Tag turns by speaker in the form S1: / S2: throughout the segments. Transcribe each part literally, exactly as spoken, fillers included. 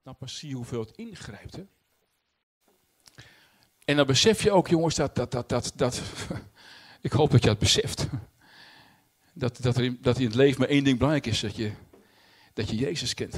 S1: dan pas zie je hoeveel het ingrijpt. Hè? En dan besef je ook, jongens, dat, dat, dat, dat, dat ik hoop dat je dat beseft. Dat, dat, er in, dat in het leven maar één ding belangrijk is, dat je, dat je Jezus kent.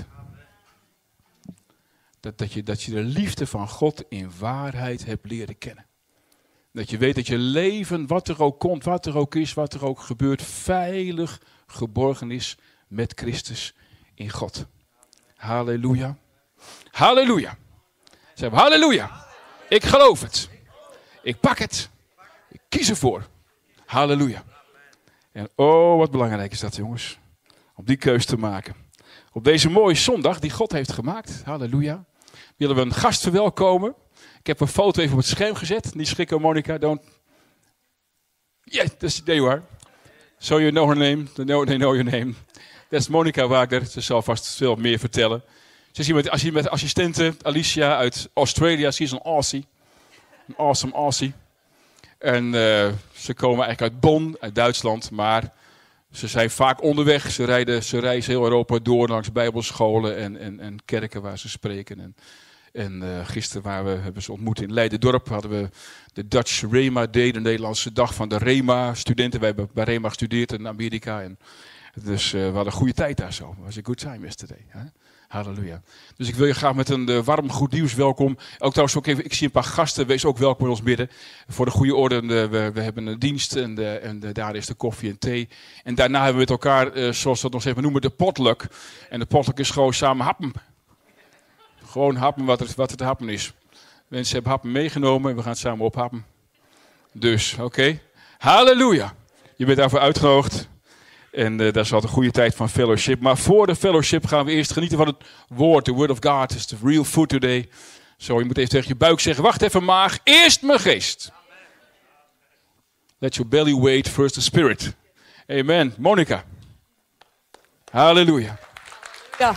S1: Dat, dat, je, dat je de liefde van God in waarheid hebt leren kennen. Dat je weet dat je leven, wat er ook komt, wat er ook is, wat er ook gebeurt, veilig geborgen is met Christus in God. Halleluja. Halleluja. Zeg maar, halleluja. Ik geloof het. Ik pak het. Ik kies ervoor. Halleluja. En oh, wat belangrijk is dat, jongens. Om die keus te maken. Op deze mooie zondag die God heeft gemaakt. Halleluja. Willen we een gast verwelkomen. Ik heb een foto even op het scherm gezet. Niet schrikken, Monica. Don't. Yeah, that's there you are. So you know her name. They know, they know your name. That's Monica Wagner. Ze zal vast veel meer vertellen. Ze is hier met, als je met assistente Alicia uit Australië. Ze is een Aussie. Een awesome Aussie. En uh, ze komen eigenlijk uit Bonn, uit Duitsland. Maar ze zijn vaak onderweg. Ze, rijden, ze reizen heel Europa door langs bijbelscholen en, en, en kerken waar ze spreken. En, en uh, gisteren waar we, hebben ze ontmoet in Leiden-dorp. Hadden we de Dutch Rema Day, de Nederlandse dag van de Rema-studenten. Wij hebben bij Rema gestudeerd in Amerika. En dus uh, we hadden een goede tijd daar zo. Het was een good time yesterday. Hè? Halleluja. Dus ik wil je graag met een uh, warm goed nieuws welkom. Ook trouwens ook even, ik zie een paar gasten. Wees ook welkom in ons midden. Voor de goede orde, uh, we, we hebben een dienst en, de, en de, daar is de koffie en thee. En daarna hebben we met elkaar, uh, zoals we dat nog steeds noemen, de potluck. En de potluck is gewoon samen happen. Gewoon happen wat er, wat er te happen is. Mensen hebben happen meegenomen en we gaan het samen ophappen. Dus, oké. Okay. Halleluja. Je bent daarvoor uitgenodigd. En uh, dat is altijd een goede tijd van fellowship. Maar voor de fellowship gaan we eerst genieten van het woord. The word of God is the real food today. Zo, je moet even tegen je buik zeggen. Wacht even, maag. Eerst mijn geest. Let your belly wait, first the spirit. Amen. Monica. Halleluja.
S2: Ja.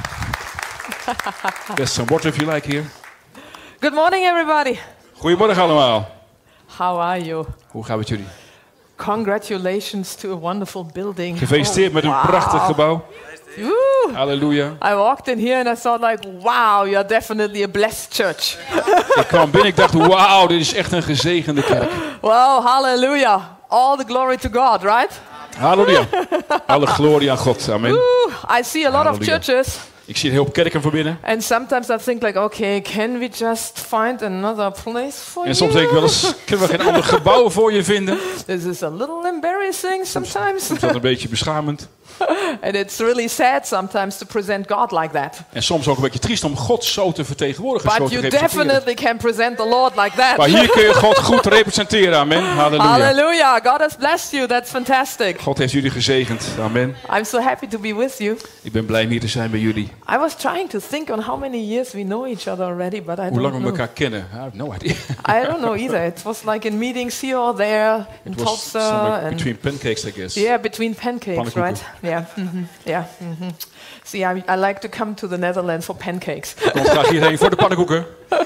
S1: There's some water if you like here.
S2: Good morning everybody.
S1: Goedemorgen allemaal.
S2: How are you?
S1: Hoe gaat het met jullie?
S2: Congratulations to a wonderful building.
S1: Gefeliciteerd
S2: oh,
S1: met een
S2: wow.
S1: prachtig gebouw.
S2: Woo.
S1: Halleluja.
S2: I walked in here and I thought like, wow, you're definitely a blessed church.
S1: Ik kwam binnen, ik dacht, wauw, dit is echt een gezegende kerk.
S2: Well, hallelujah. All the glory to God, right?
S1: Halleluja. Alle glorie aan God. Amen.
S2: Woo. I see a lot
S1: Halleluja.
S2: of churches.
S1: Ik zie een heel kerken van binnen.
S2: And sometimes I think like, okay, can we just find another place for
S1: En soms
S2: you?
S1: denk ik wel eens, kunnen we geen ander gebouw voor je vinden?
S2: This is a little embarrassing sometimes.
S1: Soms is dat een beetje beschamend.
S2: And it's really sad sometimes to present God like that.
S1: En soms ook een beetje triest om God zo te vertegenwoordigen.
S2: But you definitely can present the Lord like that.
S1: Maar hier kun je God goed representeren. Amen. Halleluja.
S2: Hallelujah. God has blessed you. That's fantastic.
S1: God heeft jullie gezegend. Amen.
S2: I'm so happy to be with you.
S1: Ik ben blij om hier te zijn bij jullie.
S2: I was trying to think on how many years we know each other already, but I
S1: Hoe
S2: don't
S1: lang we
S2: know.
S1: elkaar kennen? I have no idea.
S2: I don't know either. It was like in meetings here or there, in
S1: It was
S2: Tulsa.
S1: somewhere
S2: And
S1: between pancakes, I guess.
S2: yeah, between pancakes,
S1: Pannenkoeken.
S2: right? Yeah. Mm-hmm. Yeah. Mm-hmm. See, I, I like to come to the Netherlands for pancakes.
S1: Ik kom graag hierheen voor de pannenkoeken.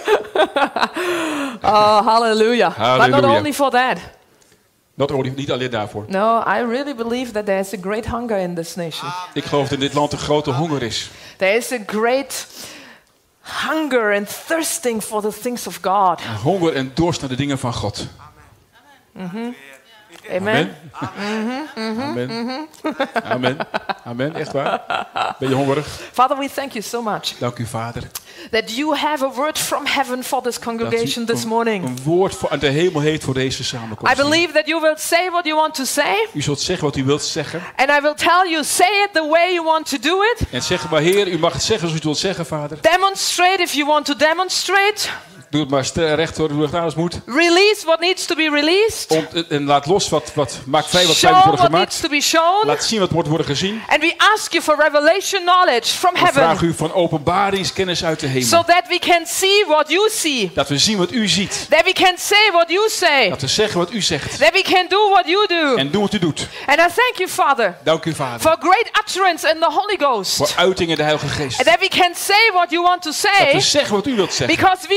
S2: Oh, hallelujah. But not
S1: Hallelujah.
S2: only for that.
S1: Dat only, niet alleen daarvoor.
S2: No, I really believe that there is a great hunger in this nation.
S1: Ik geloof dat in dit land een grote honger is.
S2: There is a great hunger and thirsting for the things of God.
S1: Een honger en dorst naar de dingen van God.
S2: Mm-hmm.
S1: Amen.
S2: Amen.
S1: Amen. Amen. Amen. Amen. Echt waar? Ben je hongerig?
S2: Father, we thank you so much
S1: Dank u, Vader.
S2: that you have a word from heaven for this
S1: Dat
S2: congregation
S1: u
S2: this
S1: een,
S2: morning.
S1: een woord voor, aan de hemel heeft voor deze
S2: I
S1: samenkomst.
S2: believe that you will say what you want to say,
S1: U zult zeggen wat u wilt zeggen.
S2: and I will tell you, say it the way you want to do it.
S1: En zeg maar, Heer, u mag het zeggen zoals u het wilt zeggen, Vader.
S2: Demonstrate if you want to demonstrate.
S1: Doe het maar st- recht hoor, doe het alles moet.
S2: Release what needs to be released.
S1: Om, en laat los wat, wat maakt vrij wat vrij
S2: Show
S1: moet worden
S2: what needs
S1: gemaakt.
S2: to be shown.
S1: Laat zien wat moet worden gezien.
S2: And we ask you for revelation knowledge from
S1: En vraag
S2: heaven,
S1: u van openbaringskennis uit de hemel.
S2: so that we can see what you see.
S1: Dat we zien wat u ziet.
S2: That we can say what you say.
S1: Dat we zeggen wat u zegt.
S2: That we can do what you do.
S1: En doen wat u doet.
S2: And I thank you, Father,
S1: Dank u, Vader.
S2: for great utterance in the Holy Ghost.
S1: Voor uiting in de Heilige Geest.
S2: And that we can say what you want to
S1: Dat we
S2: say,
S1: zeggen wat u wilt zeggen.
S2: because we receive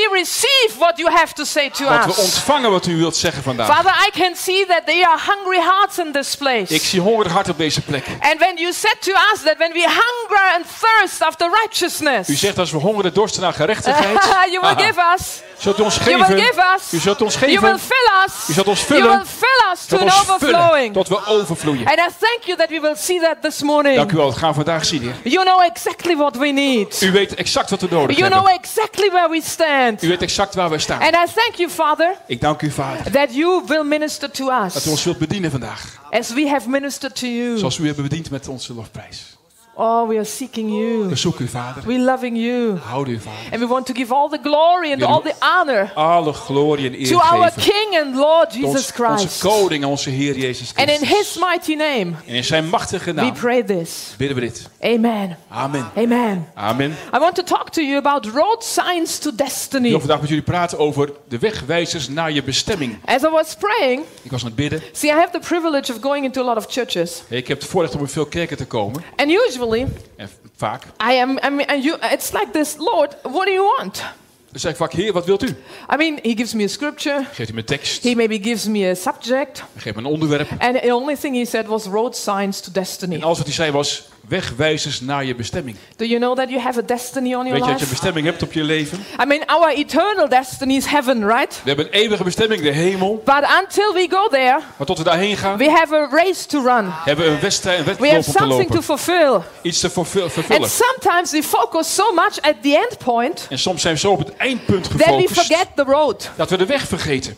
S2: receive what you have to say to
S1: Dat we
S2: us.
S1: ontvangen wat u wilt zeggen vandaag.
S2: Father, I can see that there are hungry hearts in this place.
S1: Ik zie hongerig hart op deze plek.
S2: And when you said to us that when we hunger and thirst after righteousness,
S1: U zegt als we hongeren dorsten naar gerechtigheid.
S2: you will
S1: Aha.
S2: give us.
S1: Zult u ons
S2: You will
S1: geven.
S2: give us.
S1: U zult ons
S2: You will
S1: geven.
S2: fill us.
S1: U zult ons
S2: You
S1: vullen.
S2: will fill us to
S1: Tot
S2: an
S1: ons vullen.
S2: overflowing.
S1: Tot we overvloeien.
S2: And I thank you that we will see that this morning.
S1: Dank u wel. Dat gaan we vandaag zien, Heer.
S2: You know exactly what we need.
S1: U weet exact wat we nodig
S2: You know
S1: hebben.
S2: exactly where we stand.
S1: U weet exact waar wij staan.
S2: And I thank you, Father,
S1: Ik dank u, Vader,
S2: that you will minister to
S1: dat u ons
S2: us
S1: wilt bedienen vandaag.
S2: as we have ministered to you.
S1: Zoals u hebben bediend met onze lofprijs.
S2: Oh, we are seeking you.
S1: We zoeken u, Vader.
S2: We're loving you.
S1: Houd u, Vader.
S2: And we want to give all the glory and
S1: Willen
S2: all the honor
S1: Alle glorie en eer
S2: to our
S1: geven.
S2: King and Lord
S1: Ons,
S2: Jesus
S1: onze
S2: Christ.
S1: koning en onze Heer Jezus
S2: And in
S1: Christus.
S2: his mighty name,
S1: En in zijn machtige
S2: we
S1: naam
S2: pray this.
S1: bidden we dit.
S2: Amen.
S1: Amen.
S2: Amen.
S1: Amen.
S2: I want to talk to you about road signs to
S1: Ik
S2: destiny.
S1: wil vandaag met jullie praten over de wegwijzers naar je bestemming.
S2: As I was praying,
S1: Ik was aan het bidden.
S2: see, I have the privilege of going into a lot of churches.
S1: Ik heb het voorrecht om in veel kerken te komen.
S2: And usually,
S1: En vaak.
S2: I am, I mean, and you, it's like this, Lord, what do you want?
S1: Dan zeg ik vaak, Heer, wat wilt u?
S2: I mean, he gives me a scripture.
S1: Geeft u me een tekst.
S2: He maybe gives me a subject.
S1: Geeft me een onderwerp.
S2: And the only thing he said was road signs to destiny.
S1: En alles wat hij zei was, wegwijzers naar je bestemming.
S2: Do you know that you have a destiny on your
S1: Weet je dat je een
S2: life?
S1: bestemming hebt op je leven?
S2: I mean, our eternal destiny is heaven, right?
S1: We hebben een eeuwige bestemming, de hemel.
S2: But until we go there,
S1: Maar tot we daarheen gaan,
S2: we have a race to run.
S1: hebben we een wedstrijd, een
S2: We have
S1: wedloop om te
S2: something to
S1: lopen.
S2: fulfill.
S1: Iets te vervul-
S2: And
S1: vervullen.
S2: sometimes we focus so much at the end point
S1: En soms zijn we zo op het eindpunt
S2: that we
S1: gefocust
S2: forget the road.
S1: dat we de weg vergeten.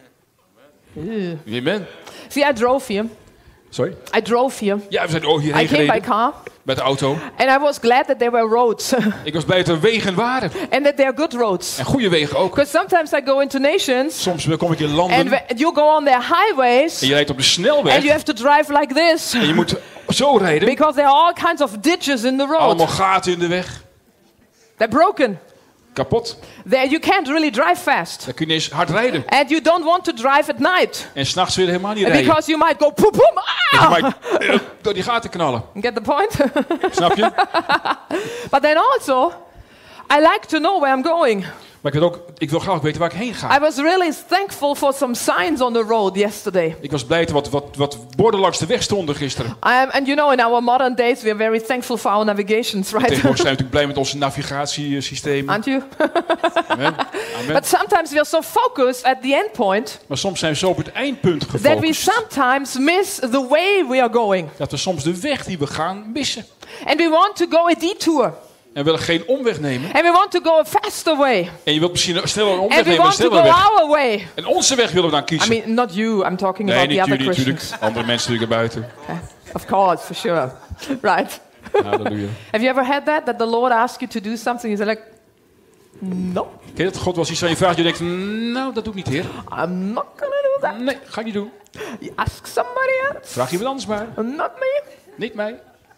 S2: Ew.
S1: Amen.
S2: See, I drove here.
S1: Sorry?
S2: I drove here.
S1: Ja, we zijn oh, hierheen
S2: I came by
S1: gereden
S2: car.
S1: met de auto.
S2: And I was glad that there were roads.
S1: Ik was blij dat er wegen waren.
S2: And that there are good roads.
S1: En goede wegen ook.
S2: Because sometimes I go into nations
S1: Soms kom ik in landen
S2: and wh- you go on their highways
S1: en je rijdt op de
S2: and
S1: snelweg.
S2: you have to drive like this.
S1: En je moet zo rijden.
S2: Because there are all kinds of ditches in the
S1: Allemaal
S2: road.
S1: gaten in de weg.
S2: They're broken.
S1: Kapot.
S2: There you can't really drive fast.
S1: Dan kun je eens hard rijden.
S2: And you don't want to drive at night.
S1: En s'nachts wil je helemaal niet rijden.
S2: Because you might go poem poem.
S1: Je
S2: Ah!
S1: maakt eh, door die gaten knallen.
S2: Get the point?
S1: Snap je?
S2: But then also, I like to know where I'm going.
S1: Maar ik, weet ook, ik wil graag weten waar ik heen ga.
S2: I was really thankful for some signs on the road yesterday.
S1: Ik was blij dat wat, wat, wat borden langs de weg stonden gisteren.
S2: I am, and you know, in our modern days, we are very thankful for our navigations, right?
S1: Tegenwoordig zijn we natuurlijk blij met onze navigatiesystemen.
S2: Aren't you?
S1: Amen. Amen.
S2: But sometimes we are so focused at the end point
S1: Maar soms zijn we zo op het eindpunt
S2: that we
S1: gefocust.
S2: sometimes miss the way we are going.
S1: Dat we soms de weg die we gaan missen.
S2: And we want to go a detour.
S1: En we willen geen omweg nemen.
S2: And we want to go a faster way.
S1: En je wilt misschien een snelle omweg
S2: And we
S1: nemen, een
S2: want to
S1: snelle
S2: go
S1: weg.
S2: our way.
S1: En onze weg willen we dan
S2: I
S1: kiezen.
S2: mean, not you. I'm talking
S1: Nee,
S2: about
S1: niet
S2: the other
S1: jullie
S2: Christians.
S1: natuurlijk. Andere mensen natuurlijk erbuiten.
S2: Of course, for sure. Right.
S1: Halleluja.
S2: Have you ever had that? That the Lord asks you to do something, you say like, no,
S1: Ken je dat God wel eens iets aan je vraagt? Je denkt, nou, dat doe ik niet, Heer.
S2: I'm not gonna do that.
S1: Nee, ga ik niet doen.
S2: You ask somebody else,
S1: Vraag iemand anders maar.
S2: not me.
S1: Niet mij.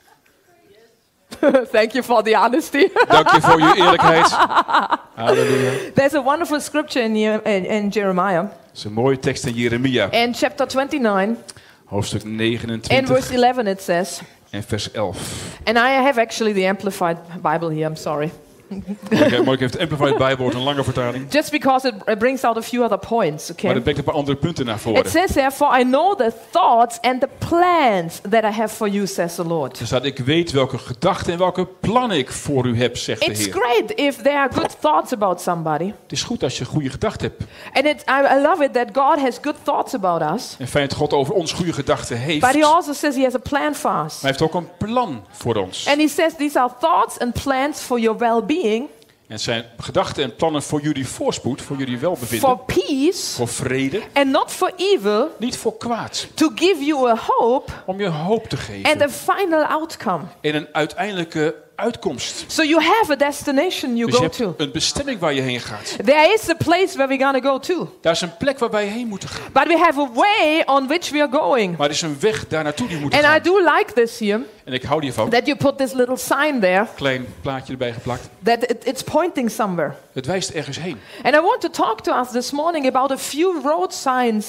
S2: Thank you for the honesty.
S1: Dank je voor je eerlijkheid. Halleluja.
S2: There's a wonderful scripture in, Jer- in, in Jeremiah,
S1: Dat is een mooie tekst in Jeremia.
S2: in chapter twenty-nine,
S1: Hoofdstuk
S2: in
S1: negenentwintig
S2: verse eleven it says,
S1: en vers elf.
S2: and I have actually the Amplified Bible here, I'm sorry.
S1: Mooi, mooi heeft de Amplified Bible, wordt een lange vertaling.
S2: Just because it, it brings out a few other points,
S1: Maar
S2: okay?
S1: dat brengt een paar andere punten naar
S2: It
S1: voren.
S2: says there, for I know the thoughts and the plans that I have for you, says the Lord.
S1: Er staat, ik weet welke gedachten en welke plannen ik voor u heb, zegt de
S2: It's
S1: Heer.
S2: great if there are good thoughts about somebody.
S1: Het is goed als je goede gedachten hebt.
S2: And it, I, I love it that God has good thoughts about us.
S1: En fijn dat God over ons goede gedachten heeft.
S2: But He
S1: Maar
S2: also says He has a plan for us.
S1: hij heeft ook een plan voor ons.
S2: And He says these are thoughts and plans for your well-being,
S1: En het zijn gedachten en plannen voor jullie voorspoed, voor jullie
S2: for
S1: welbevinden,
S2: peace,
S1: voor vrede,
S2: and not for evil,
S1: niet voor kwaad.
S2: to give you a hope
S1: Om je hoop te
S2: and
S1: geven
S2: a final outcome.
S1: en een uiteindelijke uitkomst.
S2: So you have a destination you
S1: Dus je
S2: go
S1: hebt
S2: to.
S1: een bestemming waar je heen gaat.
S2: There is a place where we're going to go to.
S1: Daar is een plek waar wij heen moeten gaan.
S2: But we have a way on which we are going.
S1: Maar er is een weg daar naartoe die we moeten
S2: And I
S1: gaan.
S2: do like this here,
S1: En ik hou hiervan.
S2: that you put this little sign there,
S1: Klein plaatje erbij geplakt.
S2: that it, it's pointing somewhere.
S1: Het wijst ergens heen.
S2: And I want to talk to us this morning about a few road signs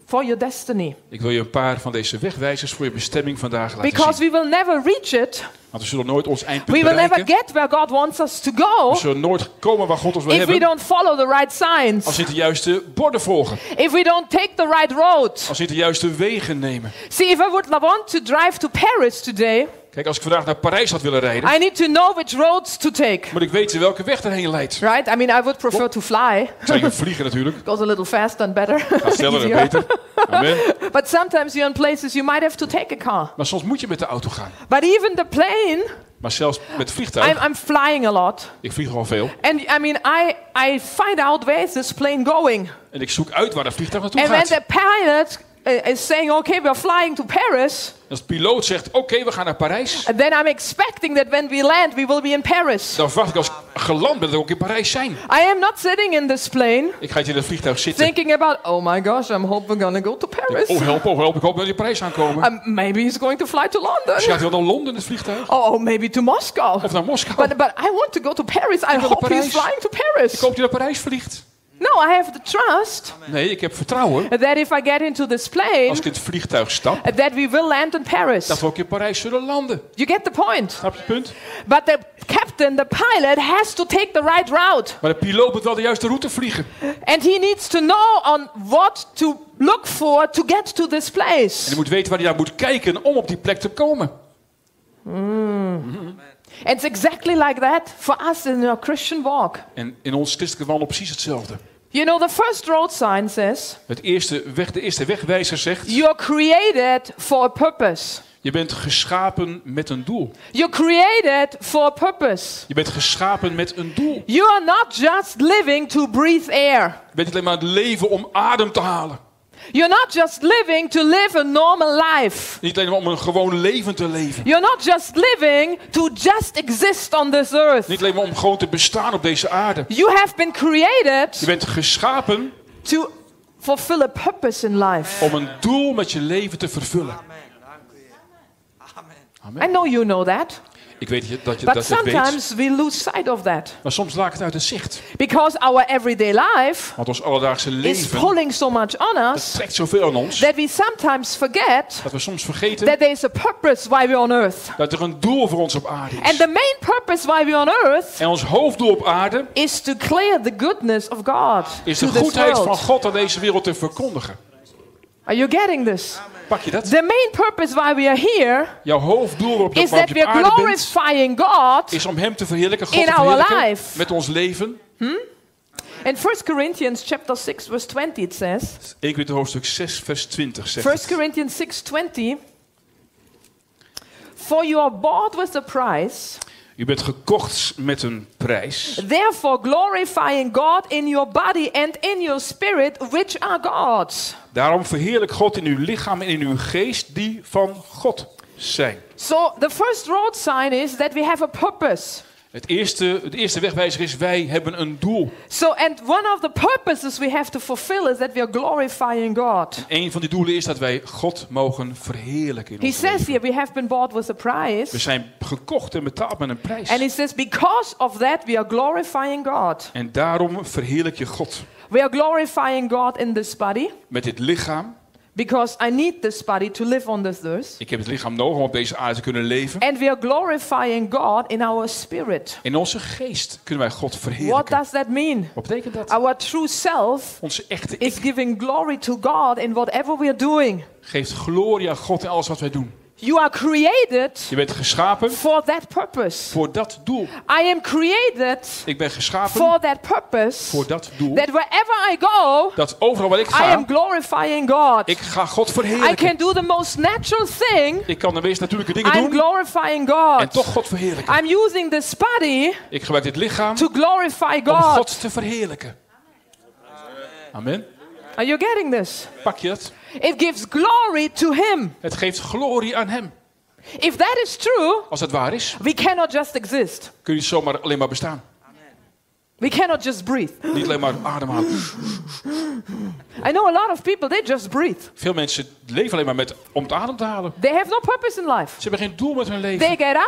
S2: for your destiny.
S1: Ik wil je een paar van deze wegwijzers voor je bestemming vandaag laten
S2: Because
S1: zien.
S2: we will never reach it.
S1: Want we zullen nooit ons eindpunt
S2: We will never
S1: bereiken.
S2: get where God wants us to go
S1: We zullen nooit komen waar God ons wil
S2: if we
S1: hebben.
S2: don't follow the right signs.
S1: Als we niet de juiste borden volgen.
S2: If we don't take the right road.
S1: Als we niet de juiste wegen nemen.
S2: See, if I would want to drive to Paris today,
S1: Kijk, als ik vandaag naar Parijs had willen rijden,
S2: I need to know which roads to take.
S1: moet ik weten welke weg erheen leidt.
S2: Right? I mean, I would prefer to fly.
S1: Ik zou je vliegen natuurlijk.
S2: Goes a little faster and better.
S1: Gaat sneller en
S2: Easier.
S1: beter. Amen.
S2: But sometimes you're in places you might have to take a car.
S1: Maar soms moet je met de auto gaan.
S2: But even the plane,
S1: Maar zelfs met het
S2: I'm,
S1: vliegtuig.
S2: I'm flying a lot.
S1: Ik vlieg al veel.
S2: And I mean, I, I find out where is this plane going.
S1: En ik zoek uit waar dat vliegtuig naartoe
S2: And when
S1: gaat.
S2: the pilot uh, is saying, okay, we're flying to Paris,
S1: Als de piloot zegt, oké, okay, we gaan naar Parijs.
S2: then I'm expecting that when we land, we will be in Paris.
S1: Dan verwacht ik als ik geland ben dat we ook in Parijs zijn.
S2: I am not sitting in this plane
S1: Ik ga niet in het vliegtuig zitten.
S2: thinking about, oh my gosh, I hope we're going to go to Paris.
S1: Oh help, oh help, ik hoop dat we in Parijs aankomen.
S2: Um, maybe he's going to fly to
S1: Dus je
S2: London.
S1: gaat wel naar Londen, het vliegtuig.
S2: Oh, oh, maybe to Moscow.
S1: Of naar Moskou.
S2: But, but I want to go to Paris. I
S1: wil naar
S2: hope he's
S1: Parijs.
S2: flying to
S1: Ik
S2: Paris.
S1: hoop dat je naar Parijs vliegt.
S2: No, I have the trust
S1: Nee, ik heb vertrouwen.
S2: that if I get into this plane,
S1: Als ik in het vliegtuig stap,
S2: that we will land in Paris.
S1: dat we ook in Parijs zullen landen.
S2: You get the point?
S1: Snap je het punt?
S2: But the captain, the pilot, has to take the right route.
S1: Maar de piloot moet wel de juiste route vliegen.
S2: And he needs to know on what to look for to get to this
S1: En
S2: place.
S1: hij moet weten waar hij naar moet kijken om op die plek te komen.
S2: And it's exactly like that for us in our Christian walk.
S1: En in ons christelijke wandel precies hetzelfde.
S2: You know, the first road sign says,
S1: Het eerste weg, de eerste wegwijzer zegt,
S2: you're created for a purpose.
S1: je bent geschapen met een doel.
S2: You're created for a purpose.
S1: Je bent geschapen met een doel.
S2: You are not just living to breathe air.
S1: Je bent niet alleen maar aan het leven om adem te halen.
S2: You're not just living to live a normal life.
S1: Niet alleen maar om een gewoon leven te leven.
S2: You're not just living to just exist on this earth.
S1: Niet alleen maar om gewoon te bestaan op deze aarde.
S2: You have been created
S1: Je bent geschapen
S2: to fulfill a purpose in life.
S1: om een doel met je leven te vervullen.
S2: I know you know that.
S1: Ik weet dat je dat, je,
S2: But
S1: dat je het weet.
S2: sometimes we lose sight of that.
S1: Maar soms laat ik het uit het zicht.
S2: Because our everyday life
S1: Want ons alledaagse
S2: is
S1: leven
S2: pulling so much on
S1: dat
S2: us
S1: trekt zoveel aan ons.
S2: that we sometimes forget
S1: Dat we soms vergeten
S2: that there is a purpose why we're on earth.
S1: dat er een doel voor ons op aarde
S2: And
S1: is.
S2: the main purpose why we're on earth
S1: En ons hoofddoel op aarde
S2: is to clear the goodness of God
S1: is
S2: to
S1: de
S2: this
S1: goedheid van
S2: world.
S1: God aan deze wereld te verkondigen.
S2: Are you getting this?
S1: Pak je dat?
S2: The main purpose why we are here
S1: Jouw hoofddoel waarop je,
S2: is
S1: waarop
S2: that
S1: je op
S2: we are
S1: aarde bent,
S2: glorifying God.
S1: is om hem te verheerlijken, God
S2: in
S1: te
S2: our
S1: verheerlijken
S2: life.
S1: met ons leven.
S2: In First Corinthians chapter six verse twenty it says,
S1: eerste Korinthe hoofdstuk zes vers twintig zegt
S2: First
S1: het.
S2: Corinthians six twenty, for you are bought with a price,
S1: U bent gekocht met een prijs.
S2: therefore glorifying God in your body and in your spirit, which are God's.
S1: Daarom verheerlijk God in uw lichaam en in uw geest die van God zijn.
S2: So the first road sign is that we have a purpose.
S1: Het eerste, het eerste wegwijzer is wij hebben een doel.
S2: So, and one of the purposes we have to fulfill is that we are glorifying God.
S1: Een van die doelen is dat wij God mogen verheerlijken in
S2: He
S1: ons
S2: says
S1: leven.
S2: here we have been bought with a
S1: We
S2: price.
S1: zijn gekocht en betaald met een prijs.
S2: And he says because of that we are glorifying God.
S1: En daarom verheerlijk je God
S2: We are glorifying God in this body
S1: met dit lichaam.
S2: because I need this body to live on this earth.
S1: Ik heb het lichaam nodig om op deze aarde te kunnen leven.
S2: And we are glorifying God in our spirit.
S1: In onze geest kunnen wij God
S2: What
S1: verheerlijken.
S2: does that mean?
S1: Wat betekent dat?
S2: Our true self
S1: Onze echte
S2: is
S1: ik
S2: giving glory to God in whatever we are doing.
S1: geeft glorie aan God in alles wat wij doen.
S2: You are created
S1: Je bent geschapen
S2: for that purpose.
S1: voor dat doel.
S2: I am created
S1: Ik ben
S2: for
S1: geschapen
S2: that purpose.
S1: voor dat doel.
S2: That wherever I go,
S1: Dat overal waar ik
S2: I
S1: ga,
S2: am glorifying God.
S1: ik ga God
S2: I
S1: verheerlijken.
S2: can do the most natural thing.
S1: Ik kan de meest natuurlijke dingen
S2: I'm
S1: doen
S2: glorifying
S1: en
S2: God.
S1: toch God verheerlijken.
S2: I'm using this body
S1: Ik gebruik dit lichaam
S2: to glorify
S1: om
S2: God.
S1: God te verheerlijken. Amen.
S2: Are you getting this?
S1: Pak je het?
S2: It gives glory to Him.
S1: Het geeft glorie aan hem.
S2: If that is true,
S1: Als het waar is,
S2: we cannot just exist.
S1: kun je zomaar alleen maar bestaan.
S2: We cannot just breathe.
S1: Niet alleen maar ademhalen.
S2: I know a lot of people, they just breathe.
S1: Veel mensen leven alleen maar met om het adem te halen.
S2: They have no purpose in life.
S1: Ze hebben geen doel met hun leven.
S2: They get up,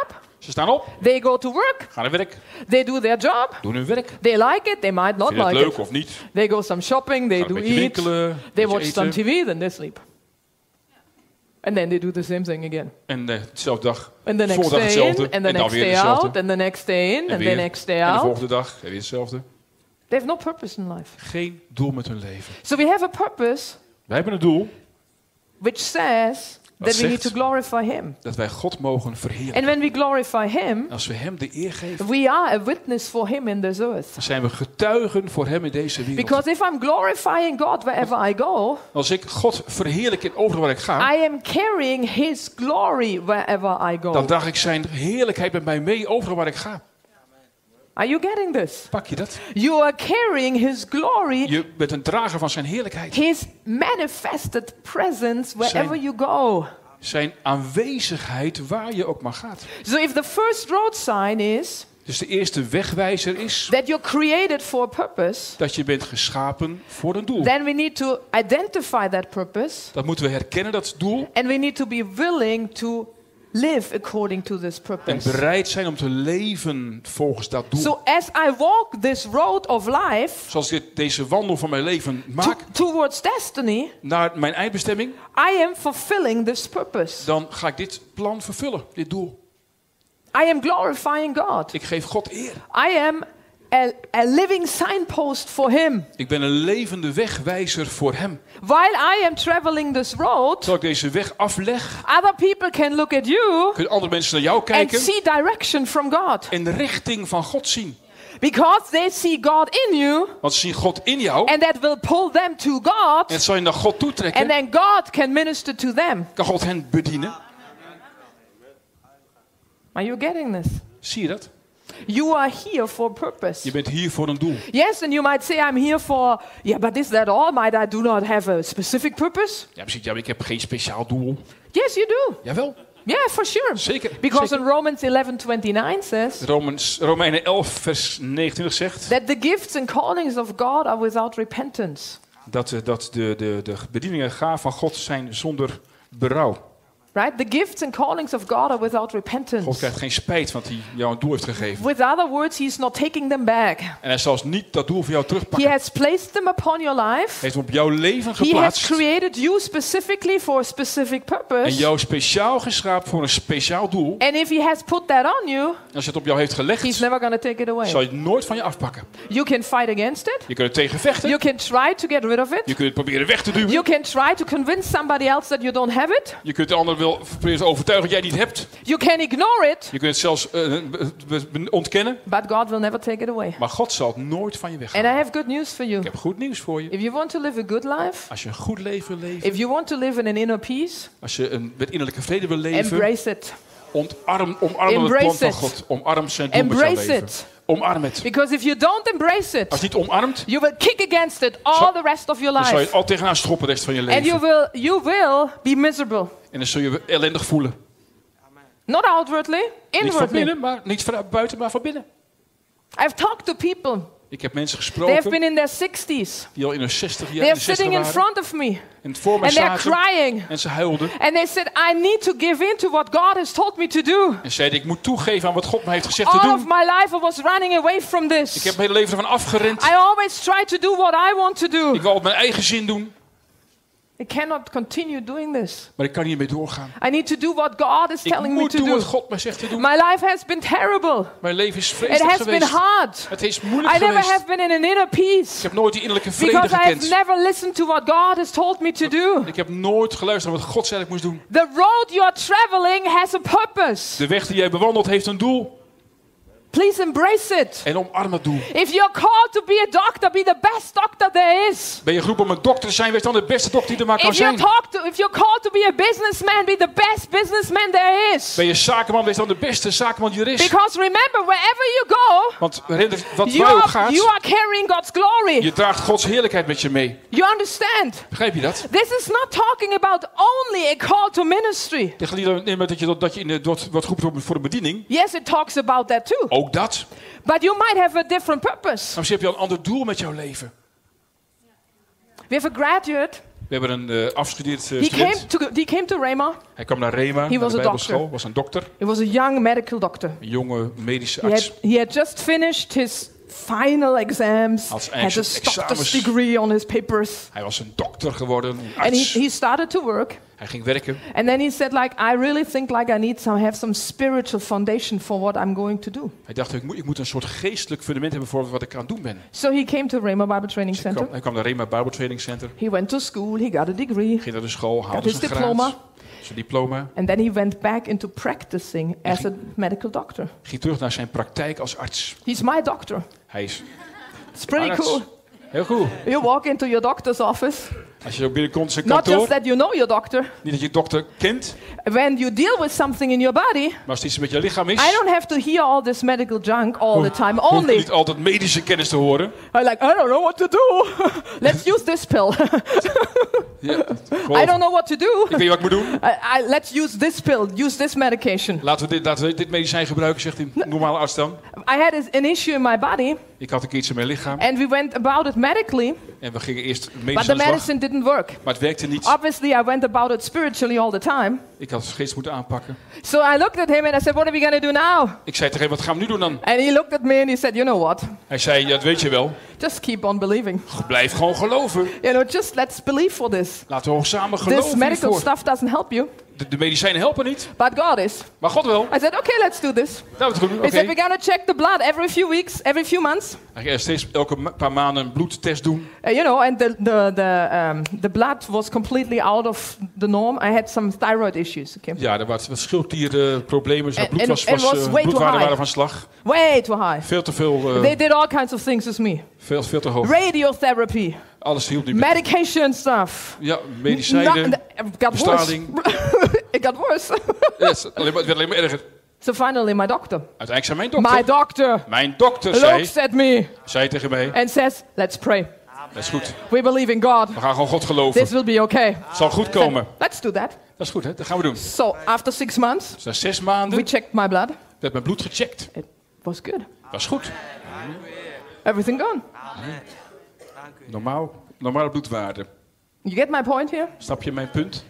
S1: Ze staan op,
S2: They go to work.
S1: gaan naar werk,
S2: They do their job.
S1: doen hun werk.
S2: They like it. They might not
S1: Vinden het
S2: like
S1: leuk
S2: it.
S1: of niet.
S2: They go some shopping. They
S1: Gaan
S2: do
S1: een beetje
S2: eat.
S1: winkelen, een
S2: They
S1: beetje
S2: watch some
S1: eten.
S2: T V. Then they sleep. And then they do the same thing again.
S1: En uh, dezelfde dag,
S2: And the next
S1: volgende dag
S2: day
S1: hetzelfde.
S2: in, and the
S1: en dan
S2: next
S1: weer
S2: day
S1: hetzelfde.
S2: out, and the next day in,
S1: en
S2: and the
S1: weer.
S2: next day
S1: En de
S2: out.
S1: volgende dag, en weer hetzelfde.
S2: They have no purpose in life.
S1: Geen doel met hun leven.
S2: So we have a purpose
S1: Wij hebben een doel
S2: which says
S1: Wat
S2: that we need to
S1: zegt
S2: glorify Him.
S1: dat wij God mogen verheerlijken.
S2: And when we glorify Him,
S1: Als we hem de eer geven,
S2: we are a witness for Him in this earth.
S1: dan zijn we getuigen voor hem in deze wereld.
S2: Because if I'm glorifying God wherever I go,
S1: Als ik God verheerlijk in overal waar ik ga,
S2: I am carrying His glory wherever I
S1: dan
S2: go.
S1: draag ik zijn heerlijkheid met mij mee overal waar ik ga.
S2: Are you getting this?
S1: Pak je dat?
S2: You are carrying His glory,
S1: Je bent een drager van zijn heerlijkheid.
S2: His manifested presence wherever
S1: Zijn-
S2: you go.
S1: Zijn aanwezigheid waar je ook maar gaat.
S2: So if the first road sign is
S1: Dus de eerste wegwijzer is
S2: that you're created for a purpose,
S1: dat je bent geschapen voor een doel.
S2: then we need to identify that purpose,
S1: Dat moeten we herkennen, dat doel.
S2: and we need to be willing to live according to this
S1: En
S2: purpose.
S1: bereid zijn om te leven volgens dat doel.
S2: So as I walk this road of life
S1: Zoals ik deze wandel van mijn leven
S2: to-
S1: maak
S2: towards destiny,
S1: naar mijn eindbestemming,
S2: I am fulfilling this purpose.
S1: dan ga ik dit plan vervullen, dit doel.
S2: I am glorifying God.
S1: Ik geef God eer.
S2: I am a, a living signpost for Him.
S1: Ik ben een levende wegwijzer voor hem.
S2: While I am traveling this road,
S1: Terwijl ik deze weg afleg,
S2: other people can look at you
S1: kunnen andere mensen naar jou
S2: and
S1: kijken
S2: see direction from God.
S1: en de richting van God zien.
S2: Because they see God in you,
S1: Want ze zien God in jou
S2: and that will pull them to
S1: en
S2: God,
S1: het zal je naar God
S2: and
S1: toetrekken.
S2: then God can minister to them.
S1: Kan God hen bedienen.
S2: Are you getting this?
S1: Zie je dat?
S2: You are here for a purpose.
S1: Je bent hier voor een doel.
S2: Yes, and you might say, I'm here for, yeah, but is that all? Might I do not have a specific purpose?
S1: Ja, misschien, ja, maar ik heb geen speciaal doel.
S2: Yes, you do.
S1: Jawel,
S2: Yeah, for sure.
S1: zeker.
S2: Because
S1: zeker.
S2: in Romans eleven twenty-nine says
S1: Romans, Romeinen elf vers negenentwintig zegt
S2: that the gifts and callings of God are without repentance.
S1: dat, eh, dat de, de, de bedieningen en gaven van God zijn zonder berouw.
S2: Right? The gifts and callings of God are without
S1: God
S2: repentance.
S1: krijgt geen spijt van dat hij jou een doel heeft gegeven.
S2: With other words, He's not taking them back.
S1: En hij zal niet dat doel voor jou
S2: He
S1: terugpakken. Hij
S2: has placed them upon your life.
S1: heeft hem op jouw leven
S2: He has
S1: geplaatst.
S2: created you specifically for a specific
S1: En
S2: purpose.
S1: jou speciaal geschapen voor een speciaal doel.
S2: And if He has put that on you,
S1: En als je het op jou heeft
S2: He's
S1: gelegd,
S2: never going to take it
S1: zal
S2: away.
S1: je het nooit van je afpakken.
S2: You can fight against it.
S1: Je kunt er tegen vechten.
S2: You can try to get rid of
S1: Je
S2: it.
S1: kunt het proberen weg te duwen.
S2: You can try to convince somebody else that you don't have it.
S1: Je kunt de ander wel proberen te overtuigen dat jij het niet hebt.
S2: You can ignore it.
S1: Je kunt het zelfs uh, ontkennen.
S2: But God will never take it away.
S1: Maar God zal het nooit van je
S2: And
S1: weghalen.
S2: I have good news for you.
S1: Ik heb goed nieuws voor je.
S2: If you want to live a good life,
S1: Als je een goed leven wil leven,
S2: if you want to live in an inner peace,
S1: als je een, met innerlijke vrede wil leven,
S2: embrace it.
S1: ontarm, omarm het
S2: Embrace
S1: plan van
S2: it.
S1: God. Omarm zijn doel met jouw
S2: Embrace
S1: leven.
S2: it.
S1: Omarm het.
S2: Because if you don't embrace
S1: Als
S2: it,
S1: je het niet omarmt,
S2: you will kick against it all
S1: Zo-
S2: the rest of your
S1: dan zal je
S2: life.
S1: het al tegenaan schoppen de rest van je
S2: And you
S1: leven.
S2: will, you will be miserable.
S1: En dan zul je je ellendig voelen.
S2: Not outwardly,
S1: Niet van
S2: inwardly.
S1: binnen, maar niet van buiten, maar van binnen.
S2: I've talked to people.
S1: Ik heb mensen
S2: They have
S1: gesproken
S2: been in their sixties.
S1: die al in hun zestig jaar
S2: They
S1: in
S2: are
S1: de zestig
S2: sitting in
S1: waren.
S2: front of me.
S1: En voor mij
S2: And they're
S1: zaten
S2: crying.
S1: en ze huilden.
S2: And they said, I need to give in to what God has told me to do.
S1: En zeiden, ik moet toegeven aan wat God mij heeft gezegd te
S2: All of
S1: doen.
S2: my life I was running away from
S1: Ik
S2: this.
S1: heb mijn hele leven ervan afgerend.
S2: I always try to do what I want to do.
S1: Ik wil op mijn eigen zin doen.
S2: I cannot continue doing this.
S1: Maar ik kan hiermee doorgaan.
S2: I need to do what God is
S1: Ik
S2: telling me
S1: moet
S2: to
S1: doen
S2: do.
S1: wat God mij zegt te doen.
S2: My life has been terrible.
S1: Mijn leven is
S2: It
S1: vreselijk
S2: has been
S1: geweest.
S2: hard.
S1: Het is moeilijk
S2: I never
S1: geweest.
S2: have been in an inner
S1: Ik
S2: peace.
S1: heb nooit die innerlijke vrede
S2: Because I have
S1: gekend.
S2: never listened to what God has told me to do.
S1: Ik heb nooit geluisterd naar wat God zei dat ik moest doen.
S2: The road you are traveling has a purpose.
S1: De weg die jij bewandelt heeft een doel.
S2: Please embrace it.
S1: En omarm het doel.
S2: If you're called to be a doctor, be the best doctor there is.
S1: Ben je geroepen om een dokter te zijn, wees dan de beste dokter die er maar kan
S2: If you're,
S1: zijn.
S2: talk to, if you're called to be a businessman, be the best businessman there is.
S1: Ben je zakenman, wees dan de beste zakenman die er is.
S2: Because remember, wherever you go,
S1: Want herinner wat
S2: you
S1: waar je op
S2: are,
S1: gaat,
S2: you are carrying God's glory.
S1: je draagt Gods heerlijkheid met je mee.
S2: You understand?
S1: Begrijp je dat?
S2: This is not talking about only a call to ministry.
S1: Het gaat niet alleen maar dat je, dat je in de, wordt, wordt geroepen voor de bediening.
S2: Yes, it talks about that too.
S1: Ook dat.
S2: But you might have a different purpose.
S1: Maar misschien heb je al een ander doel met jouw leven.
S2: We have a graduate.
S1: We We hebben een uh, afgestudeerd uh,
S2: He came
S1: student.
S2: to he came to Rhema.
S1: Hij kwam naar Rhema, naar
S2: was
S1: de
S2: a
S1: Bijbelschool.
S2: doctor.
S1: Was een dokter,
S2: He was a young medical doctor.
S1: een jonge medische
S2: He
S1: arts.
S2: had, he had just finished his final exams.
S1: Als
S2: Had a
S1: examens.
S2: doctor's degree on his papers.
S1: Hij was een dokter geworden, een
S2: And he,
S1: arts.
S2: he started to work.
S1: Hij ging werken.
S2: And then he said, like, I really think like I need to have some spiritual foundation for what I'm going to do.
S1: Hij dacht, ik moet, ik moet een soort geestelijk fundament hebben voor wat ik aan het doen ben.
S2: So he came to Rhema Bible Training
S1: Dus hij,
S2: Center.
S1: kwam, hij kwam naar Rhema Bible Training Center.
S2: He went to school. He got a degree.
S1: Ging naar de school, haalde
S2: his
S1: zijn
S2: diploma.
S1: graad. Zijn diploma.
S2: And then he went back into practicing as a medical doctor.
S1: Ging terug naar zijn praktijk als arts.
S2: He's my doctor.
S1: Hij is
S2: It's pretty
S1: arts.
S2: cool.
S1: Heel cool.
S2: You walk into your doctor's office.
S1: Als je zo binnenkomt in zijn
S2: Not
S1: kantoor.
S2: just that you know your doctor.
S1: Niet dat je dokter kent,
S2: When you deal with something in your body,
S1: maar als het iets met je lichaam is.
S2: I don't have to hear all this medical junk all the time.
S1: Hoef je
S2: Only
S1: niet altijd medische kennis te horen.
S2: I'm like, I don't know what to do. Let's use this pill.
S1: Ja,
S2: I don't know what to do.
S1: Ik weet wat ik moet doen.
S2: I, I, let's use this pill. Use this medication.
S1: Laten we dit, laten we dit medicijn gebruiken, zegt die normale arts dan.
S2: I had an issue in my body,
S1: Ik had een keer iets in mijn lichaam.
S2: and we went about it medically,
S1: En we gingen eerst
S2: but
S1: medisch
S2: the
S1: aan de slag.
S2: medicine didn't work.
S1: Maar het werkte niet.
S2: Obviously, I went about it spiritually all the time.
S1: Ik had het geest moeten aanpakken.
S2: So I looked at him and I said, what are we going to do now?
S1: Ik zei tegen hem, wat gaan we nu doen dan?
S2: And he looked at me and he said, you know what?
S1: Hij zei, ja, dat weet je wel.
S2: Just keep on believing.
S1: Blijf gewoon geloven.
S2: You know, just let's believe for this.
S1: Laten we gewoon samen
S2: This
S1: geloven
S2: medical
S1: hiervoor.
S2: stuff doesn't help you,
S1: De, de medicijnen helpen niet,
S2: but God is.
S1: maar God wel.
S2: I said, okay, let's do this.
S1: Nou, we het doen.
S2: He
S1: Oké.
S2: said, we're going to check the blood every few weeks, every few months.
S1: Hij ging steeds elke ma- paar maanden een bloedtest doen.
S2: Uh, you know, and the, the, the, um, the blood was completely out of the norm. I had some thyroid issues. Okay.
S1: Ja, er waren wat schildklierproblemen. Zijn
S2: And-
S1: bloed
S2: and-
S1: was,
S2: and
S1: was,
S2: was
S1: eh,
S2: way too
S1: bloedwaarden
S2: high.
S1: waren van slag.
S2: Way too high.
S1: Veel te veel, eh,
S2: They did all kinds of things with me.
S1: veel, veel te hoog.
S2: Radiotherapy,
S1: Alles hielp niet meer.
S2: medication stuff.
S1: Ja, medicijnen.
S2: No, it got worse.
S1: bestraling.
S2: It got worse.
S1: Ja, het, is alleen maar, het werd alleen maar erger.
S2: So finally, my doctor,
S1: Uiteindelijk zei mijn dokter.
S2: my doctor,
S1: Mijn dokter zei,
S2: looks at me
S1: zei tegen mij,
S2: and says, "Let's pray.
S1: dat is goed.
S2: We believe in God.
S1: We gaan gewoon God geloven.
S2: This will be okay."
S1: Het zal goed komen.
S2: Let's do that.
S1: Dat is goed, hè? Dat gaan we doen.
S2: So after six months,
S1: Dus na zes
S2: we
S1: maanden
S2: checked my blood.
S1: werd mijn bloed gecheckt.
S2: It was good.
S1: Dat was goed.
S2: Everything gone.
S1: Normaal, normale bloedwaarde.
S2: You get my point here?
S1: Snap je mijn punt?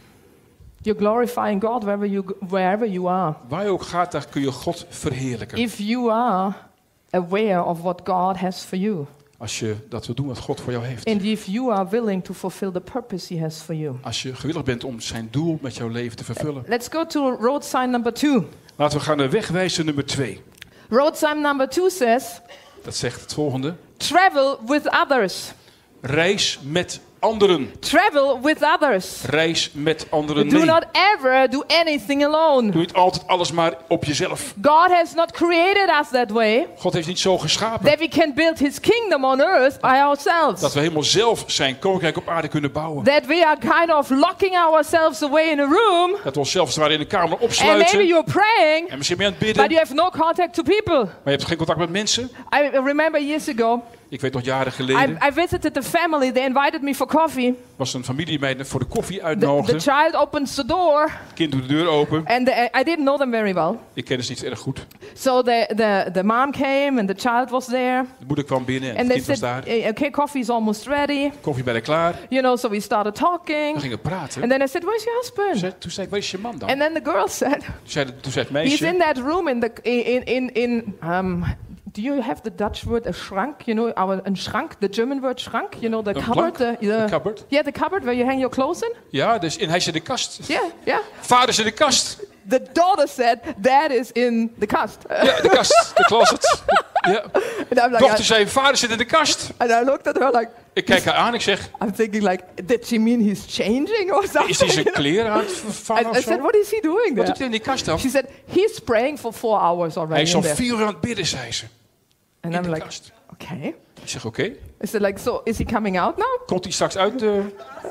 S2: You're glorifying God wherever you wherever you are.
S1: Waar je ook gaat, daar kun je God verheerlijken.
S2: If you are aware of what God has for you,
S1: Als je dat wil doen wat God voor jou heeft.
S2: and if you are willing to fulfill the purpose He has for you.
S1: Als je gewillig bent om zijn doel met jouw leven te vervullen.
S2: Let's go to road sign number two.
S1: Laten we gaan naar wegwijzer nummer twee.
S2: Road sign number two says,
S1: Dat zegt het volgende.
S2: travel with others.
S1: Reis met anderen.
S2: Travel with others.
S1: Reis met anderen
S2: Do
S1: mee.
S2: not ever do anything alone.
S1: Doe niet altijd alles maar op jezelf.
S2: God has not created us that way,
S1: God heeft niet zo geschapen
S2: that we can build His kingdom on earth by ourselves.
S1: dat we helemaal zelf zijn koninkrijk op aarde kunnen bouwen.
S2: That we are kind of locking ourselves away in a room,
S1: Dat we onszelf als het ware in de kamer
S2: and maybe
S1: opsluiten.
S2: you're praying,
S1: En misschien ben je aan het
S2: but
S1: bidden,
S2: you have no contact to people.
S1: maar je hebt geen contact met mensen.
S2: I remember years ago,
S1: Ik weet nog jaren
S2: I,
S1: geleden
S2: I visited the family. They invited me for coffee.
S1: was een familie die mij voor de koffie
S2: The,
S1: uitnodigde.
S2: the child opens the door,
S1: Het kind doet de deur open.
S2: and the, I didn't know them very well.
S1: Ik ken ze niet erg goed.
S2: So the, the, the mom came, and the child was there.
S1: De moeder kwam binnen en
S2: And
S1: het
S2: they
S1: kind was
S2: said,
S1: daar.
S2: "Eh, okay, coffee is almost ready.
S1: Koffie bijna klaar.
S2: You know, so we started talking.
S1: We gingen praten.
S2: And then I said, where's your husband?
S1: Zei- Toen zei ik, waar is je man dan?
S2: And then the girl said,
S1: Toen zei, de- toen zei het
S2: he's in
S1: meisje,
S2: that room in the, in, in, in um, do you have the Dutch word, a schrank? You know, our, een schrank, the German word schrank? You know, the
S1: Een
S2: cupboard?
S1: plank?
S2: The, the,
S1: Een cupboard?
S2: Yeah, the cupboard where you hang your clothes in?
S1: ja, dus in, hij is in de kast.
S2: Yeah, yeah.
S1: Vader is in de kast.
S2: The daughter said, Dad is in the cast.
S1: Ja, de kast, de closet. Ja.
S2: And I'm like,
S1: Dochter
S2: I,
S1: zei, vader zit in de kast.
S2: and I looked at her like,
S1: Ik kijk haar aan, ik zeg,
S2: I'm thinking like, did she mean he's changing or something?
S1: is hij zijn
S2: You know?
S1: kleren aan het
S2: I,
S1: vervangen
S2: I
S1: of
S2: said,
S1: zo?
S2: what is he doing
S1: Wat doet
S2: there?
S1: hij in die kast dan?
S2: She said, he's praying for four hours
S1: Hij
S2: already
S1: is
S2: in
S1: al
S2: there.
S1: vier uur aan het bidden, zei ze.
S2: And
S1: In
S2: I'm
S1: de
S2: like,
S1: kast.
S2: okay.
S1: Ik zeg, oké.
S2: I said like, so is he coming out now?
S1: Komt hij straks uit? eh,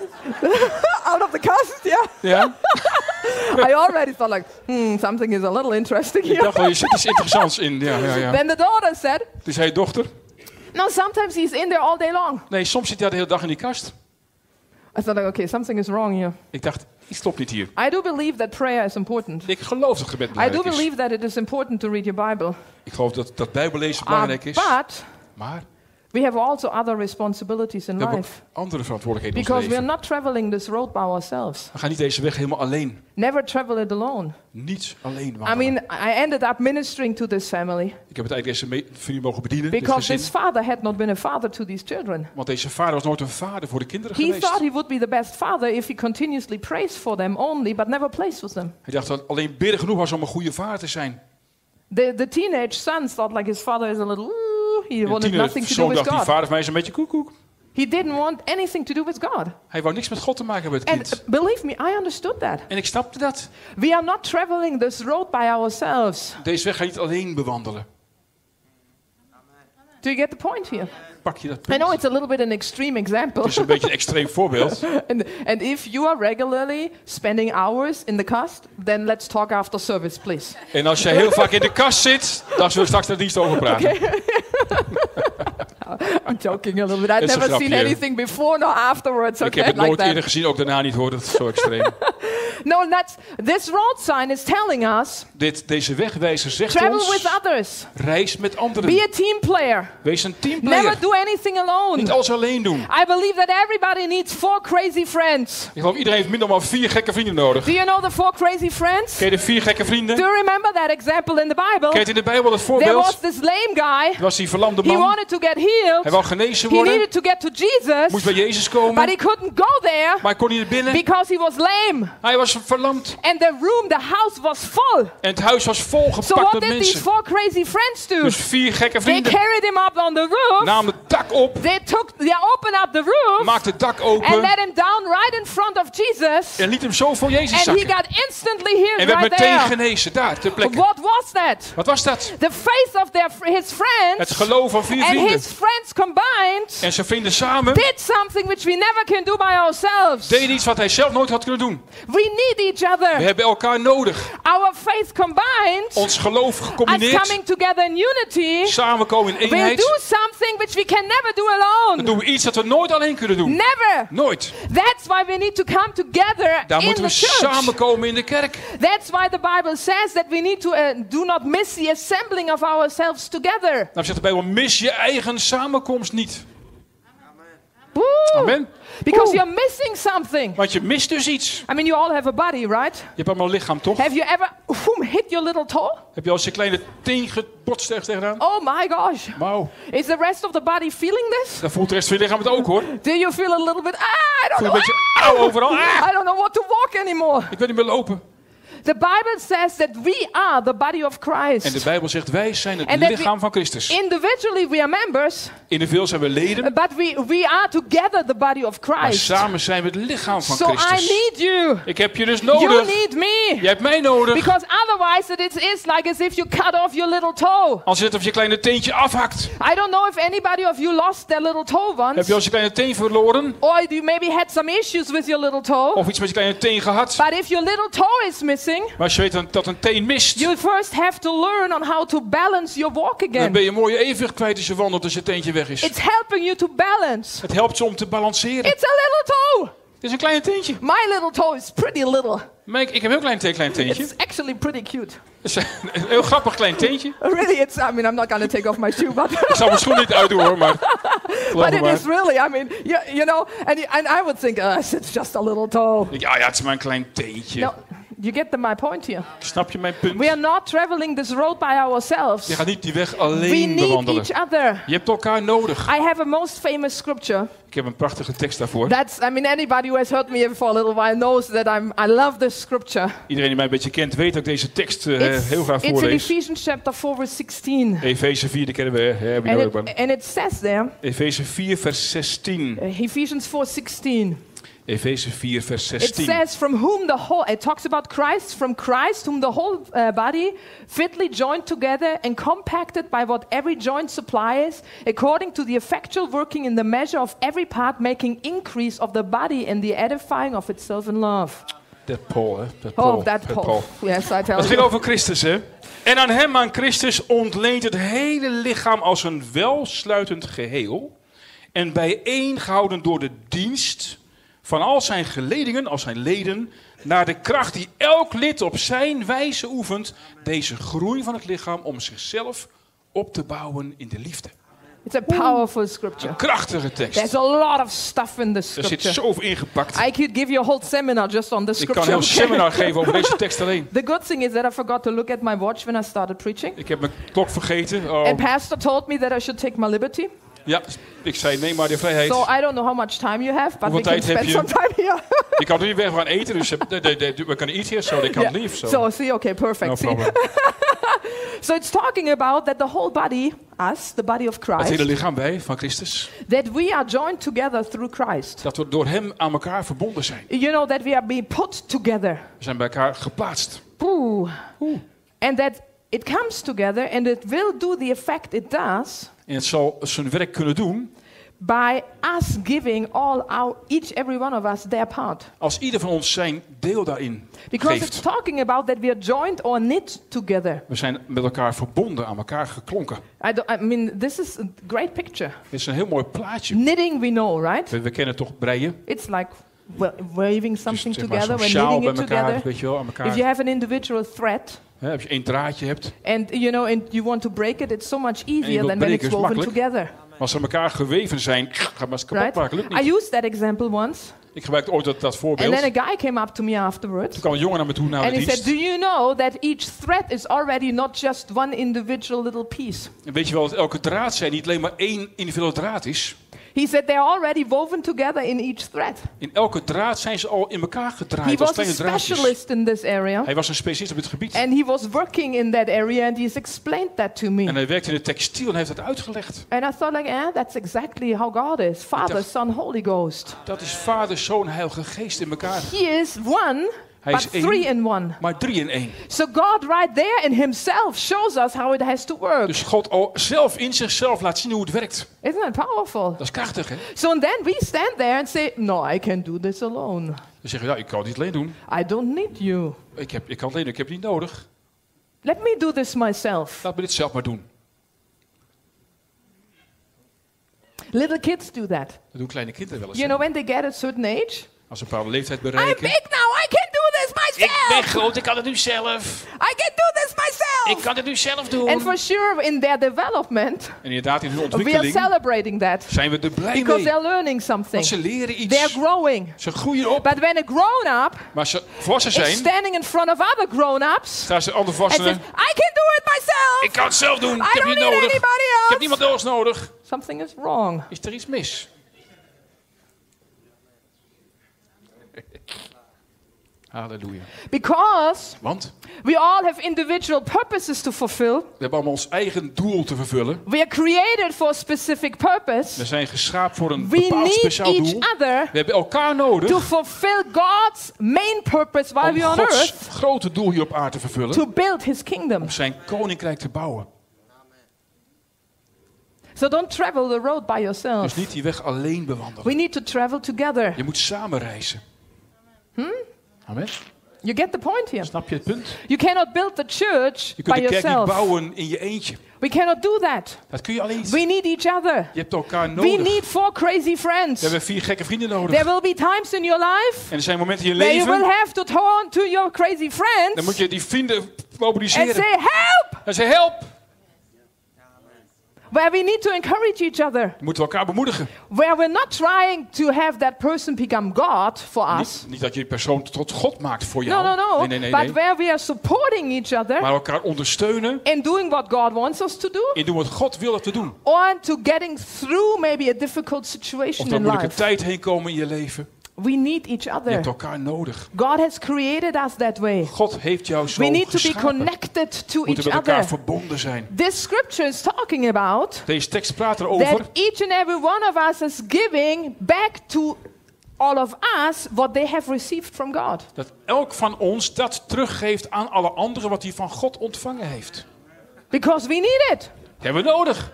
S2: Out of the cast, yeah.
S1: ja?
S2: I already thought like, hmm, something is a little interesting
S1: Ik
S2: here.
S1: dacht wel, je zit iets interessants in. Ja, ja, ja.
S2: Then the daughter said,
S1: Toen zei je dochter,
S2: no, sometimes he's in there all day long.
S1: nee, soms zit hij de hele dag in die kast.
S2: I thought like, okay, something is wrong here.
S1: Ik dacht, iets klopt niet hier.
S2: I do believe that prayer is important.
S1: Ik geloof dat gebed
S2: I do
S1: belangrijk is.
S2: believe that it is important to read your Bible.
S1: Ik geloof dat, dat bijbellezen
S2: Uh,
S1: belangrijk is.
S2: but
S1: Maar
S2: We have also other responsibilities in
S1: We hebben
S2: life.
S1: ook andere verantwoordelijkheden in ons
S2: Because we are
S1: leven.
S2: not traveling this road by ourselves.
S1: We gaan niet deze weg helemaal alleen.
S2: Never travel it alone.
S1: Niet alleen
S2: I
S1: wandelen.
S2: mean, I ended up ministering to this family
S1: Ik heb het eigenlijk deze me- familie mogen bedienen, dit
S2: because
S1: gezin.
S2: this father had not been a father to these children.
S1: Want deze vader was nooit een vader voor de kinderen
S2: He
S1: geweest.
S2: thought he would be the best father if he continuously prays for them only, but never plays with them.
S1: Hij dacht dat alleen bidden genoeg was om een goede vader te zijn.
S2: The, the teenage son thought like his father is a little, ooh, he
S1: De
S2: wanted nothing to do
S1: tienerzoon
S2: with
S1: dacht, die
S2: God.
S1: vader van mij is een beetje koekoek.
S2: He didn't want anything to do with God.
S1: Hij wou niks met God te maken hebben, het kind.
S2: And believe me, I understood that.
S1: En ik snapte dat.
S2: We are not traveling this road by ourselves.
S1: Deze weg ga je niet alleen bewandelen.
S2: Do you get the point here?
S1: Pak je dat
S2: I
S1: punt?
S2: know it's a little bit an extreme example.
S1: Het is een beetje een extreem voorbeeld.
S2: and, and if you are regularly spending hours in the cast, then let's talk after service, please.
S1: En als jij heel vaak in de kast zit, dan zullen we straks naar de dienst over praten.
S2: I'm joking a little bit. I've
S1: It's a
S2: never seen
S1: grapje.
S2: anything before nor afterwards.
S1: Ik
S2: Okay,
S1: heb het
S2: like
S1: nooit
S2: that.
S1: eerder gezien, ook daarna niet hoor. Dat is zo extreem.
S2: No, that's this road sign is telling us
S1: Dit, deze wegwijzer zegt
S2: travel
S1: ons,
S2: with others.
S1: reis met
S2: Be
S1: anderen.
S2: a team player.
S1: Wees een teamplayer.
S2: Never do anything alone.
S1: Niet alles alleen doen.
S2: I believe that everybody needs four crazy friends.
S1: Ik geloof iedereen heeft minder dan vier gekke vrienden nodig.
S2: Do you know the four crazy friends?
S1: Ken je de vier gekke vrienden?
S2: Do you remember that example in the Bible?
S1: Ken je het in de Bijbel het
S2: There was
S1: voorbeeld?
S2: this lame guy.
S1: Er was die verlamde
S2: He
S1: man.
S2: wanted to get healed.
S1: Hij wou genezen
S2: He
S1: worden.
S2: needed to get to
S1: Moest
S2: Jesus,
S1: bij Jezus
S2: but
S1: komen.
S2: he couldn't go there
S1: Maar hij kon niet naar binnen.
S2: because he was lame.
S1: Hij was verlamd.
S2: And the room, the house was full.
S1: En het huis was
S2: So
S1: volgepakt
S2: what
S1: met
S2: did these
S1: mensen.
S2: four crazy friends do?
S1: Dus vier gekke
S2: They
S1: vrienden
S2: carried him up on the roof.
S1: namen het dak op.
S2: They took, they opened up the roof
S1: Maakten het dak
S2: and
S1: open.
S2: let him down right in front of Jesus.
S1: En liet hem zo voor Jezus
S2: And he
S1: zakken.
S2: got instantly healed
S1: En werd
S2: right
S1: meteen
S2: there.
S1: genezen. Daar, ter plekke.
S2: What was that?
S1: Wat was dat?
S2: The faith of their, his
S1: Het
S2: friends
S1: geloof van vier
S2: and
S1: vrienden.
S2: his friends combined
S1: En zijn vrienden samen
S2: did something which we never can do by ourselves.
S1: deden iets wat hij zelf nooit had kunnen doen.
S2: We need each
S1: We
S2: other.
S1: hebben elkaar nodig.
S2: Our faith combined,
S1: Ons geloof
S2: us
S1: gecombineerd.
S2: coming together in unity,
S1: Samenkomen in
S2: we'll
S1: eenheid.
S2: do something which we can never do
S1: Dan
S2: alone.
S1: doen we iets dat we nooit alleen kunnen doen.
S2: Never.
S1: Nooit.
S2: That's why we need to come together
S1: Daar
S2: in
S1: moeten
S2: the
S1: we
S2: church.
S1: samenkomen in de kerk.
S2: That's why the Bible says that we need to uh, do not miss the assembling of ourselves together.
S1: Dan zegt de Bijbel, mis je eigen samenkomst niet.
S2: Woo!
S1: Amen.
S2: Because
S1: Oeh.
S2: you're missing something.
S1: Want je mist dus iets.
S2: I mean, you all have a body, right?
S1: Je hebt allemaal een lichaam, toch?
S2: Have you ever whom, hit your little toe?
S1: Heb je al eens je kleine teen gebotst ergens tegenaan?
S2: Oh my gosh.
S1: Wauw.
S2: Is the rest of the body feeling this?
S1: Dan voelt de rest van je lichaam het ook, hoor.
S2: Do you feel a little bit, ah, I don't
S1: Voel je
S2: know.
S1: een beetje auw overal. Ah,
S2: I don't know what to walk anymore.
S1: ik wil niet meer lopen.
S2: The Bible says that we are the body of Christ.
S1: En de Bijbel zegt, wij zijn het
S2: And that
S1: lichaam
S2: we-
S1: van Christus.
S2: Individually we are members,
S1: Individueel zijn we leden,
S2: but we, we are together the body of
S1: maar
S2: Christ.
S1: samen zijn we het lichaam van
S2: So I
S1: Christus.
S2: need you.
S1: Ik heb je dus
S2: You
S1: nodig.
S2: need me.
S1: Jij hebt mij nodig.
S2: Because otherwise it is like as if you cut off your little toe.
S1: Als je het of je kleine teentje afhakt.
S2: I don't know if anybody of you lost their little toe
S1: Heb
S2: once.
S1: je al eens je kleine teen verloren?
S2: Or you maybe had some issues with your little toe.
S1: Of iets met je kleine teen gehad?
S2: But if your little toe is missing,
S1: Maar als je weet dat een teen mist,
S2: you first have to learn on how to balance your walk
S1: dan
S2: again.
S1: ben je mooi je evenwicht kwijt als je wandelt als je teentje weg is.
S2: It's helping you to balance.
S1: Het helpt ze om te balanceren.
S2: It's a little toe.
S1: Het is een klein teentje.
S2: My little toe is pretty little.
S1: Maar ik, ik heb een heel klein, te- klein teentje.
S2: It's actually pretty cute.
S1: Het is een heel grappig klein teentje.
S2: Really, it's, I mean, I'm not going to take off my shoe, but,
S1: Ik zal mijn schoen niet uitdoen hoor, maar geloof
S2: but
S1: me
S2: it
S1: maar.
S2: is really, I mean, you, you know, and, y- and I would think, uh, it's just a little toe.
S1: Ja, ja, het is maar een klein teentje.
S2: No, you get the, my point here.
S1: Snap je mijn punt?
S2: We are not traveling this road by ourselves.
S1: Je gaat niet die weg
S2: We
S1: alleen
S2: need
S1: bewandelen.
S2: each other.
S1: Je hebt elkaar nodig.
S2: I have a most famous scripture.
S1: Ik heb een prachtige tekst daarvoor.
S2: That's, I mean, anybody who has heard me for a little while knows that I'm, I love this scripture.
S1: Iedereen die mij een beetje kent weet dat ik deze tekst uh,
S2: It's,
S1: heel graag
S2: it's in
S1: voorlees.
S2: Ephesians chapter four, verse sixteen.
S1: Efeze vier, die kennen we. Hè, we
S2: And
S1: know
S2: it,
S1: it,
S2: and it says there,
S1: Efeze vier, vers zestien.
S2: uh, Ephesians four sixteen.
S1: Efeze vier, vers
S2: It
S1: zestien.
S2: says, from whom the whole, it talks about Christ, from Christ, whom the whole uh, body fitly joined together and compacted by what every joint supplies, according to the effectual working in the measure of every part, making increase of the body and the edifying of itself in love.
S1: Dat Paul, hè? Dat Paul.
S2: Oh, that
S1: dat
S2: Paul. Yes, I tell
S1: Het ging
S2: you.
S1: over Christus, hè? En aan hem, aan Christus, ontleent het hele lichaam als een welsluitend geheel en bijeengehouden door de dienst van al zijn geledingen, als zijn leden, naar de kracht die elk lid op zijn wijze oefent, deze groei van het lichaam om zichzelf op te bouwen in de liefde.
S2: It's a powerful scripture.
S1: Een krachtige tekst.
S2: There's a lot of stuff in the
S1: Er zit
S2: scripture.
S1: zoveel ingepakt.
S2: I could give you a whole seminar just on the
S1: Ik
S2: scripture.
S1: kan een heel seminar geven over deze tekst alleen.
S2: The good thing is that I forgot to look at my watch when I started preaching.
S1: Ik heb mijn klok vergeten. Oh.
S2: And pastor told me that I should take my liberty.
S1: Ja, ik zei neem maar de vrijheid.
S2: So I don't know how much time you have, but
S1: Hoeveel
S2: we can
S1: tijd heb
S2: spend
S1: je?
S2: some time here.
S1: Ik kan nu niet weg gaan eten, dus uh, they, they, they, we can eat here, so they can't
S2: Yeah.
S1: leave. So,
S2: So see, okay, perfect.
S1: no
S2: See?
S1: problem.
S2: So it's talking about that the whole body, us, the body of
S1: Het hele
S2: Christ,
S1: lichaam, wij, van Christus,
S2: that we are joined together through Christ.
S1: dat we door hem aan elkaar verbonden zijn.
S2: You know, that we are being put together.
S1: We zijn bij elkaar geplaatst.
S2: Ooh.
S1: Oeh.
S2: And that it comes together and it will do the effect it does
S1: En het zal zijn werk kunnen doen
S2: by us giving all our, each every one of us their part.
S1: als ieder van ons zijn deel daarin
S2: Because it's
S1: geeft.
S2: talking about that we are joined or knit together.
S1: We zijn met elkaar verbonden, aan elkaar geklonken.
S2: I, don't, I mean, this is a great picture.
S1: Dit is een heel mooi plaatje.
S2: Knitting, we know, right?
S1: We, we kennen toch breien?
S2: It's like wa- waving something
S1: Dus zeg maar
S2: together,
S1: zo'n
S2: we're
S1: sjaal
S2: knitting
S1: bij
S2: it
S1: elkaar,
S2: together.
S1: weet je wel, aan
S2: If
S1: elkaar.
S2: you have an individual thread,
S1: Hè, als je één draadje hebt,
S2: and you know, and you want to break it, it's so much easier
S1: wilt
S2: than when
S1: breken,
S2: it's
S1: is
S2: woven
S1: makkelijk.
S2: together,
S1: maar als ze aan elkaar geweven zijn, gaat maar eens kapot
S2: right?
S1: maken, lukt
S2: I
S1: niet.
S2: used that example once,
S1: Ik gebruikte ooit dat, dat
S2: and
S1: voorbeeld.
S2: then a guy came up to me afterwards,
S1: Toen kwam een jongen naar me toe na
S2: and
S1: de
S2: he said,
S1: dienst.
S2: "Do you know that each thread is already not just one individual little piece?"
S1: En weet je wel dat elke draad zijn niet alleen maar één individuele draad is.
S2: He said they're already woven together in each thread.
S1: In elke draad zijn ze al in elkaar
S2: He
S1: gedraaid als
S2: was a
S1: kleine draadjes.
S2: specialist in this area,
S1: Hij was een specialist op het gebied.
S2: and he was working in that area, and he's explained that to me.
S1: En hij werkte in het textiel en heeft dat uitgelegd.
S2: And I thought, like, eh, that's exactly how God is: Father,
S1: dacht-
S2: Son, Holy Ghost.
S1: Dat is Vader, Zoon, Heilige Geest in elkaar.
S2: He is one,
S1: Hij
S2: but
S1: is één.
S2: three in one.
S1: Maar drie in één.
S2: So God, right there in Himself, shows us how it has to work.
S1: Dus God al zelf in zichzelf laat zien hoe het werkt.
S2: Isn't that powerful?
S1: Dat is krachtig, hè?
S2: So and then we stand there and say, "No, I can do this alone.
S1: Dan zeggen we, ja, ik kan het niet alleen doen.
S2: I don't need you.
S1: Ik, heb, ik kan het alleen doen, ik heb het niet nodig.
S2: Let me do this myself."
S1: Laat me dit zelf maar doen.
S2: Little kids do that.
S1: Dat doen kleine kinderen wel eens.
S2: You
S1: hè.
S2: know, when they get a certain age,
S1: Als ze een bepaalde leeftijd
S2: I'm
S1: bereiken.
S2: big now. I can do this myself.
S1: groot, ik kan het nu zelf.
S2: I can do this myself.
S1: kan het nu zelf doen.
S2: And for sure, in their development,
S1: En inderdaad, in hun
S2: we are
S1: ontwikkeling
S2: celebrating that
S1: zijn we er blij
S2: because
S1: mee.
S2: they're learning something.
S1: Want ze leren
S2: They're
S1: iets.
S2: growing.
S1: Ze groeien op.
S2: But when a grown-up
S1: Maar als ze volwassen
S2: is
S1: zijn,
S2: standing in front of other grown-ups
S1: staan ze andere
S2: and
S1: volwassenen.
S2: says, "I can do it myself.
S1: Ik kan het zelf doen.
S2: I
S1: Ik heb
S2: don't
S1: niet
S2: need
S1: nodig.
S2: anybody
S1: Ik heb
S2: else."
S1: niemand anders nodig.
S2: Something is wrong.
S1: Is er iets mis? Halleluja.
S2: Because
S1: Want
S2: we all have individual purposes to fulfill.
S1: we hebben allemaal ons eigen doel te vervullen.
S2: We are created for a specific
S1: We
S2: purpose.
S1: zijn geschapen voor een
S2: We
S1: bepaald
S2: need
S1: speciaal
S2: each
S1: doel.
S2: other
S1: We hebben elkaar nodig
S2: to fulfill God's main purpose while
S1: om
S2: we're on
S1: Gods
S2: earth,
S1: grote doel hier op aarde te vervullen.
S2: to build His kingdom.
S1: Om zijn koninkrijk te bouwen.
S2: So don't travel the road by
S1: Dus
S2: yourself.
S1: niet die weg alleen bewandelen.
S2: We need to travel together.
S1: Je moet samen reizen. Amen.
S2: You get the point here.
S1: Snap je het punt?
S2: You cannot build the church
S1: Je
S2: by
S1: kunt de kerk niet
S2: yourself.
S1: bouwen in je eentje.
S2: We cannot do that.
S1: Dat kun je alleen niet.
S2: We need each other.
S1: Je hebt elkaar
S2: We
S1: nodig.
S2: need four crazy friends.
S1: We hebben vier gekke vrienden
S2: There
S1: nodig.
S2: will be times in your life
S1: En er zijn momenten in je
S2: where you will
S1: leven,
S2: have to turn to your crazy
S1: dan
S2: friends
S1: moet je die vrienden
S2: and
S1: mobiliseren.
S2: say, "Help!"
S1: En zeggen, help!
S2: Where we need to encourage each other.
S1: We moeten elkaar bemoedigen.
S2: Where we're not trying to have that person become God for us.
S1: Niet, niet dat je die persoon tot God maakt voor
S2: No,
S1: jou.
S2: no, no.
S1: Nee, nee, nee.
S2: But
S1: nee.
S2: where we are supporting each other
S1: Maar elkaar ondersteunen
S2: in doing what God wants us to do,
S1: in doen wat God wil dat we doen.
S2: or to getting through maybe a difficult
S1: Of
S2: situation
S1: door een
S2: in
S1: moeilijke
S2: life.
S1: tijd heen komen in je leven.
S2: We need each
S1: Je
S2: other.
S1: hebt elkaar nodig.
S2: God has created us that way.
S1: God heeft jou zo
S2: We need to be
S1: geschapen.
S2: connected to
S1: We moeten
S2: each
S1: met elkaar
S2: other.
S1: verbonden zijn.
S2: This scripture is talking about
S1: Deze tekst praat erover
S2: that each and every one of us is giving back to all of us what they have received from God.
S1: dat elk van ons dat teruggeeft aan alle anderen wat hij van God ontvangen heeft.
S2: Because we need it.
S1: Dat hebben we nodig.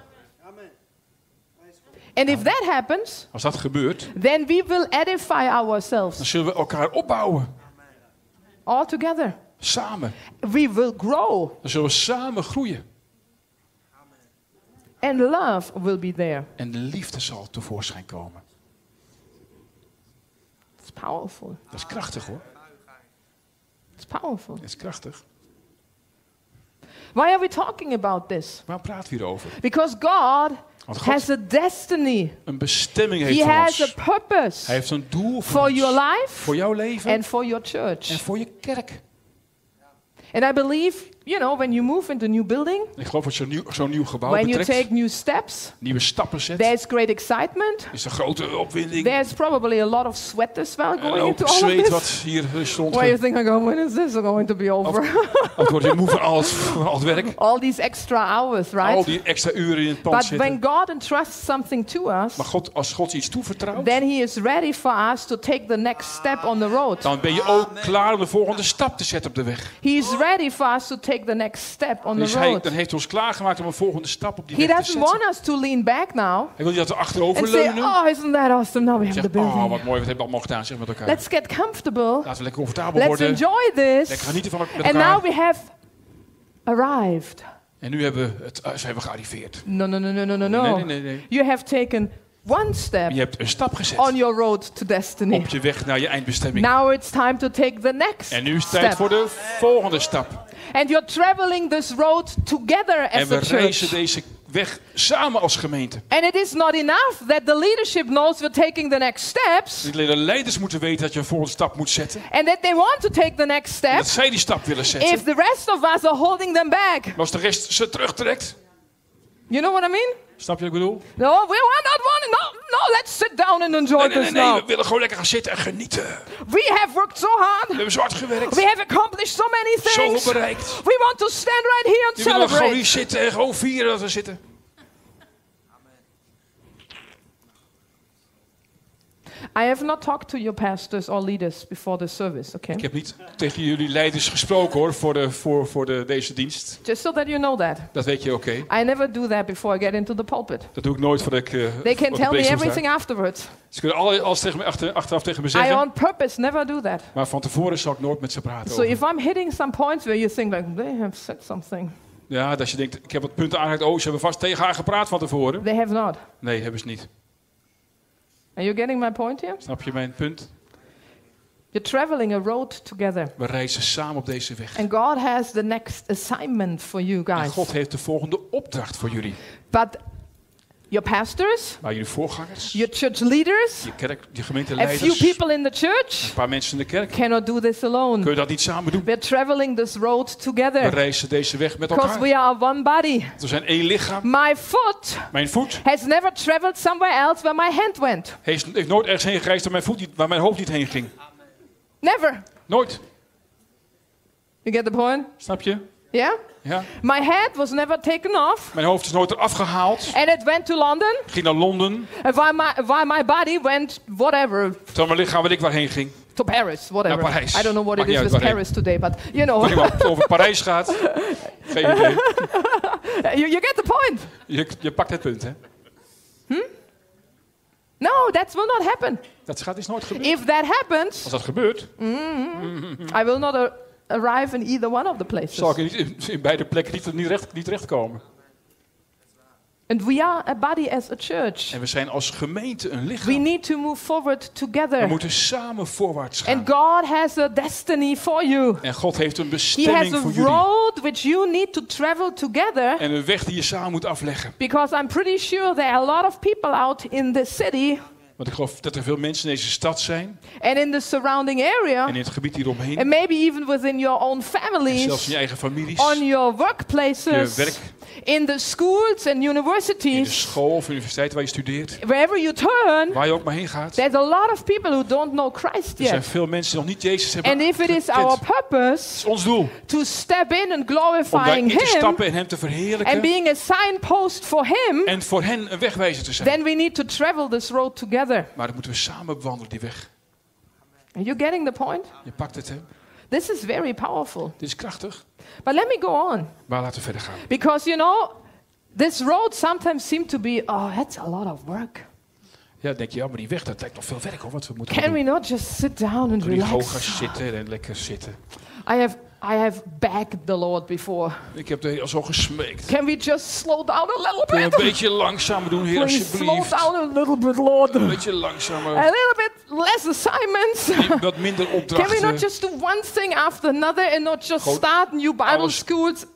S2: And if that happens,
S1: Als dat gebeurt,
S2: then we will edify
S1: dan
S2: ourselves
S1: zullen we elkaar opbouwen.
S2: all together.
S1: Samen.
S2: We will grow
S1: Dan zullen we samen groeien.
S2: and love will be there.
S1: En de liefde zal tevoorschijn komen.
S2: It's powerful.
S1: Dat is krachtig hoor.
S2: It's powerful.
S1: Dat is krachtig.
S2: Why are we talking about this?
S1: Waarom praten we hierover?
S2: Because God,
S1: Want God
S2: has a destiny.
S1: een bestemming heeft
S2: He
S1: voor
S2: has
S1: ons.
S2: a purpose
S1: Hij heeft een doel voor
S2: for
S1: ons.
S2: your life
S1: Voor jouw leven
S2: and for your church.
S1: en voor je kerk.
S2: And I believe, you know, when you move into a new building,
S1: Ik geloof dat zo'n nieuw, zo'n nieuw gebouw
S2: when you
S1: betrekt,
S2: take new steps,
S1: nieuwe stappen zet,
S2: there's great excitement.
S1: is er grote opwinding.
S2: There's probably a lot of sweat as well
S1: En
S2: going
S1: ook
S2: into all of
S1: zweet wat
S2: this.
S1: hier stond.
S2: Where you think, oh, when is this going to be over?
S1: Of word je moe van al het, van al het werk.
S2: All these extra hours,
S1: Al
S2: right?
S1: die extra uren in het pand
S2: But
S1: zitten.
S2: when God entrusts something to us,
S1: Maar God, als God iets toevertrouwt,
S2: then He is ready for us to take the next step on the road.
S1: dan ben je ook klaar om de volgende stap te zetten op de weg.
S2: He is ready for us to take the next step on
S1: Dus
S2: the
S1: hij,
S2: road.
S1: dan heeft hij ons klaargemaakt om een volgende stap op die
S2: He
S1: weg te
S2: doesn't
S1: zetten.
S2: want us to lean back now
S1: Hij wil niet dat we
S2: and
S1: achterover
S2: say,
S1: leunen.
S2: oh, isn't that awesome? Now we have the
S1: Zeg, oh,
S2: building.
S1: wat mooi, wat hebben we allemaal gedaan, zeg met elkaar.
S2: Let's get comfortable.
S1: Laten we lekker comfortabel
S2: Let's
S1: worden.
S2: enjoy
S1: Lekker
S2: this.
S1: genieten van met
S2: And
S1: elkaar.
S2: now we have arrived.
S1: En nu hebben we het, uh, zijn we gearriveerd.
S2: No, no, no, no, no, no, no.
S1: Nee, nee, nee, nee.
S2: You have taken one step
S1: Je hebt een stap gezet
S2: on your road to destiny.
S1: op je weg naar je eindbestemming.
S2: Now it's time to take the next
S1: En nu is het tijd
S2: step.
S1: voor de volgende stap.
S2: And you're traveling this road together
S1: En
S2: as
S1: we
S2: a
S1: reizen
S2: church.
S1: deze weg samen als gemeente.
S2: And it is not enough that the leadership knows we're taking the next steps
S1: Niet alleen de leiders moeten weten dat je een volgende stap moet zetten.
S2: and that they want to take the next
S1: En
S2: step
S1: dat zij die stap willen
S2: if
S1: zetten.
S2: the rest of us are holding them back.
S1: Maar als de rest ze terugtrekt.
S2: You know what I mean?
S1: Snap je wat ik bedoel?
S2: No, we are not wanting. No, no, let's sit down and enjoy
S1: Nee, nee,
S2: this
S1: nee, nee.
S2: now.
S1: We willen gewoon lekker gaan zitten en genieten.
S2: We have worked so hard.
S1: We hebben zo hard gewerkt.
S2: We have accomplished so many things.
S1: Zoveel bereikt.
S2: We want to stand right here and
S1: We willen gewoon
S2: celebrate.
S1: hier zitten en gewoon vieren dat we zitten.
S2: I have not talked to your pastors or leaders before the service, okay?
S1: Ik heb niet tegen jullie leiders gesproken hoor, voor, de, voor, voor de, deze dienst.
S2: Just so that you know that.
S1: Dat weet je oké.
S2: I never do that before I get into the pulpit.
S1: Dat doe ik nooit voordat ik uh,
S2: They can
S1: op de
S2: tell me
S1: preek sta.
S2: everything afterwards.
S1: Ze kunnen alle, alles tegen me achter, achteraf tegen me
S2: I
S1: zeggen.
S2: on purpose never do that.
S1: Maar van tevoren zal ik nooit met ze praten
S2: So
S1: over.
S2: if I'm hitting some points where you think like they have said something,
S1: Ja, dat je denkt, ik heb wat punten aangeraakt. Oh, ze hebben vast tegen haar gepraat van tevoren.
S2: they have not.
S1: Nee, hebben ze niet.
S2: Are you getting my point here?
S1: Snap je mijn punt?
S2: You're traveling a road together.
S1: We reizen samen op deze weg.
S2: And God has the next assignment for you
S1: En
S2: guys.
S1: God heeft de volgende opdracht voor jullie.
S2: But your pastors,
S1: Maar jullie voorgangers,
S2: your church leaders,
S1: je kerk, je
S2: a
S1: gemeenteleiders,
S2: few people in the church
S1: een paar mensen in de kerk.
S2: cannot do this alone.
S1: Kun je dat niet samen doen?
S2: We're traveling this road
S1: We
S2: together
S1: reizen deze weg met
S2: because
S1: elkaar.
S2: we are one body.
S1: We zijn één lichaam.
S2: My foot
S1: Mijn voet
S2: has never traveled somewhere else where my hand went.
S1: heeft, heeft nooit ergens heen gereisd waar mijn, voet niet, waar mijn hoofd niet heen ging.
S2: Never.
S1: Nooit.
S2: You get the point?
S1: Snap je?
S2: Yeah?
S1: Ja.
S2: My head was never taken off
S1: Mijn hoofd is nooit eraf gehaald.
S2: and it went to London,
S1: Ging naar Londen.
S2: and while my, while my body went whatever,
S1: Terwijl mijn lichaam weet ik waarheen ging.
S2: to Paris, whatever.
S1: Naar Parijs.
S2: I don't know what
S1: Maakt
S2: it is
S1: niet
S2: with
S1: uit
S2: Paris today, but you know,
S1: Als je maar over Parijs gaat. Geen idee.
S2: you, you get the point.
S1: Je, je pakt het punt, hè?
S2: No, that will not happen.
S1: Dat gaat dus nooit gebeuren.
S2: If that happens,
S1: Als dat gebeurt,
S2: I will not a- arrive in either one of the places.
S1: zal ik in, in, in beide plekken niet, niet, recht, niet terechtkomen.
S2: And we are a body as a church.
S1: En we zijn als gemeente een
S2: We
S1: lichaam.
S2: need to move forward
S1: We
S2: together.
S1: moeten samen voorwaarts gaan.
S2: And God has a destiny for you.
S1: En God heeft een
S2: He
S1: bestemming
S2: has a
S1: voor jullie.
S2: road which you need to travel together.
S1: En een weg die je samen moet afleggen.
S2: Because I'm pretty sure there are a lot of people out in the city
S1: Want ik geloof dat er veel mensen in deze stad zijn.
S2: and in the surrounding area,
S1: En in het gebied hieromheen.
S2: and maybe even within your own
S1: En
S2: families,
S1: zelfs in je eigen families.
S2: on your
S1: Je
S2: workplaces,
S1: werk.
S2: in the schools and
S1: In de
S2: universities,
S1: school of universiteit waar je studeert.
S2: wherever you turn,
S1: Waar je ook maar heen gaat.
S2: there's a lot of people who don't know Christ
S1: Er zijn
S2: yet.
S1: veel mensen die nog niet Jezus hebben
S2: And if it is
S1: gekend.
S2: our
S1: Het
S2: purpose
S1: is ons doel.
S2: to step in and
S1: Om
S2: glorifying
S1: daarin te
S2: Him
S1: stappen en hem te
S2: and
S1: verheerlijken.
S2: being a signpost for Him,
S1: En voor hen een wegwijzer te zijn.
S2: then we need to travel this road together.
S1: Maar dan moeten we samen bewandelen die weg.
S2: Are you getting the point?
S1: Je pakt het, hè?
S2: This is very powerful.
S1: Dit is krachtig.
S2: But let me go on.
S1: Maar laten we verder gaan.
S2: Because, you know, this road sometimes seems to be, oh, that's a lot of work.
S1: Ja, dan denk je, ja, maar die weg, dat lijkt nog veel werk hoor, wat we moeten
S2: Can
S1: doen.
S2: we not just sit down and
S1: Doe niet hoog gaan
S2: relax?
S1: zitten en lekker zitten.
S2: I have, I have begged the Lord before.
S1: Ik heb de Heer al zo gesmeekt.
S2: Can we just slow down a little
S1: Kun je een
S2: bit?
S1: beetje langzamer doen, Heer,
S2: Please slow
S1: alsjeblieft.
S2: down a little bit, Lord.
S1: Een
S2: A
S1: beetje langzamer.
S2: little bit less assignments.
S1: Wat minder
S2: Can we not
S1: opdrachten.
S2: just do one thing after another and not just
S1: Gewoon
S2: start new Bible
S1: alles
S2: schools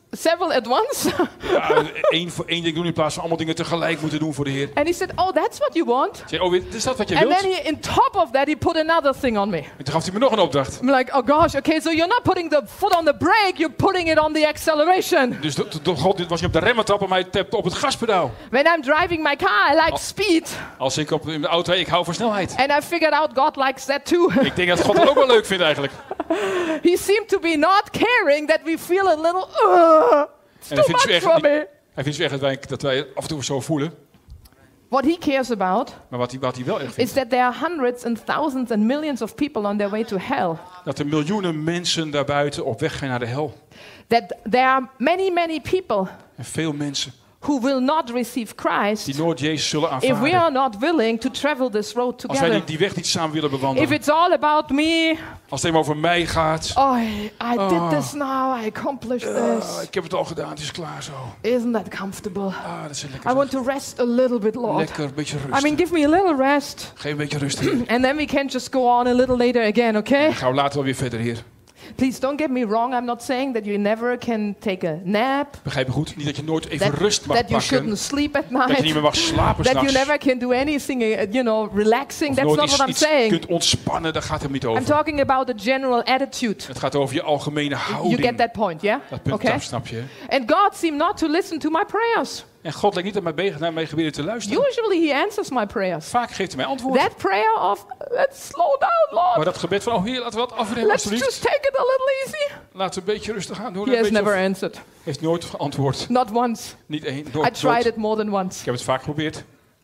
S2: several at once.
S1: Ja, één voor één ding doen in plaats van allemaal dingen tegelijk moeten doen voor de Heer.
S2: And he said, oh, that's what you want?
S1: Zei, oh, is dat wat je
S2: And
S1: wilt?
S2: then he, in top of that, he put another thing on me.
S1: En toen gaf hij me nog een opdracht.
S2: I'm like, oh gosh, okay, so you're not putting the foot on the brake, you're putting it on the acceleration.
S1: Dus do- do- God, dit was je op de remmen trappen, maar hij tapte op het gaspedaal.
S2: When I'm driving my car, I like speed.
S1: Als ik op in de auto, ik hou van snelheid.
S2: And I figured out God likes that too.
S1: Ik denk dat God dat ook wel leuk vindt eigenlijk.
S2: He seemed to be not caring that we feel a little, uh, it's
S1: En
S2: too
S1: hij vindt
S2: much
S1: het
S2: for
S1: echt,
S2: me.
S1: hij vindt het echt dat wij, dat wij af en toe zo voelen.
S2: What he cares about
S1: Maar wat hij, wat hij wel echt vindt,
S2: is that there are hundreds and thousands and millions of people on their way to hell.
S1: dat er miljoenen mensen daarbuiten op weg gaan naar de hel.
S2: That there are many, many people
S1: En veel mensen
S2: who will not receive Christ
S1: die nooit Jezus zullen
S2: if we
S1: aanvaarden.
S2: are not willing to travel this road
S1: Als wij die,
S2: together.
S1: die weg niet samen willen
S2: If
S1: bewandelen.
S2: it's all about me,
S1: Als het helemaal over mij gaat.
S2: oh, I, I
S1: Oh.
S2: did this now, I accomplished
S1: Ah,
S2: this.
S1: ik heb het al gedaan, het is klaar zo.
S2: Isn't that comfortable?
S1: Ah, dat is lekker.
S2: I want to rest a little bit, Lord.
S1: Lekker, een beetje
S2: I
S1: rust.
S2: mean, give me a little rest,
S1: Geef een beetje rust, Heer.
S2: and then we can just go on a little later again, okay?
S1: Gaan we later wel weer verder, Heer.
S2: Please don't get me wrong. I'm not saying that you never can take a nap,
S1: Begrijp me goed, niet dat je nooit even
S2: that,
S1: rust mag
S2: that you
S1: pakken.
S2: shouldn't sleep at
S1: Dat je niet
S2: night,
S1: meer mag slapen
S2: that you
S1: s'nachts.
S2: never can do anything, uh, you know, relaxing.
S1: Of
S2: That's
S1: nooit
S2: not
S1: iets,
S2: what I'm
S1: iets
S2: saying.
S1: kunt ontspannen, daar gaat het niet
S2: I'm
S1: over.
S2: talking about the general attitude.
S1: Het gaat over je algemene
S2: You
S1: houding.
S2: get that point, yeah?
S1: Dat punt,
S2: Okay.
S1: dat snap je.
S2: And God seemed not to listen to my prayers.
S1: En God lijkt niet naar mijn, be- naar mijn gebeden te luisteren.
S2: Usually He answers my prayers.
S1: Vaak geeft hij mij antwoord.
S2: That prayer of, let's slow down,
S1: Maar
S2: Lord.
S1: dat gebed van, oh Heer, laten we wat afremmen
S2: Let's
S1: alsjeblieft.
S2: just take it a little easy.
S1: Laten we een beetje rustig aan doen.
S2: He
S1: Een
S2: has
S1: beetje
S2: never
S1: of-
S2: answered.
S1: heeft nooit geantwoord.
S2: Not once.
S1: Niet één.
S2: I
S1: Nooit,
S2: tried
S1: nooit.
S2: it more than once.
S1: Ik heb het vaak geprobeerd.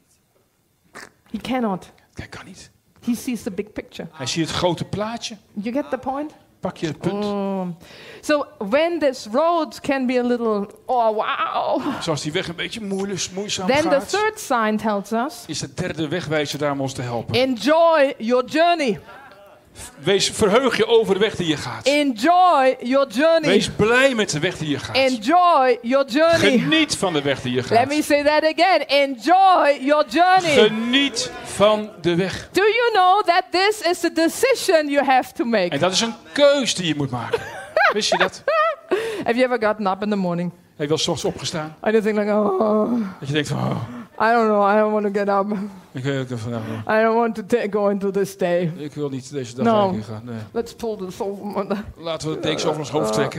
S2: He cannot.
S1: Dat kan niet.
S2: He sees the big picture.
S1: Hij ziet het grote plaatje.
S2: You get the point?
S1: Pak je het punt.
S2: Mm. So when this road can be a little, oh wow,
S1: Zoals die weg een beetje moeilijk, moeizaam
S2: then the
S1: gaat.
S2: third sign tells us,
S1: Is de derde wegwijzer daar om ons te helpen.
S2: enjoy your journey.
S1: Wees, verheug je over de weg die je gaat.
S2: Enjoy your journey.
S1: Wees blij met de weg die je gaat.
S2: Enjoy your journey.
S1: Geniet van de weg die je
S2: Let me
S1: gaat.
S2: say that again. Enjoy your journey.
S1: Geniet van de weg.
S2: Do you know that this is a decision you have to make?
S1: En dat is een keus die je moet maken. Wist je dat?
S2: Have you ever gotten up in the morning
S1: Heb je wel 's ochtends opgestaan?
S2: and you think like, oh,
S1: Dat je denkt van, oh,
S2: I don't know, I don't want to get up.
S1: ik, wil- ik, wil vandaag niet.
S2: I don't want to ta- go into this day.
S1: Ik wil niet deze dag
S2: No.
S1: eigenlijk gaan. Nee.
S2: Let's pull this over. my-
S1: Laten we de dekens over ons hoofd trekken.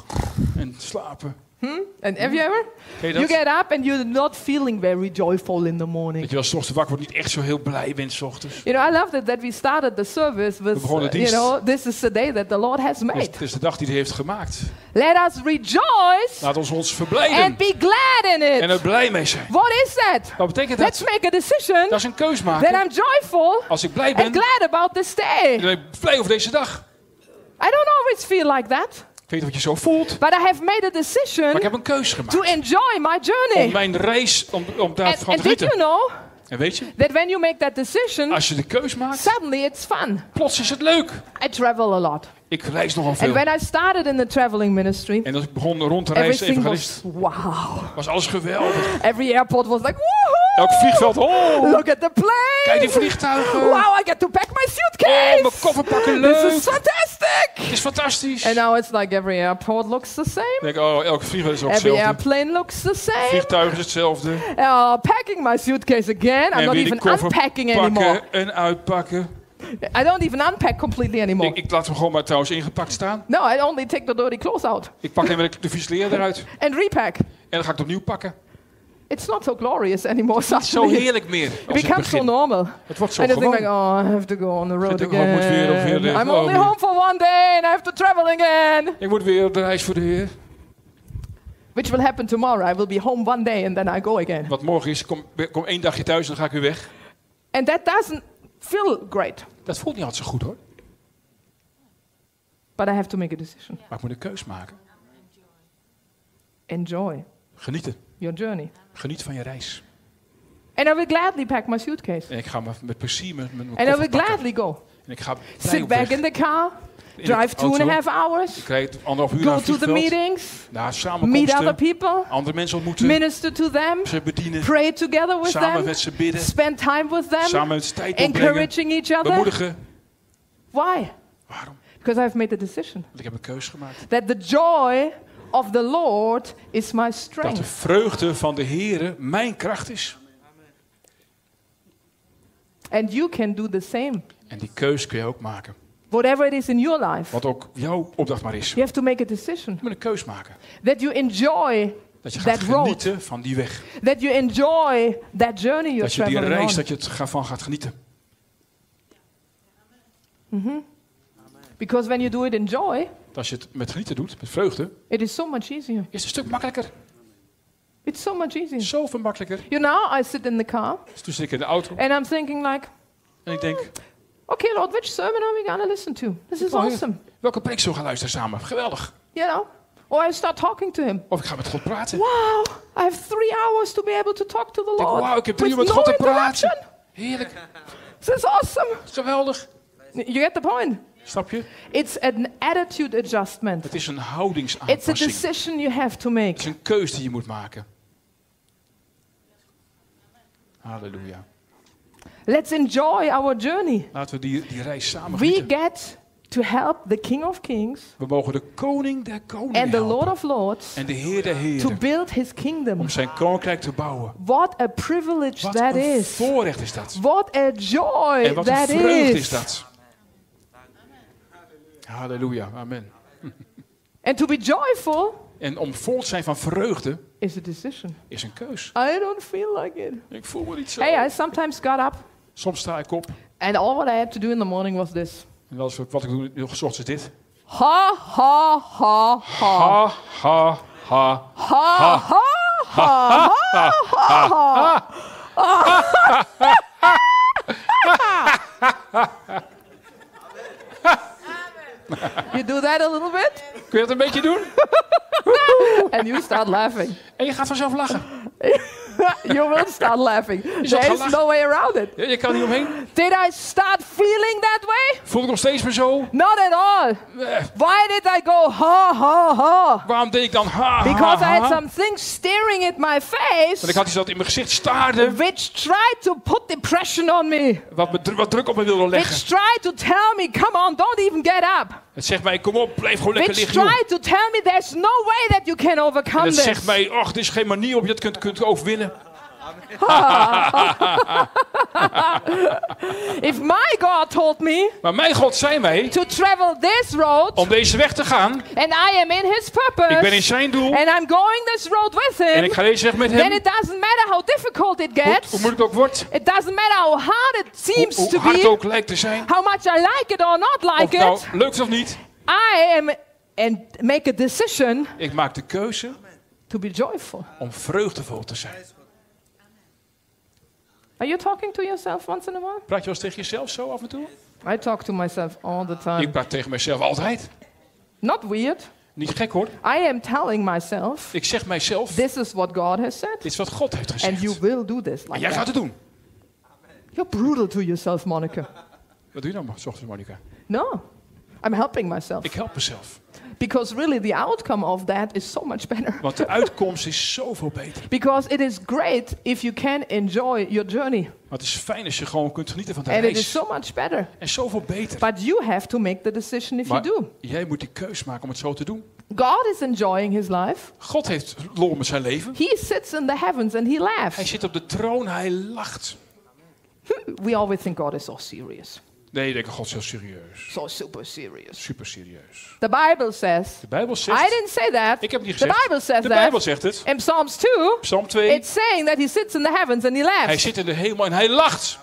S1: En slapen.
S2: And have you ever?
S1: Ken je
S2: You
S1: dat?
S2: get up and you're not feeling very joyful in the morning.
S1: Dat je wel 's ochtends wakker wordt, niet echt zo heel blij bent 's ochtends.
S2: You know, I love it that we started the service with,
S1: begonnen de
S2: uh, you
S1: dienst.
S2: know, this is the day that the Lord has
S1: Het is,
S2: made.
S1: het is de dag die hij heeft gemaakt.
S2: Let us rejoice
S1: Laat ons ons
S2: and
S1: verblijden.
S2: be glad in
S1: En
S2: it.
S1: er blij mee zijn.
S2: What is that?
S1: Wat betekent
S2: Let's
S1: dat?
S2: make a decision
S1: Dat is een keus
S2: that
S1: maken.
S2: I'm joyful
S1: Als ik blij
S2: and
S1: ben,
S2: glad about this day.
S1: dan ben ik blij over deze dag.
S2: I don't always feel like that,
S1: Ik weet niet wat je zo voelt,
S2: but I have made a decision
S1: maar ik heb een keus
S2: to
S1: gemaakt.
S2: enjoy my
S1: Om
S2: journey.
S1: mijn reis, om, om
S2: And,
S1: daarvan
S2: and
S1: te
S2: did you
S1: genieten.
S2: know
S1: En weet je,
S2: that when you make that decision,
S1: als je de keus maakt,
S2: suddenly it's fun.
S1: plots is het leuk.
S2: I travel a lot.
S1: Ik reis nogal
S2: And
S1: veel.
S2: when I started in the traveling ministry,
S1: En als ik begon rond te reizen,
S2: everything
S1: evangelist,
S2: was wow.
S1: was alles geweldig.
S2: Every airport was like, woohoo!
S1: Elk vliegveld, oh,
S2: Look at the plane!
S1: kijk die vliegtuigen.
S2: Wow, I get to pack my
S1: Oh,
S2: suitcase!
S1: mijn koffer pakken,
S2: This
S1: leuk.
S2: is fantastic!
S1: Het is fantastisch.
S2: And now it's like every airport looks the same.
S1: Ik denk, oh, elke vliegtuig is ook
S2: Every
S1: hetzelfde.
S2: airplane looks the same.
S1: Vliegtuig is hetzelfde.
S2: Uh, packing my suitcase again. I'm
S1: En
S2: not
S1: weer die
S2: even
S1: koffer
S2: unpacking anymore.
S1: pakken en uitpakken.
S2: I don't even unpack completely anymore.
S1: Ik, ik laat hem gewoon maar trouwens ingepakt staan.
S2: No, I only take the dirty clothes out
S1: Ik pak even de, de vies leer eruit.
S2: and repack.
S1: En dan ga ik het opnieuw pakken.
S2: It's not so glorious anymore.
S1: Zo
S2: Suddenly.
S1: heerlijk meer.
S2: It
S1: Als ik
S2: becomes so
S1: begin.
S2: normal.
S1: Het wordt zo
S2: I just think
S1: gewoon.
S2: like, oh, I have to go on the road
S1: Ik denk, oh, ik moet weer of weer
S2: again.
S1: leven.
S2: I'm
S1: Oh,
S2: only
S1: weer.
S2: home for one day and I have to travel again.
S1: Ik moet weer op de reis voor de Heer.
S2: Which will happen tomorrow. I will be home one day and then I go again.
S1: Wat morgen is, kom, kom één dagje thuis en dan ga ik weer weg.
S2: And that doesn't feel great.
S1: Dat voelt niet altijd zo goed hoor.
S2: But I have to make a decision.
S1: Maar ik moet een keus maken.
S2: Enjoy
S1: Genieten.
S2: your journey.
S1: Geniet van je reis.
S2: And I will gladly pack my suitcase.
S1: En ik ga met, met plezier met mijn
S2: And I
S1: koffer
S2: will
S1: pakken.
S2: gladly go.
S1: En ik ga blij
S2: Sit
S1: op
S2: back
S1: weg.
S2: in the car.
S1: In de
S2: Drive two and a
S1: auto.
S2: half hours.
S1: Ik rijd anderhalf uur
S2: Go
S1: naar het
S2: to the
S1: vliegveld.
S2: meetings.
S1: Naar
S2: Meet
S1: samenkomsten.
S2: other people.
S1: Andere mensen ontmoeten.
S2: Minister to them.
S1: Ze bedienen.
S2: Pray together with
S1: Samen
S2: them.
S1: met ze bidden.
S2: Spend time with them.
S1: Samen met ze tijd doorbrengen.
S2: Encouraging each other.
S1: Bemoedigen.
S2: Why?
S1: Waarom?
S2: Because I've made a decision
S1: Want ik heb een keus gemaakt.
S2: that the joy of the Lord is my
S1: Dat de
S2: strength.
S1: vreugde van de Heere mijn kracht is.
S2: And you can do the same.
S1: En die keus kun je ook maken.
S2: Whatever it is in your life,
S1: Wat ook jouw opdracht maar is.
S2: you have to make a decision.
S1: Je moet een keus maken.
S2: That you enjoy
S1: Dat je gaat
S2: that road.
S1: genieten van die weg.
S2: That you enjoy that journey you're
S1: Dat je die
S2: traveling
S1: reis,
S2: on.
S1: dat je het ga- van gaat genieten.
S2: Because when you do it in joy,
S1: Als je het met genieten doet, met vreugde,
S2: it is so much easier.
S1: is het een stuk makkelijker.
S2: It's so much easier.
S1: Zoveel makkelijker.
S2: You know, I sit in the car
S1: Dus toen zit ik in de auto
S2: and I'm thinking like,
S1: en ik denk,
S2: okay, Lord, which sermon are we going to listen to? This is
S1: oh, Heer,
S2: awesome.
S1: welke preek zullen we gaan luisteren samen? Geweldig.
S2: You know? Or I start talking to him.
S1: Of ik ga met God praten.
S2: Wow, I have three hours to be able to talk to the
S1: Ik denk,
S2: Lord.
S1: wauw, ik heb drie uur
S2: with
S1: met
S2: no
S1: God te praten.
S2: interruption.
S1: Heerlijk.
S2: This is awesome.
S1: Geweldig.
S2: You get the point?
S1: Snap je?
S2: It's an attitude adjustment.
S1: Het is een
S2: It's a
S1: houdingsaanpassing.
S2: decision you have to
S1: Het is
S2: make.
S1: een keus die je moet maken. Halleluja.
S2: Let's enjoy our journey.
S1: Laten we die, die reis samen
S2: We
S1: genieten.
S2: get to help the King of Kings
S1: We mogen de koning der koningen
S2: and the Lord
S1: helpen.
S2: of Lords
S1: En de Heer der
S2: to
S1: heren.
S2: build his kingdom.
S1: Om zijn koninkrijk te bouwen.
S2: What a privilege
S1: Wat
S2: that
S1: een
S2: is.
S1: voorrecht is dat.
S2: What a joy
S1: En wat een
S2: that
S1: vreugde is
S2: is.
S1: dat. Halleluja. Amen.
S2: And to be joyful
S1: En om vol te zijn van vreugde
S2: is a decision.
S1: is een keus.
S2: I don't feel like it.
S1: Ik voel me niet zo.
S2: Hey, I sometimes got up
S1: Soms sta ik op.
S2: and all what I had to do in the morning was this.
S1: En wel eens wat ik doe, heel gezocht is dit.
S2: Ha, ha, ha, ha.
S1: Ha, ha, ha.
S2: Ha, ha, ha, ha, ha. You do that a little bit
S1: Kun je dat een beetje doen?
S2: and you start laughing.
S1: En je gaat vanzelf lachen.
S2: You will start laughing.
S1: zult
S2: There
S1: gaan
S2: is
S1: lachen.
S2: no way around it.
S1: Ja, je kan niet omheen.
S2: Did I start feeling that way?
S1: Voel ik nog steeds me zo?
S2: Not at all.
S1: Eh,
S2: Why did I go ha ha ha?
S1: waarom deed ik dan ha,
S2: Because I
S1: ha,
S2: had
S1: ha?
S2: some things staring at my
S1: Want ik
S2: face
S1: had iets dat in mijn gezicht staarde.
S2: which tried to put depression on me.
S1: Wat, me, dru- wat druk op me wilde
S2: Which
S1: leggen.
S2: tried to tell me, come on, don't even get up.
S1: Het zegt mij, kom op, blijf gewoon lekker
S2: Which
S1: liggen, joh.
S2: tried to tell me there's no way that you can
S1: En
S2: overcome
S1: het zegt
S2: this.
S1: mij, ach, er is geen manier waarop je het kunt, kunt overwinnen.
S2: If my God told me
S1: Maar mijn God zei mij
S2: to travel this road
S1: om deze weg te gaan.
S2: and I am in his purpose
S1: Ik ben in zijn doel.
S2: and I'm going this road with
S1: En
S2: him,
S1: ik ga deze weg met
S2: then
S1: hem.
S2: it doesn't matter how difficult it
S1: Hoe,
S2: gets.
S1: hoe moeilijk het ook wordt.
S2: It doesn't matter how hard it
S1: Hoe,
S2: seems
S1: hoe
S2: to
S1: hard het
S2: be,
S1: ook lijkt te zijn.
S2: how much I like it or not
S1: Of
S2: like
S1: het nou
S2: it.
S1: leuk is of niet.
S2: I am and make a decision
S1: Ik maak de keuze
S2: to be joyful.
S1: om vreugdevol te zijn.
S2: Are you talking to yourself once in a while?
S1: Praat je wel eens tegen jezelf zo af en toe?
S2: I talk to myself all the time.
S1: Ik praat tegen mezelf altijd.
S2: Not weird.
S1: Niet gek hoor.
S2: I am telling myself,
S1: Ik zeg mijzelf,
S2: this is what God has said,
S1: dit is wat God heeft gezegd.
S2: and you will do this
S1: En
S2: like
S1: jij gaat
S2: that.
S1: het doen.
S2: You're brutal to yourself, Monica.
S1: Wat doe je dan, s ochtends, Monica?
S2: No, I'm helping myself.
S1: Ik help mezelf.
S2: Because really the outcome of that is so much better.
S1: Want de uitkomst is zoveel beter.
S2: Because it is great if you can enjoy your journey.
S1: Maar het is fijn als je gewoon kunt genieten van de
S2: And it is
S1: reis.
S2: so much better.
S1: En zoveel beter.
S2: But you have to make the decision if you
S1: Maar
S2: do.
S1: jij moet die keus maken om het zo te doen.
S2: God is enjoying his life.
S1: God heeft lol met zijn leven.
S2: He sits in the heavens and he
S1: Hij
S2: laughs.
S1: zit op de troon, hij lacht.
S2: We always think God is so serious.
S1: Nee, ik denk, God is heel serieus.
S2: So super serious.
S1: Super serieus.
S2: The Bible says,
S1: De Bijbel
S2: I
S1: zegt...
S2: didn't say that.
S1: Ik heb het niet
S2: The
S1: gezegd.
S2: Bible says
S1: De Bijbel
S2: that.
S1: zegt het.
S2: In Psalms two,
S1: Psalm twee.
S2: it's saying that he sits in the heavens and he
S1: Hij
S2: laughs.
S1: zit in de hemel en hij lacht.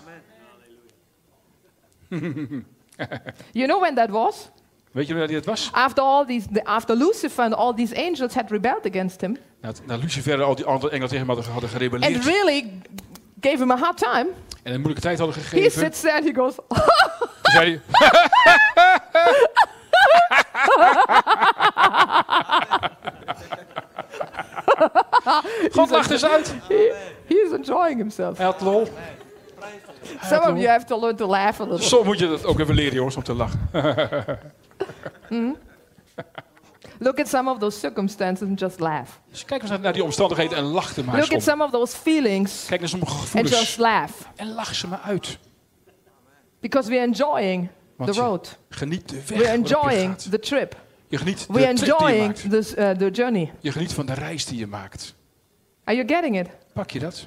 S2: You know when that was?
S1: Weet je wanneer dit was?
S2: After all these, the, after Lucifer and all these angels had rebelled against him
S1: Nou, nou Lucifer en al die andere engelen tegen hem hadden, hadden
S2: and
S1: gerebelleerd.
S2: really gave him a hard time,
S1: En een moeilijke tijd hadden
S2: he
S1: gegeven.
S2: sits there and he goes,
S1: Toen zei hij... God lacht eens uit.
S2: he, he's enjoying himself.
S1: Hij had lol.
S2: Some of you have to learn to laugh a little.
S1: Soms moet je dat ook even leren, jongens, om te lachen.
S2: Look at some of those circumstances and just laugh.
S1: Dus kijk eens naar die omstandigheden en lach er maar eens
S2: Look at
S1: om.
S2: some of those feelings
S1: Kijk naar sommige
S2: and
S1: gevoelens
S2: just laugh.
S1: en lach ze maar uit.
S2: Because we're enjoying
S1: Want
S2: the
S1: je
S2: road.
S1: geniet de weg
S2: We're
S1: waarop je
S2: enjoying
S1: gaat.
S2: the trip.
S1: Je geniet de
S2: We are
S1: trip die je
S2: enjoying
S1: maakt.
S2: this, uh, the journey.
S1: Je geniet van de reis die je maakt.
S2: Are you getting it?
S1: Pak je dat?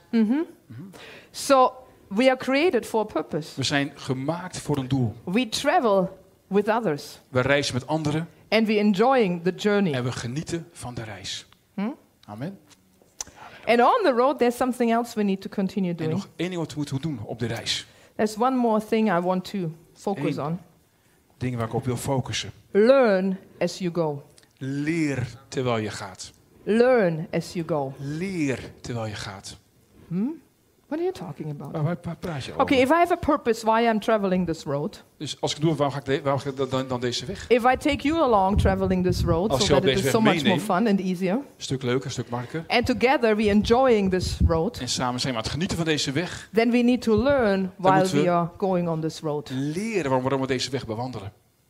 S2: So we are created for a purpose.
S1: We zijn gemaakt voor een doel.
S2: We travel with others,
S1: We reizen met anderen
S2: and we enjoying the journey.
S1: en we genieten van de reis.
S2: Hm?
S1: Amen.
S2: And on the road, there's something else we need to continue
S1: En
S2: doing.
S1: nog één ding wat we moeten doen op de reis.
S2: There's one more thing I want to focus
S1: Eén.
S2: on.
S1: Dingen waar ik op wil focussen.
S2: Learn as you go.
S1: Leer terwijl je gaat.
S2: Learn as you go.
S1: Leer terwijl je gaat.
S2: What are you talking about?
S1: Waar, waar, waar praat je over?
S2: Okay, if I have a purpose why I'm traveling this road,
S1: Dus als ik doe, waarom ga ik, de, waarom ga ik dan, dan deze weg?
S2: if I take you along traveling this road
S1: Als
S2: so
S1: je
S2: that
S1: op
S2: it
S1: deze
S2: is
S1: weg
S2: so much more
S1: meeneemt.
S2: fun and easier,
S1: Een stuk leuker, een stuk makkelijker.
S2: and together we enjoying this road,
S1: En samen zijn we aan het genieten van deze weg.
S2: then we need to learn while
S1: moeten we-
S2: we are going on this road.
S1: Leren waarom, waarom we deze weg bewandelen.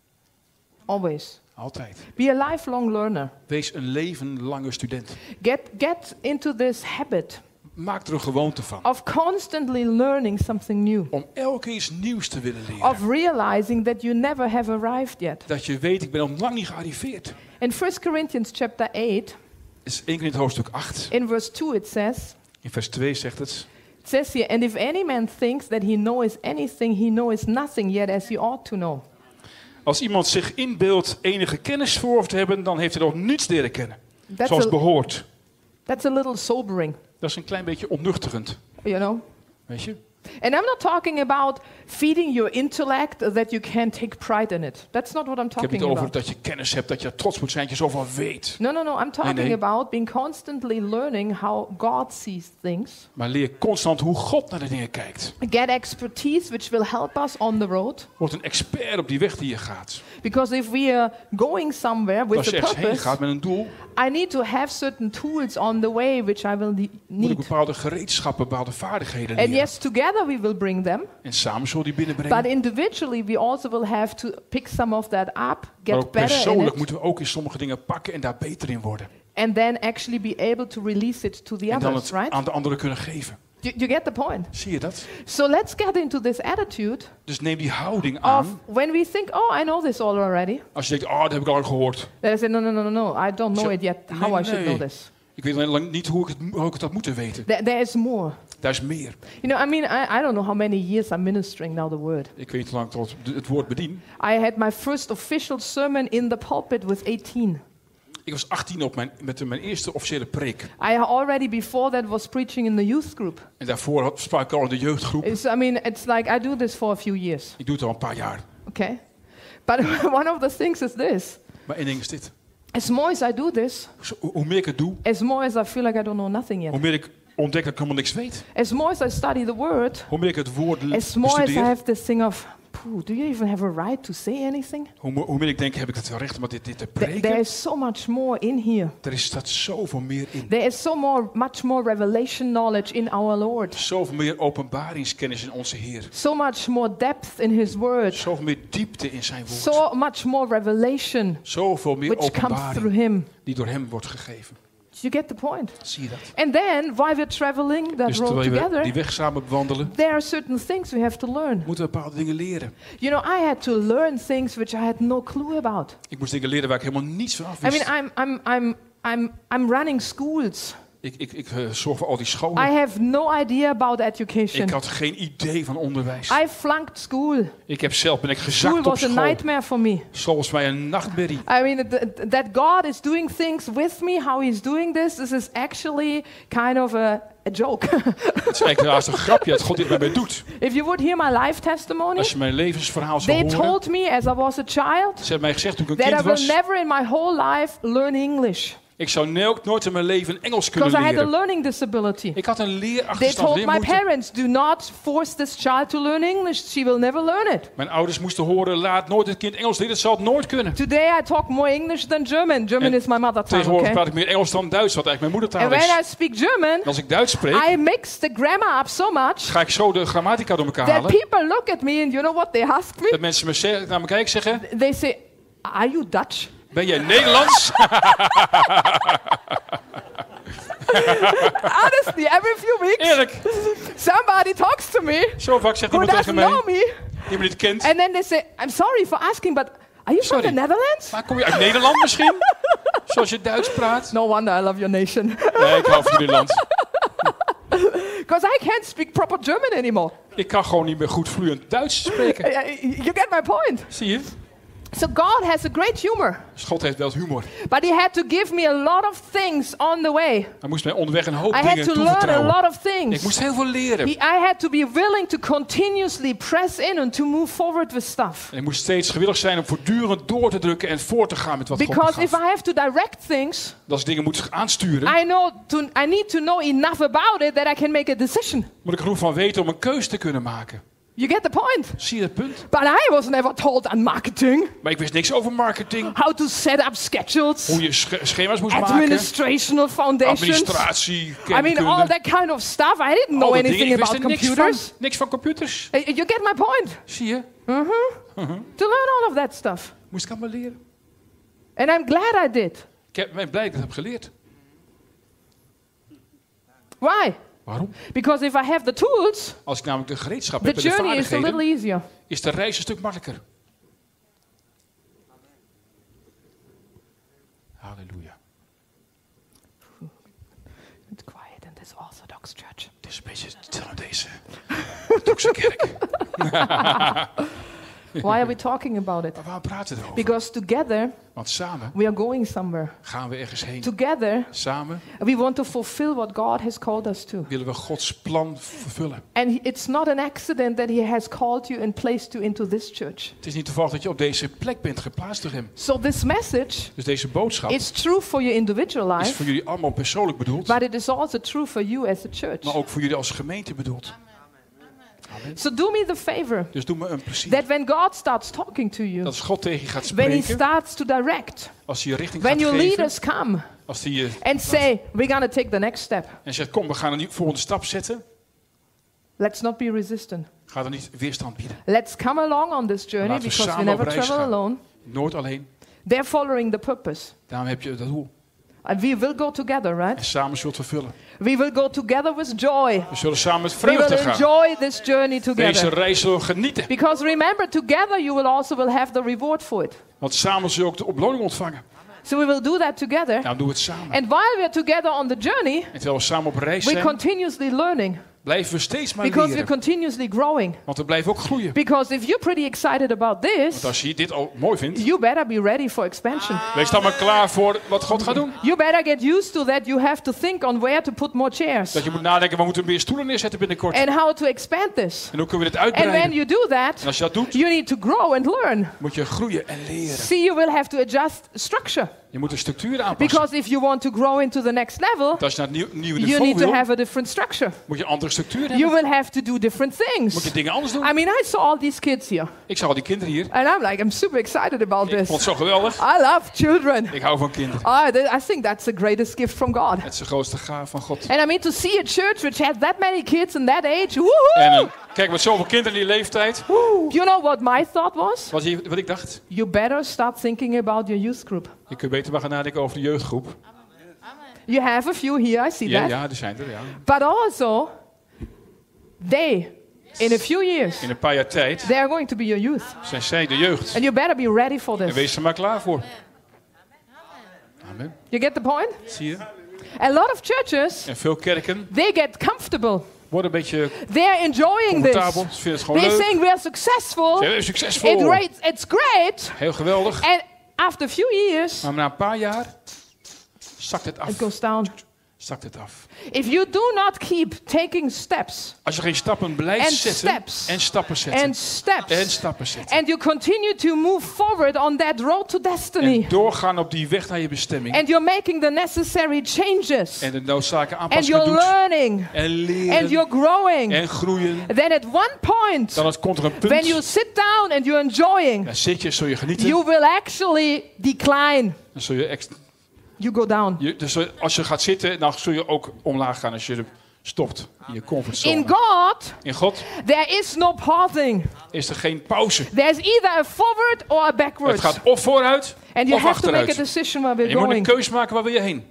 S2: Always.
S1: Altijd.
S2: Be a lifelong learner.
S1: Wees een levenlange student.
S2: Get, get into this habit
S1: Maak er een gewoonte van.
S2: of constantly learning something new,
S1: Om elke keer iets nieuws te willen leren.
S2: of realizing that you never have arrived yet.
S1: Dat je weet, ik ben nog lang niet gearriveerd.
S2: In First Corinthians chapter eight,
S1: Het is één keer in het hoofdstuk acht.
S2: in verse two it says,
S1: In vers twee zegt het.
S2: it says here, and if any man thinks that he knows anything, he knows nothing yet as he ought to know.
S1: Als iemand zich inbeeldt enige kennis voor te hebben, dan heeft hij nog niets leren kennen.
S2: That's
S1: Zoals
S2: a,
S1: behoort.
S2: that's a little sobering,
S1: Dat is een klein beetje ontnuchterend.
S2: you know.
S1: Weet je?
S2: And I'm not talking about feeding your intellect that you can take pride in it. That's not what I'm
S1: Ik heb het
S2: talking
S1: over
S2: about.
S1: dat je kennis hebt, dat je trots moet zijn, dat je zoveel weet.
S2: No, no, no. I'm talking
S1: nee.
S2: about being constantly learning how God sees things.
S1: Maar leer constant hoe God naar de dingen kijkt.
S2: Get expertise which will help us on the road.
S1: Word een expert op die weg die je gaat.
S2: Because if we are going somewhere with
S1: Als je
S2: a
S1: ergens heen
S2: purpose,
S1: gaat met een doel,
S2: I need to have certain tools on the way which I will ne-
S1: moet ik
S2: need.
S1: bepaalde gereedschappen, bepaalde vaardigheden
S2: And
S1: leren.
S2: yes, together we will bring them.
S1: En samen zullen die
S2: But
S1: binnenbrengen.
S2: individually we also will have to pick some of that up,
S1: Maar
S2: get
S1: ook
S2: better in
S1: persoonlijk
S2: it,
S1: moeten we ook in sommige dingen pakken en daar beter in worden.
S2: and then actually be able to release it to the
S1: En dan
S2: others,
S1: het
S2: right?
S1: aan de anderen kunnen geven.
S2: You, you get the point?
S1: Zie je dat?
S2: So let's get into this attitude
S1: Dus neem die houding
S2: of
S1: aan.
S2: when we think, oh, I know this all already.
S1: Als je denkt, oh, dat heb ik al gehoord.
S2: Then I say, no, no, no, no, no, I don't know
S1: Zo-
S2: it yet, how
S1: Nee,
S2: I should
S1: nee.
S2: know this.
S1: Ik weet alleen lang niet hoe ik, het, hoe ik het had moeten weten.
S2: There, there is more.
S1: Daar is meer.
S2: You know, I mean, I, I don't know how many years I'm ministering now the word.
S1: Ik weet niet hoe lang ik tot het woord bedien.
S2: I had my first official sermon in the pulpit with eighteen.
S1: Ik was achttien op mijn, met mijn eerste officiële preek.
S2: I already before that was preaching in the youth group.
S1: En daarvoor had- sprak ik al in de jeugdgroep.
S2: It's, I mean, it's like I do this for a few years,
S1: Ik doe het al een paar jaar.
S2: okay? But one of the things is this.
S1: Maar één ding is dit.
S2: As more as I do this,
S1: Zo, hoe hoe meer ik het doe,
S2: as more as I feel like I don't know nothing
S1: hoe
S2: yet,
S1: meer ik ontdek dat ik helemaal niks weet.
S2: as more as I study the word,
S1: Hoe meer ik het woord l-
S2: as more as I
S1: bestudeer.
S2: have this thing of, "Pooh, do you even have a right to say anything?
S1: Hoe, mo- hoe meer ik denk, heb ik het wel recht om dit, dit te
S2: Th- there
S1: preken.
S2: is so much more in here.
S1: Er is, staat zoveel meer in.
S2: There is so more, much more revelation knowledge in our Lord.
S1: Zoveel meer openbaringskennis in onze Heer.
S2: So much more depth in His word.
S1: Zoveel meer diepte in zijn woord.
S2: So much more revelation
S1: Zoveel meer
S2: which comes through
S1: openbaring
S2: Him.
S1: die door hem wordt gegeven.
S2: You get the point?
S1: Zie je dat?
S2: And then, while we're traveling that
S1: Dus
S2: road
S1: terwijl we
S2: together,
S1: die weg samen bewandelen,
S2: there are certain things we have to learn.
S1: moeten we bepaalde dingen leren.
S2: You know, I had to learn things which I had no clue about.
S1: Ik moest dingen leren waar ik helemaal niets van af
S2: I
S1: wist.
S2: mean, I'm, I'm, I'm, I'm, I'm running schools.
S1: Ik, ik, ik uh, zorg voor al die scholen.
S2: I have no idea about education.
S1: Ik had geen idee van onderwijs.
S2: I flunked school.
S1: Ik heb zelf ben ik
S2: School
S1: gezakt op
S2: was a
S1: school.
S2: nightmare for me.
S1: School was mij een nachtmerrie.
S2: I mean, th- that God is doing things with me, how He's doing this, this is actually kind of a, a joke.
S1: Het is eigenlijk haast een grapje dat God dit met mij doet.
S2: If you would hear my life testimony,
S1: Als je mijn levensverhaal zou
S2: they
S1: horen.
S2: told me as I was a child
S1: Ze hebben mij gezegd toen ik een
S2: that
S1: kind
S2: I will
S1: was.
S2: never in my whole life learn English
S1: Ik zou no- nooit in mijn leven Engels kunnen
S2: because I had a
S1: leren.
S2: learning disability.
S1: Ik had een
S2: They
S1: leerachterstand,
S2: told my
S1: leermoeite.
S2: parents, do not force this child to learn English. She will never learn it.
S1: Mijn ouders moesten horen, laat nooit het kind Engels leren. Het zal het nooit kunnen.
S2: Today I talk more English than German. German
S1: En
S2: is my mother tongue,
S1: Tegenwoordig
S2: okay?
S1: praat ik meer Engels dan Duits, wat eigenlijk mijn
S2: And
S1: moedertaal
S2: when
S1: is.
S2: I speak German,
S1: En als ik Duits spreek,
S2: I mix the grammar up so much
S1: ga ik zo de grammatica door elkaar
S2: that
S1: halen.
S2: people look at me and you know what they ask me?
S1: Dat mensen me zeggen, naar me kijken zeggen,
S2: They say, are you Dutch?
S1: ben jij Nederlands?
S2: Honestly, every few weeks,
S1: Eerlijk,
S2: somebody talks to me
S1: zo vaak zegt
S2: who
S1: iemand
S2: doesn't
S1: tegen mij,
S2: know me.
S1: die me niet kent.
S2: And then they say, I'm sorry for asking, but Are you
S1: Sorry.
S2: from the Netherlands?
S1: Maar kom je uit Nederland misschien? Zoals je Duits praat?
S2: No wonder I love your nation.
S1: Nee, ik hou van jullie land.
S2: Because I can't speak proper German anymore.
S1: Ik kan gewoon niet meer goed vloeiend Duits spreken.
S2: Uh, You get my point.
S1: Zie je?
S2: So God has a great humor.
S1: Dus God heeft wel humor.
S2: But he had to give me a lot of things on the way.
S1: Hij moest mij onderweg een hoop
S2: I
S1: dingen
S2: had to learn a
S1: toevertrouwen.
S2: lot of
S1: Ik
S2: things.
S1: moest heel veel leren.
S2: He, I had to be willing to continuously press in and to move forward with stuff.
S1: En ik moest steeds gewillig zijn om voortdurend door te drukken en voor te gaan met wat God me
S2: Because if
S1: gaf.
S2: I have to direct things,
S1: Als ik dingen moet aansturen,
S2: I know to, I need to know enough about it that I can make a decision.
S1: moet ik er genoeg van weten om een keus te kunnen maken.
S2: You get the point?
S1: Zie je dat punt?
S2: But I was never told on marketing,
S1: Maar ik wist niks over marketing.
S2: how to set up schedules,
S1: Hoe je sch- schema's moest maken.
S2: administrational foundations.
S1: Administratie,
S2: I mean, all
S1: kenkunde.
S2: that kind of stuff. I didn't know
S1: Al dat dingen.
S2: anything
S1: Ik wist
S2: about
S1: er niks van.
S2: computers.
S1: Niks van computers.
S2: Uh, You get my point?
S1: Zie je?
S2: To learn all of that stuff.
S1: Moest ik allemaal leren.
S2: And I'm glad I did.
S1: Ik heb- ben blij dat ik dat heb geleerd.
S2: Why?
S1: Waarom?
S2: Because if I have the tools,
S1: Als ik namelijk de gereedschap
S2: the
S1: heb en de
S2: journey is a little
S1: vaardigheden,
S2: easier.
S1: is de reis een stuk makkelijker. Halleluja.
S2: It's quiet in this Orthodox church.
S1: Het is een beetje stil in deze orthodoxe kerk.
S2: Why are we talking about it?
S1: Maar waar praten we erover?
S2: Because together
S1: Want samen
S2: we are going somewhere.
S1: gaan we ergens heen.
S2: Together
S1: Samen
S2: we want to fulfill what God has called us to.
S1: willen we Gods plan vervullen.
S2: And he- it's not an accident that He has called you and placed you into this church.
S1: Het is niet toevallig dat je op deze plek bent geplaatst door hem.
S2: So this message
S1: Dus deze boodschap
S2: is true for your individual
S1: is
S2: life,
S1: voor jullie allemaal persoonlijk bedoeld.
S2: but it is also true for you as a church.
S1: Maar ook voor jullie als gemeente bedoeld. Amen.
S2: So do me the favor
S1: Dus doe me een plezier.
S2: that when God starts talking to you,
S1: Dat als God tegen je gaat
S2: when He
S1: spreken,
S2: starts to direct,
S1: als hij je richting
S2: when
S1: gaat
S2: your
S1: geven,
S2: leaders come
S1: als hij je
S2: and say, we're going to take the next step,
S1: en zegt, kom, we gaan een nieuw- volgende stap zetten,
S2: let's not be resistant.
S1: ga dan niet weerstand bieden.
S2: Let's come along on this journey
S1: Laten we
S2: because we
S1: samen op
S2: never
S1: reis
S2: travel
S1: gaan.
S2: alone.
S1: Nooit alleen.
S2: They're following the purpose.
S1: Daarom heb je dat doel.
S2: And we will go together,
S1: En
S2: right?
S1: samen zult vervullen.
S2: We will go together with joy.
S1: We zullen samen met
S2: We will
S1: vreugde gaan.
S2: enjoy this journey
S1: Deze
S2: together.
S1: reis zullen we genieten.
S2: Because remember, together you will also will have the reward for it.
S1: Want samen zul je ook de oploning ontvangen.
S2: So we will do that together.
S1: Nou, doen we het samen.
S2: And while we are together on the journey,
S1: En terwijl we samen op reis
S2: we're
S1: zijn,
S2: continuously learning
S1: blijven we steeds maar
S2: because we're
S1: leren.
S2: continuously growing.
S1: Want we blijven ook groeien.
S2: Because if you're pretty excited about
S1: Want
S2: this,
S1: als je dit al mooi vindt,
S2: you better be ready for expansion.
S1: wees dan maar klaar voor wat God gaat doen.
S2: You better get used to that. You have to think on where to put more chairs
S1: Dat je moet nadenken, we moeten meer stoelen neerzetten binnenkort.
S2: and how to expand this.
S1: En hoe kunnen we dit
S2: And when
S1: uitbreiden?
S2: you do
S1: En
S2: that,
S1: als je dat doet,
S2: you need to grow and learn.
S1: moet je groeien en leren.
S2: See, you will have to adjust structure.
S1: Je moet de structuur aanpassen.
S2: Because if you want to grow into the next level,
S1: Want als je naar het nieuw- nieuwe
S2: you
S1: niveau
S2: need to
S1: wil,
S2: have a different structure.
S1: moet je een andere structuur
S2: You
S1: hebben.
S2: will have to do different
S1: Moet je
S2: things.
S1: dingen anders doen.
S2: I mean, I saw all these kids here,
S1: Ik zag al die kinderen hier.
S2: and I'm like, I'm super excited about
S1: Ik vond het
S2: this.
S1: zo geweldig.
S2: I love children.
S1: Ik hou van kinderen.
S2: Ah, th- I think that's the greatest gift from God.
S1: Het is de grootste gaaf van God.
S2: And I mean, to see a church which has that many kids in that age,
S1: En
S2: woohoo!
S1: uh, kijk, met zoveel kinderen in die leeftijd.
S2: You know what my thought was?
S1: Wat, je, wat ik dacht,
S2: You better start thinking about your youth group.
S1: je kunt beter maar gaan nadenken over de jeugdgroep.
S2: You have a few here, I see
S1: Ja,
S2: that.
S1: ja, die zijn er, ja.
S2: But also, they, in a few years,
S1: In een paar jaar tijd
S2: they are going to be your youth.
S1: zijn zij de jeugd.
S2: And you better be ready for
S1: En
S2: this.
S1: wees er maar klaar voor. Amen.
S2: You get the point?
S1: Zie je?
S2: A lot of churches,
S1: En veel kerken
S2: they get comfortable.
S1: worden een beetje
S2: They're enjoying
S1: comfortabel.
S2: this.
S1: Ze vinden het gewoon
S2: They
S1: leuk.
S2: think we're successful.
S1: Ze zijn succesvol.
S2: It rates, it's great.
S1: Heel geweldig.
S2: And after a few years,
S1: Maar na een paar jaar zakt het af.
S2: it goes down.
S1: Zakt het af.
S2: If you do not keep taking steps
S1: Als je geen stappen blijft
S2: And
S1: zetten.
S2: steps.
S1: En stappen zetten.
S2: and steps,
S1: En stappen zetten.
S2: and you continue to move forward on that road to destiny,
S1: En doorgaan op die weg naar je bestemming.
S2: and you're making the necessary changes,
S1: En de noodzakelijke
S2: and
S1: aanpassingen
S2: you're
S1: doet.
S2: learning,
S1: En
S2: and
S1: leren.
S2: you're growing,
S1: En groeien.
S2: then at one point,
S1: Dan komt er een
S2: when you
S1: punt.
S2: sit down and you're enjoying,
S1: Dan zit je, zul je genieten.
S2: you will actually decline.
S1: Dan zul je ex-
S2: You go down.
S1: je, dus als je gaat zitten, dan zul je ook omlaag gaan als je stopt. In je comfortzone.
S2: In God,
S1: In God
S2: there is no pausing.
S1: is er geen pauze.
S2: There's either a forward or a
S1: Het
S2: backwards.
S1: gaat of vooruit
S2: And you
S1: of
S2: have to make a
S1: achteruit.
S2: decision where
S1: En
S2: we're
S1: je moet een
S2: going.
S1: keus maken, waar wil je heen?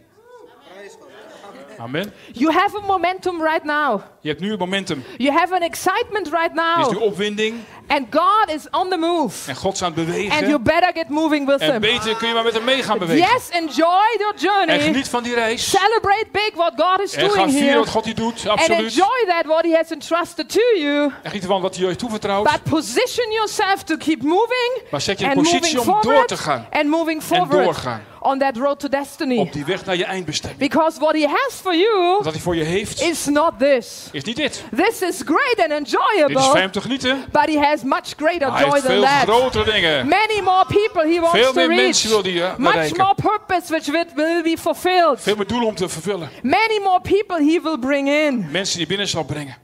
S1: Amen.
S2: You have a momentum right now.
S1: Je hebt nu het momentum.
S2: You have an excitement right
S1: Er is nu
S2: now.
S1: opwinding.
S2: And God is on the move.
S1: En God is aan het bewegen.
S2: And you better get moving with
S1: En
S2: him.
S1: beter kun je maar met hem mee gaan bewegen.
S2: Yes, enjoy your
S1: En
S2: journey.
S1: geniet van die reis.
S2: Celebrate big what God is
S1: En ga
S2: doing
S1: vieren
S2: here.
S1: wat God hier doet.
S2: And
S1: Absoluut.
S2: enjoy that what he has entrusted to you.
S1: En geniet ervan wat hij je heeft toevertrouwd.
S2: But position yourself to keep moving.
S1: Maar zet je in
S2: And
S1: positie
S2: moving
S1: om door
S2: forward.
S1: te gaan.
S2: And moving
S1: En
S2: forward.
S1: doorgaan.
S2: On that road to destiny.
S1: Op die weg naar je eindbestemming.
S2: Because what he has for you
S1: Wat hij voor je heeft,
S2: is not this.
S1: is niet dit.
S2: This is great and
S1: Dit is fijn
S2: enjoyable.
S1: om te genieten.
S2: But he has much greater
S1: Hij
S2: joy
S1: heeft
S2: than
S1: veel
S2: that.
S1: grotere dingen.
S2: Many more people he wants
S1: Veel
S2: to
S1: meer
S2: reach.
S1: mensen wil hij uh,
S2: Much
S1: bereiken.
S2: more purpose which will, will be fulfilled.
S1: Veel meer doelen om te vervullen.
S2: Many more people he will bring in.
S1: Mensen die binnen zal brengen.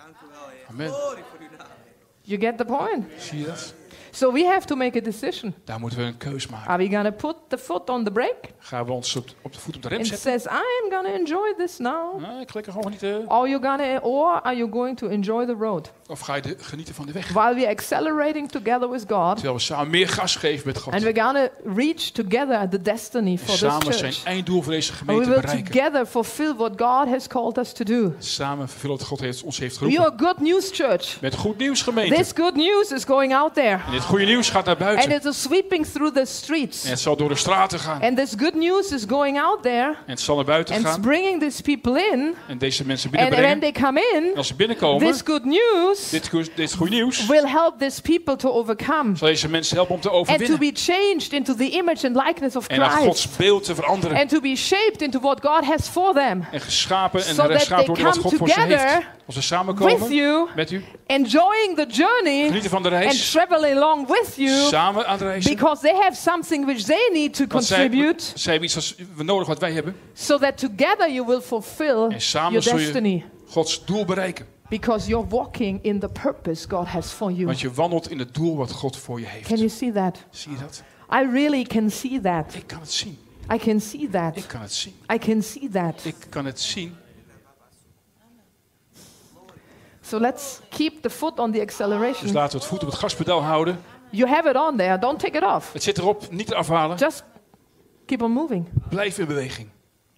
S1: Amen.
S2: You get the point?
S1: Zie je dat?
S2: So we have to make a decision.
S1: Daar moeten we een keus maken.
S2: Are we going to put the foot on the brake
S1: Gaan we ons op, op de voet op de rem
S2: and
S1: zetten?
S2: says, I am going to enjoy this now?
S1: Nee, ik lekker gewoon niet. Uh,
S2: Or, you gonna, or are you going to enjoy the road?
S1: of ga je de, genieten van de weg?
S2: While we're accelerating together with God,
S1: Terwijl we samen meer gas geven met God.
S2: and we're going to reach together the destiny for this
S1: Samen zijn
S2: church.
S1: einddoel voor deze
S2: And we
S1: gemeente
S2: will
S1: bereiken.
S2: together fulfill what God has called us to do.
S1: Samen vervullen wat God heeft, ons heeft
S2: We
S1: geroepen.
S2: are good news, church.
S1: Met goed nieuws gemeente.
S2: This good news is going out there.
S1: En dit goede nieuws gaat naar
S2: And
S1: buiten.
S2: it is sweeping through the streets.
S1: En het zal door de straten gaan. En
S2: And this good news is going out there
S1: het zal naar buiten
S2: and it's
S1: gaan.
S2: bringing these people in.
S1: En deze mensen
S2: And when
S1: binnenbrengen.
S2: they come in,
S1: En als ze binnenkomen,
S2: this good news
S1: dit, goe- dit goede nieuws,
S2: will help these people to overcome
S1: zal deze mensen helpen om te
S2: and to
S1: overwinnen.
S2: be changed into the image and likeness of
S1: En naar
S2: Christ.
S1: Gods beeld te veranderen.
S2: And to be shaped into what God has for them.
S1: En geschapen en
S2: So that
S1: geschapen
S2: they
S1: worden wat
S2: come
S1: God voor ze
S2: together
S1: heeft. Als we
S2: With
S1: samenkomen
S2: you,
S1: met u,
S2: enjoying the journey
S1: genieten van de
S2: and
S1: reis,
S2: traveling along with you
S1: samen aan de reis.
S2: because they have something which they need to
S1: Want zij,
S2: contribute
S1: zij hebben iets als we nodig wat wij hebben.
S2: so that together you will fulfill
S1: En samen
S2: your
S1: zul je
S2: destiny.
S1: Gods doel bereiken.
S2: Because you're walking in the purpose God has for you.
S1: Want je wandelt in het doel wat God voor je heeft.
S2: Can you see that?
S1: Zie je dat?
S2: I really can see that.
S1: Ik kan het zien.
S2: I can see that.
S1: Ik kan het zien.
S2: I can see that.
S1: Ik kan het zien.
S2: So let's keep the foot on the
S1: Dus
S2: acceleration.
S1: laten we het voet op het gaspedaal houden.
S2: You have it on there. Don't take it off.
S1: Het zit erop, niet eraf halen.
S2: Just keep on moving.
S1: Blijf in beweging.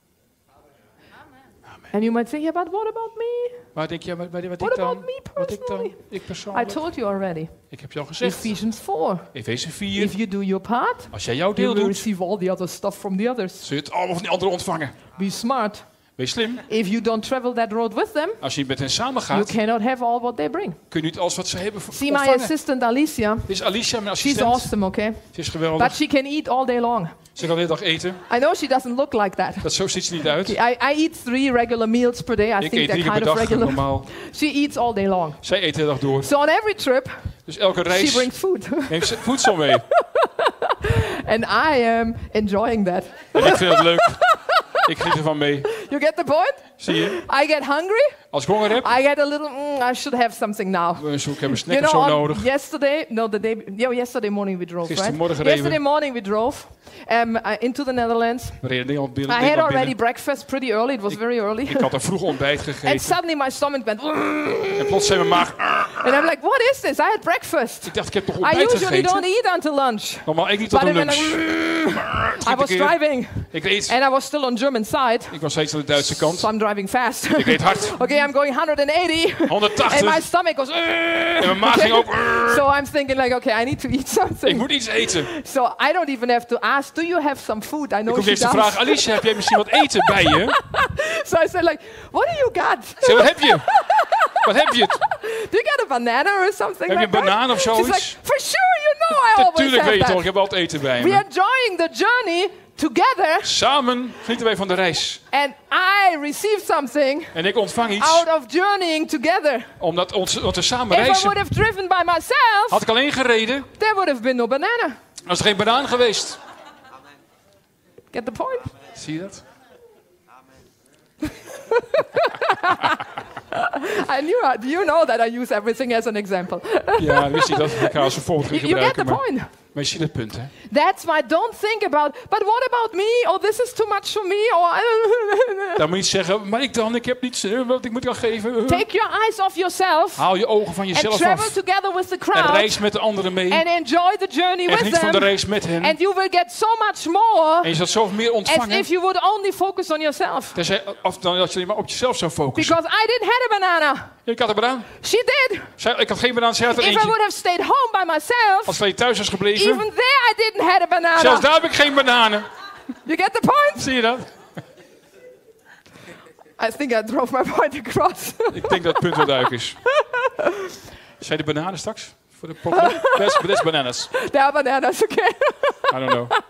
S2: And you might say, yeah, but what about me?
S1: Waar denk je, wat, wat ik
S2: What
S1: dan?
S2: about me
S1: Wat ik dan?
S2: personally?
S1: Ik
S2: I
S1: persoonlijk.
S2: told you already.
S1: Ik heb je al gezegd.
S2: Ephesians four.
S1: Efeze
S2: If
S1: vier.
S2: you do your part,
S1: Als jij jouw
S2: you
S1: deel
S2: will
S1: doet,
S2: receive all the other stuff from the others.
S1: zul je het allemaal van die anderen ontvangen.
S2: Be smart.
S1: Wees slim.
S2: If you don't travel that road with them,
S1: Als je niet met hen samen
S2: you
S1: gaat,
S2: cannot have all what they bring.
S1: kun je niet alles wat ze hebben v-
S2: See my
S1: ontvangen.
S2: assistant Alicia.
S1: Dit is Alicia, mijn
S2: She's
S1: assistent.
S2: awesome, okay?
S1: Ze is
S2: But
S1: geweldig.
S2: she can eat all day long.
S1: Ze kan de hele dag eten.
S2: I know she doesn't look like that.
S1: Dat zo ziet ze niet uit.
S2: I, I eat three regular meals per day. I
S1: Ik
S2: think
S1: eet
S2: they're
S1: drie keer per
S2: kind of
S1: dag
S2: regular.
S1: normaal.
S2: She eats all day long.
S1: Zij eet de hele dag door.
S2: So on every trip,
S1: Dus elke
S2: she
S1: reis
S2: brings food.
S1: neemt ze voedsel mee.
S2: And I am enjoying that.
S1: En ik vind het leuk. Ik geniet ervan mee.
S2: You get the point?
S1: Zie je?
S2: I get hungry.
S1: Als ik honger heb,
S2: I get a little, mm, I should have something now.
S1: dan zoek ik een snack
S2: You
S1: of
S2: know,
S1: zo
S2: on
S1: nodig.
S2: yesterday, no, the day, yeah, yesterday morning we drove, right?
S1: Gistermorgen reden we.
S2: Yesterday morning we drove um, uh, into the Netherlands.
S1: We reden Nederland binnen.
S2: I had
S1: Nederland
S2: already
S1: binnen.
S2: breakfast pretty early. It was very early.
S1: Ik had een vroeg ontbijt
S2: And
S1: gegeten.
S2: suddenly my stomach went,
S1: En plots zei mijn maag...
S2: and I'm like, what is this? I had breakfast.
S1: Ik dacht, ik heb toch
S2: I
S1: ontbijt
S2: usually don't
S1: gegeten?
S2: eat until lunch.
S1: Normaal eet niet tot
S2: But
S1: een
S2: then
S1: lunch.
S2: I was driving,
S1: Ik reed.
S2: and I was still on German side,
S1: Ik was steeds aan de Duitse kant.
S2: so I'm driving fast.
S1: Ik reed hard.
S2: Okay, I'm going one hundred eighty, and my
S1: honderdtachtig.
S2: stomach goes.
S1: En mijn maag ging ook...
S2: So I'm thinking like, okay, I need to eat
S1: Ik
S2: something.
S1: moet iets eten.
S2: So I don't even have to ask, do you have some food? I
S1: Ik
S2: know
S1: hoef
S2: she
S1: eerst te
S2: does.
S1: vragen, Alicia, heb jij misschien wat eten bij je?
S2: So I said like, what do you got?
S1: Ik zei, wat heb je? Wat heb je?
S2: Do you got a banana or something
S1: Heb je
S2: like
S1: een banaan of
S2: that? She's
S1: zoiets?
S2: like, for sure, you know I always
S1: Natuurlijk
S2: have
S1: weet je
S2: that.
S1: toch, ik heb altijd eten bij
S2: We are
S1: me.
S2: enjoying the journey together,
S1: Samen genieten wij van de reis.
S2: and I receive something
S1: En ik ontvang iets,
S2: out of journeying together.
S1: omdat, ons, omdat we samen
S2: If I would
S1: reizen.
S2: have driven by myself,
S1: Had ik alleen gereden,
S2: there would have been no banana.
S1: was er geen banaan geweest.
S2: Get the point?
S1: Zie je dat?
S2: I knew. Do you know that I use everything as an example?
S1: Ja, wist je dat? Ik ga als een voorbeeld
S2: You, you get the
S1: gebruiken. Maar
S2: point.
S1: Maar je ziet het punt, hè?
S2: That's why don't think about, but what about me? Oh, this is too much for me. Or
S1: Dan moet je niet zeggen, maar ik dan, ik heb niets uh, wat ik moet gaan geven.
S2: take your eyes off yourself
S1: Haal je ogen van
S2: and
S1: jezelf
S2: travel
S1: af.
S2: together with the
S1: En
S2: crowd
S1: reis met de anderen mee.
S2: and enjoy the journey
S1: En
S2: with
S1: geniet van de
S2: them.
S1: reis met hen.
S2: And you will get so much more
S1: En je zult zoveel meer
S2: as
S1: ontvangen.
S2: if you would only focus on yourself.
S1: Tenzij, of dan dat je alleen maar op jezelf zou focussen.
S2: Because I didn't have a banana.
S1: Ik had een banaan.
S2: She did.
S1: Zij, ik had geen banaan, zij had er
S2: If I
S1: eentje.
S2: would have stayed home by myself,
S1: Als zij thuis was gebleven.
S2: even there I didn't have a
S1: Zelfs
S2: banana.
S1: daar heb ik geen bananen.
S2: You get the point?
S1: Zie je dat?
S2: I think I drove my point across.
S1: Ik denk dat het punt wel duidelijk is. Zijn de bananen straks? Voor de popcorn? Best, best bananas.
S2: There are bananas, okay?
S1: I don't know.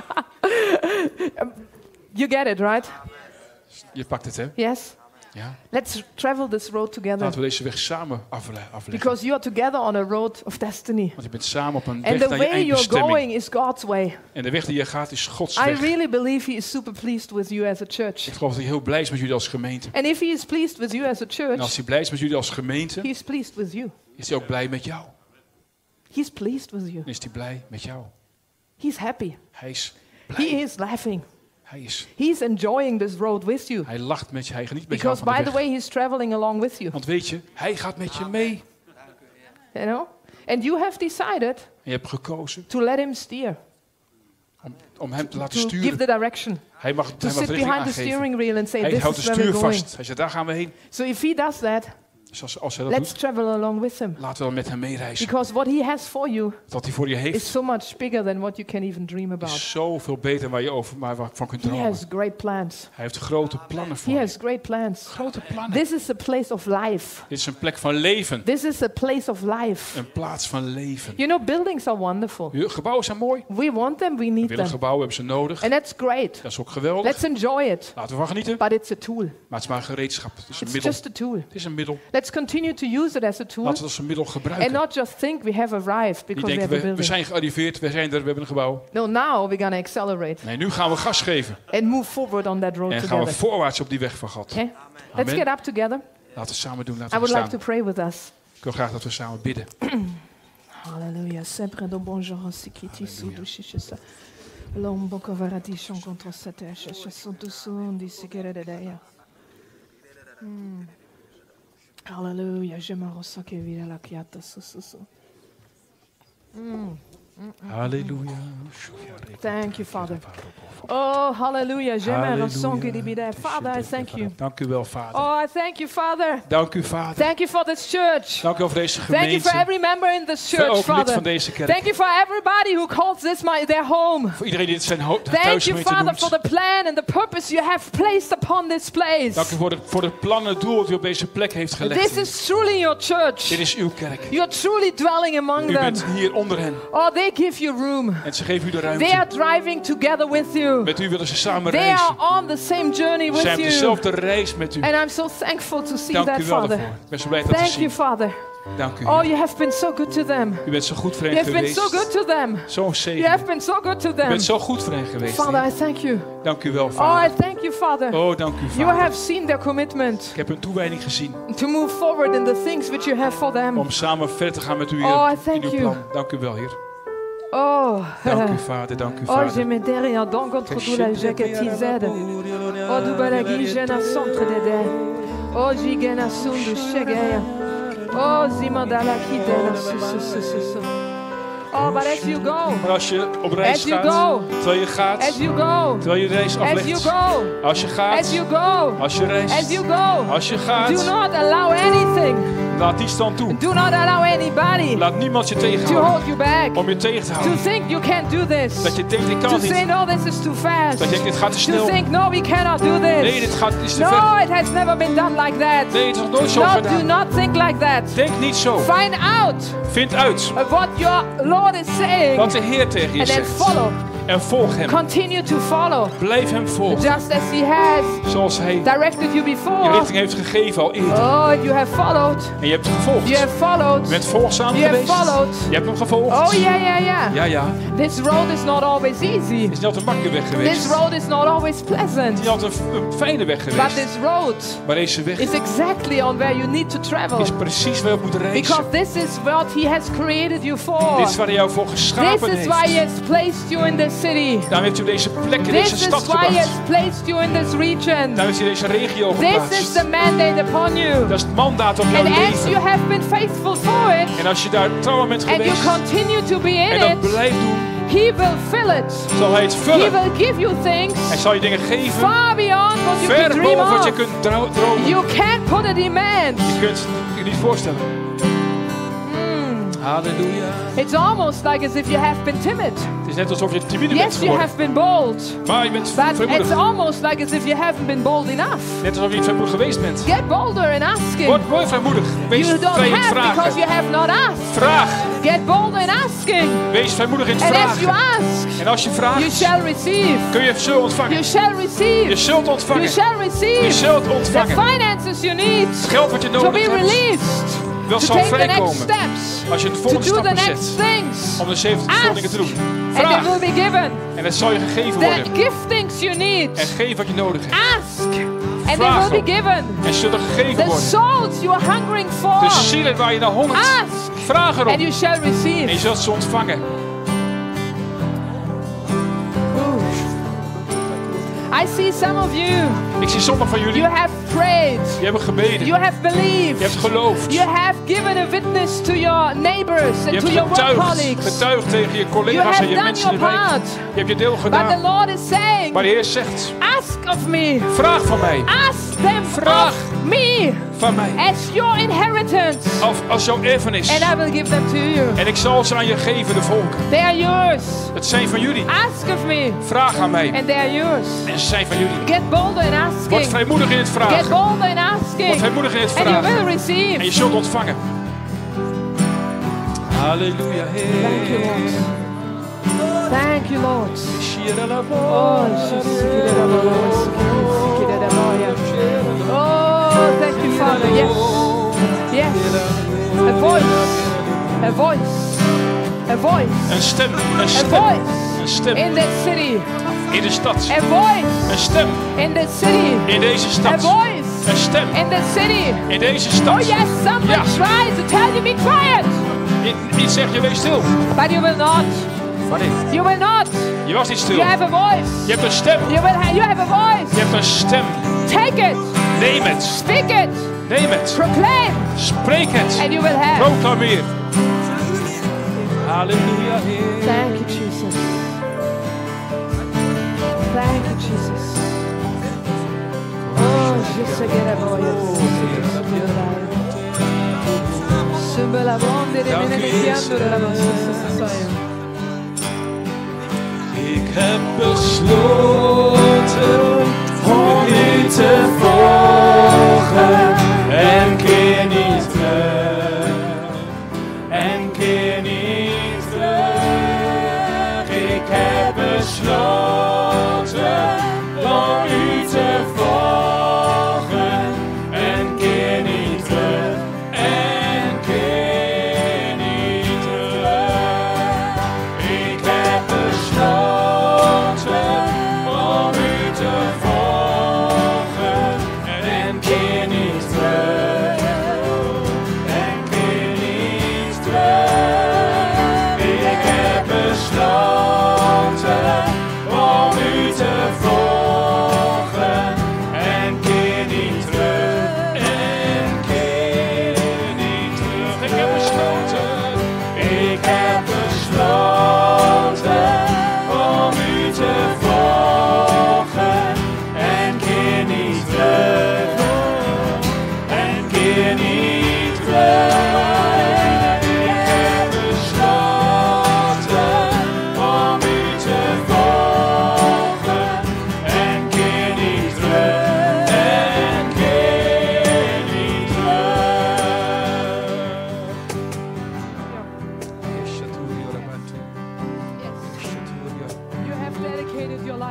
S2: You get it, right?
S1: Je pakt het, hè?
S2: Yes?
S1: Ja.
S2: Let's travel this road together.
S1: Laten we deze weg samen afle- afleggen.
S2: Because you are together on a road of destiny.
S1: Want je bent samen op een
S2: And
S1: weg
S2: the
S1: naar je
S2: way you're
S1: eindbestemming.
S2: going is God's way.
S1: En de weg die je gaat is Gods
S2: I
S1: weg.
S2: really believe He is super pleased with you as a church.
S1: Ik geloof dat hij heel blij is met jullie als gemeente.
S2: And if He is pleased with you as a
S1: En
S2: church,
S1: als hij blij is met jullie als gemeente,
S2: He is pleased with you.
S1: is hij ook blij met jou.
S2: He's pleased with you.
S1: Dan is hij blij met jou.
S2: He's happy.
S1: Hij is
S2: He
S1: blij.
S2: is laughing.
S1: Hij, is,
S2: He's enjoying this road with you.
S1: hij lacht met je, hij geniet met jou
S2: Because
S1: van de
S2: by the
S1: weg.
S2: way, He's traveling along with you.
S1: Want weet je, hij gaat met je mee.
S2: You know? And you have decided
S1: En je hebt gekozen
S2: to let Him steer,
S1: om, om hem te laten
S2: to give
S1: sturen.
S2: the direction,
S1: Hij mag,
S2: to
S1: hij mag
S2: sit
S1: de richting
S2: behind the
S1: aangeven.
S2: steering wheel and say,
S1: Hij
S2: this
S1: houdt de
S2: is where we're
S1: stuur
S2: going.
S1: vast. Hij zegt, daar gaan we heen.
S2: So if He does that,
S1: Dus als, als hij dat
S2: let's
S1: doet,
S2: travel along with Him.
S1: laten we dan met hem meereizen.
S2: Because what He has for you
S1: Wat hij voor je
S2: is
S1: heeft,
S2: so much bigger than what you can even dream about.
S1: is zoveel beter waar je over, maar waar- van kunt
S2: He
S1: dromen.
S2: has great plans.
S1: Hij heeft grote plannen voor
S2: He
S1: je.
S2: has great plans.
S1: Grote plannen.
S2: This is a place of life.
S1: Dit is een plek van leven.
S2: This is a place of life.
S1: Een plaats van leven.
S2: You know, buildings are wonderful.
S1: Je gebouwen zijn mooi.
S2: We want them, we
S1: We
S2: need
S1: willen
S2: them.
S1: gebouwen, hebben ze nodig.
S2: And that's great.
S1: Dat is ook geweldig.
S2: Let's enjoy it.
S1: Laten we van genieten.
S2: But it's a tool.
S1: Maar het is maar een gereedschap. Het is een
S2: It's
S1: middel.
S2: just a tool.
S1: Het is een middel.
S2: Let's continue to use it as a tool.
S1: Laten we het als een middel
S2: And
S1: gebruiken.
S2: not just think we have arrived
S1: Die
S2: because we
S1: denken,
S2: have a
S1: we, we
S2: building.
S1: zijn gearriveerd, we zijn er, we hebben een gebouw.
S2: No, now we're going to accelerate
S1: Nee, nu gaan we gas geven.
S2: and move forward on that road
S1: En gaan we
S2: together.
S1: voorwaarts op die weg van God.
S2: Okay? Let's
S1: Amen.
S2: get up together.
S1: Laten we het samen doen.
S2: I
S1: Laten we
S2: would like to
S1: staan.
S2: pray with us.
S1: Ik wil graag dat we samen bidden.
S2: Hallelujah. Sempre do bonjour sikiti sudu shishisa. Lom boko varati shon contre sete shishisa du sundi sigeredeya. Hallelujah. Je me ressens que vira la kiata su su su.
S1: Halleluja.
S2: Thank you, Father. Oh, hallelujah. Je me ressens que vira. Father, I thank you.
S1: Dank u wel, Vader.
S2: Oh, I thank you, Father.
S1: Dank u, Vader.
S2: Thank you for this church.
S1: Dank u wel voor deze
S2: Thank you for
S1: gemeente.
S2: every member in this
S1: Voor
S2: church,
S1: elk lid
S2: Father.
S1: van deze kerk.
S2: Thank you for everybody who calls this my, their home.
S1: Voor iedereen die dit zijn ho-
S2: Thank you,
S1: thuisgemeente
S2: Father, for
S1: noemt.
S2: the plan and the purpose you have placed upon this place.
S1: Dank u voor het voor het plan en het doel dat u op deze plek heeft gelegd.
S2: This is truly your church.
S1: Dit is uw kerk.
S2: You're truly dwelling among
S1: U
S2: them.
S1: bent hier onder hen.
S2: Oh, they give you room.
S1: En ze geven u de
S2: They are
S1: ruimte.
S2: driving together with you.
S1: Met u willen ze samen
S2: They
S1: reizen.
S2: are on the same journey
S1: Ze
S2: with
S1: zijn op
S2: you.
S1: dezelfde reis met u.
S2: And I'm so thankful to see
S1: Dank
S2: that,
S1: u wel
S2: Father.
S1: daarvoor. Ik ben zo blij dat te
S2: Thank you,
S1: zien.
S2: Father.
S1: Dank u.
S2: Oh, you have been so good to them.
S1: U bent zo goed voor
S2: You
S1: hen
S2: have been
S1: geweest.
S2: so good to them.
S1: Zo'n
S2: You
S1: zegen.
S2: have been so good to
S1: U
S2: them.
S1: bent zo goed voor hen geweest.
S2: Father,
S1: Heer.
S2: I thank you.
S1: Dank u wel,
S2: Oh, I
S1: Vader.
S2: thank you, Father.
S1: Oh, dank u,
S2: You
S1: Vader.
S2: have seen their commitment
S1: Ik heb hun toewijding gezien
S2: to move forward in the things which you have for them.
S1: om samen verder te gaan met u
S2: Oh, I
S1: in
S2: thank
S1: uw
S2: you.
S1: plan. Dank u wel, Heer.
S2: Oh,
S1: Dank u, Vader. Dank u,
S2: oh, je
S1: Vader.
S2: me derrière donc contre tout la jaquetizade. Oh, du balagi jena centre de de. Oh, jigena sundu shegeya. Oh, zimandala kitena su su su su su. Oh, but as you go,
S1: Maar als je op reis
S2: As you
S1: gaat,
S2: go.
S1: terwijl je gaat,
S2: as you go,
S1: terwijl je reis
S2: as you
S1: aflegt,
S2: go,
S1: als je gaat,
S2: as you go,
S1: als je reist,
S2: as you go,
S1: als je
S2: do
S1: gaat,
S2: not allow anything,
S1: laat die stand toe.
S2: do not allow anybody
S1: Laat niemand je
S2: to
S1: tegenhouden
S2: hold you back,
S1: om je tegen te
S2: to
S1: houden.
S2: think you can't do this,
S1: Dat je denkt, ik kan
S2: to
S1: het
S2: say
S1: niet.
S2: no, this is too fast,
S1: Dat je denkt, dit gaat te
S2: to
S1: snel.
S2: think no, we cannot do
S1: Nee,
S2: this.
S1: dit gaat dit is te
S2: No,
S1: ver.
S2: it has never been done like that.
S1: Nee, het is nog nooit zo
S2: No, do
S1: gedaan.
S2: not think like that.
S1: Denk niet zo.
S2: Find out
S1: Vind uit
S2: what your Lord is saying
S1: wat de Heer tegen je
S2: and then
S1: zegt.
S2: follow.
S1: En volg hem.
S2: Continue to follow.
S1: Blijf hem volgen.
S2: Just as he has
S1: Zoals hij
S2: directed you
S1: je
S2: before.
S1: richting heeft gegeven al eerder.
S2: Oh, you have followed.
S1: En je hebt het gevolgd.
S2: You have followed.
S1: Je bent volgzaam
S2: You have
S1: geweest.
S2: followed.
S1: Je hebt hem gevolgd.
S2: Oh, yeah, yeah, yeah.
S1: Ja, ja.
S2: This road is not always easy.
S1: Het is niet altijd een makkelijke weg geweest.
S2: This road is not always pleasant.
S1: Het is niet altijd een, een fijne weg
S2: But
S1: geweest.
S2: this road
S1: Maar deze weg
S2: is exactly on where you need to travel.
S1: is precies waar je op moet reizen.
S2: Because this is what he has created you for.
S1: Dit is waar hij jou voor
S2: This
S1: geschapen
S2: is
S1: heeft.
S2: why he has placed you in this city.
S1: Daarom heeft hij op deze plek, in
S2: This
S1: deze
S2: is
S1: stad
S2: why he
S1: gebracht.
S2: has placed you in this region.
S1: Daarom heeft hij deze regio
S2: This is
S1: geplaatst.
S2: the mandate upon you.
S1: Dat is het mandaat op jouw
S2: And as
S1: leven.
S2: you have been faithful for it,
S1: En als je daar trouw aan bent
S2: and you
S1: geweest
S2: continue to be
S1: en
S2: in
S1: dat
S2: it,
S1: blijft doen,
S2: he will fill it.
S1: zal hij het
S2: He
S1: vullen.
S2: will give you things
S1: Hij zal je dingen geven
S2: far beyond what you
S1: ver
S2: can dream
S1: boven wat je
S2: of.
S1: kunt dro- dromen.
S2: You can't put a demand.
S1: Je kunt het je niet voorstellen. Halleluja.
S2: It's almost like as if you have been timid.
S1: Het is net alsof je timide bent
S2: Yes, you
S1: geworden.
S2: have been bold.
S1: Maar je bent
S2: But it's
S1: vrijmoedig.
S2: almost like as if you haven't been bold enough.
S1: Net alsof je niet vrijmoedig geweest bent.
S2: Get bolder in asking.
S1: Word, word vrijmoedig. Wees
S2: You don't
S1: vrij in het
S2: have because
S1: vragen.
S2: you have not asked.
S1: Vraag.
S2: Get bolder in asking.
S1: Wees vrijmoedig in het
S2: And as you
S1: vragen.
S2: ask,
S1: En als je
S2: you
S1: vraagt,
S2: shall receive.
S1: kun je zult ontvangen.
S2: You shall
S1: Je
S2: receive.
S1: zult
S2: You
S1: ontvangen.
S2: shall
S1: Je
S2: receive
S1: zult
S2: the
S1: ontvangen.
S2: finances you need
S1: Het geld wat je
S2: to
S1: nodig
S2: be
S1: hebt,
S2: released.
S1: wil
S2: To
S1: zal
S2: take the next
S1: vrijkomen.
S2: steps.
S1: Als je de
S2: To
S1: volgende
S2: do the
S1: stappen
S2: next
S1: zet
S2: things.
S1: om de zeventig dingen te doen.
S2: And it
S1: Vraag.
S2: will be given.
S1: En het zal je gegeven
S2: The
S1: worden.
S2: giftings you need.
S1: En geef wat je nodig hebt.
S2: Ask. And
S1: Vraag
S2: it will
S1: om.
S2: be given.
S1: En zullen gegeven
S2: The
S1: worden.
S2: souls you are hungering for.
S1: De zielen waar je naar hongert.
S2: Ask.
S1: Vraag erom.
S2: And you shall
S1: En je
S2: receive.
S1: zult ze ontvangen.
S2: I see some of you.
S1: Ik zie sommigen van jullie.
S2: You have prayed.
S1: Die hebben gebeden.
S2: You have believed.
S1: Je hebt geloofd.
S2: You have given a witness to your neighbors
S1: Je
S2: and to
S1: hebt
S2: your work
S1: getuigd.
S2: colleagues.
S1: Getuigd tegen je
S2: You
S1: collega's
S2: have
S1: en je
S2: done
S1: mensen in
S2: your
S1: de wijk.
S2: part.
S1: Je hebt je deel
S2: But the
S1: gedaan.
S2: Lord is saying,
S1: Maar de Heer zegt,
S2: ask of me.
S1: vraag van mij.
S2: Ask them
S1: Vraag.
S2: of me
S1: Van mij.
S2: as your inheritance.
S1: Als, als jouw erfenis.
S2: And I will give them to you.
S1: En ik zal ze aan je geven, de volken.
S2: They are yours.
S1: Het zijn van jullie.
S2: Ask of me.
S1: Vraag aan mij.
S2: And they are yours.
S1: En ze zijn van jullie.
S2: Get bolder in
S1: Word
S2: asking.
S1: vrijmoedig in het
S2: Get
S1: vragen.
S2: bolder in
S1: Word
S2: asking.
S1: vrijmoedig in het
S2: And you will
S1: vragen.
S2: receive.
S1: En je zult ontvangen. Halleluja.
S2: Thank you, Lord. Thank you, Lord. Oh, oh, thank you, Father. Yes. Yes. A voice. A voice. A voice.
S1: Een stem. Een
S2: A
S1: stem.
S2: voice
S1: Een stem.
S2: in this city.
S1: In de stad.
S2: A voice
S1: Een stem.
S2: in this city.
S1: In deze
S2: A
S1: stad.
S2: voice
S1: Een stem.
S2: in this city.
S1: In deze
S2: Oh
S1: stad.
S2: yes, someone
S1: Ja.
S2: tried to tell you be quiet,
S1: I- Iets zegt je, wees stil.
S2: but you will not.
S1: Wanneer?
S2: You will not.
S1: Je was niet stil.
S2: You have a voice.
S1: Je hebt een stem.
S2: You will. Ha- you have a voice.
S1: Je hebt een stem.
S2: Take it.
S1: Neem het.
S2: Speak it.
S1: Neem het.
S2: Proclaim,
S1: Spreek het.
S2: and you will have.
S1: Proclameer. Halleluja.
S2: Thank you, Jesus. Thank you, Jesus. Oh, just to get a voice. Sumbela bonde de
S1: Dank u,
S2: beneficiando de la
S1: Jezus.
S2: voz.
S1: Ik heb besloten om u te volgen en keer niet terug, en keer niet terug. Ik heb besloten om u te volgen en keer niet terug, en keer niet terug. Ik heb besloten om u te volgen en keer niet terug, en keer niet terug. Ik heb besloten om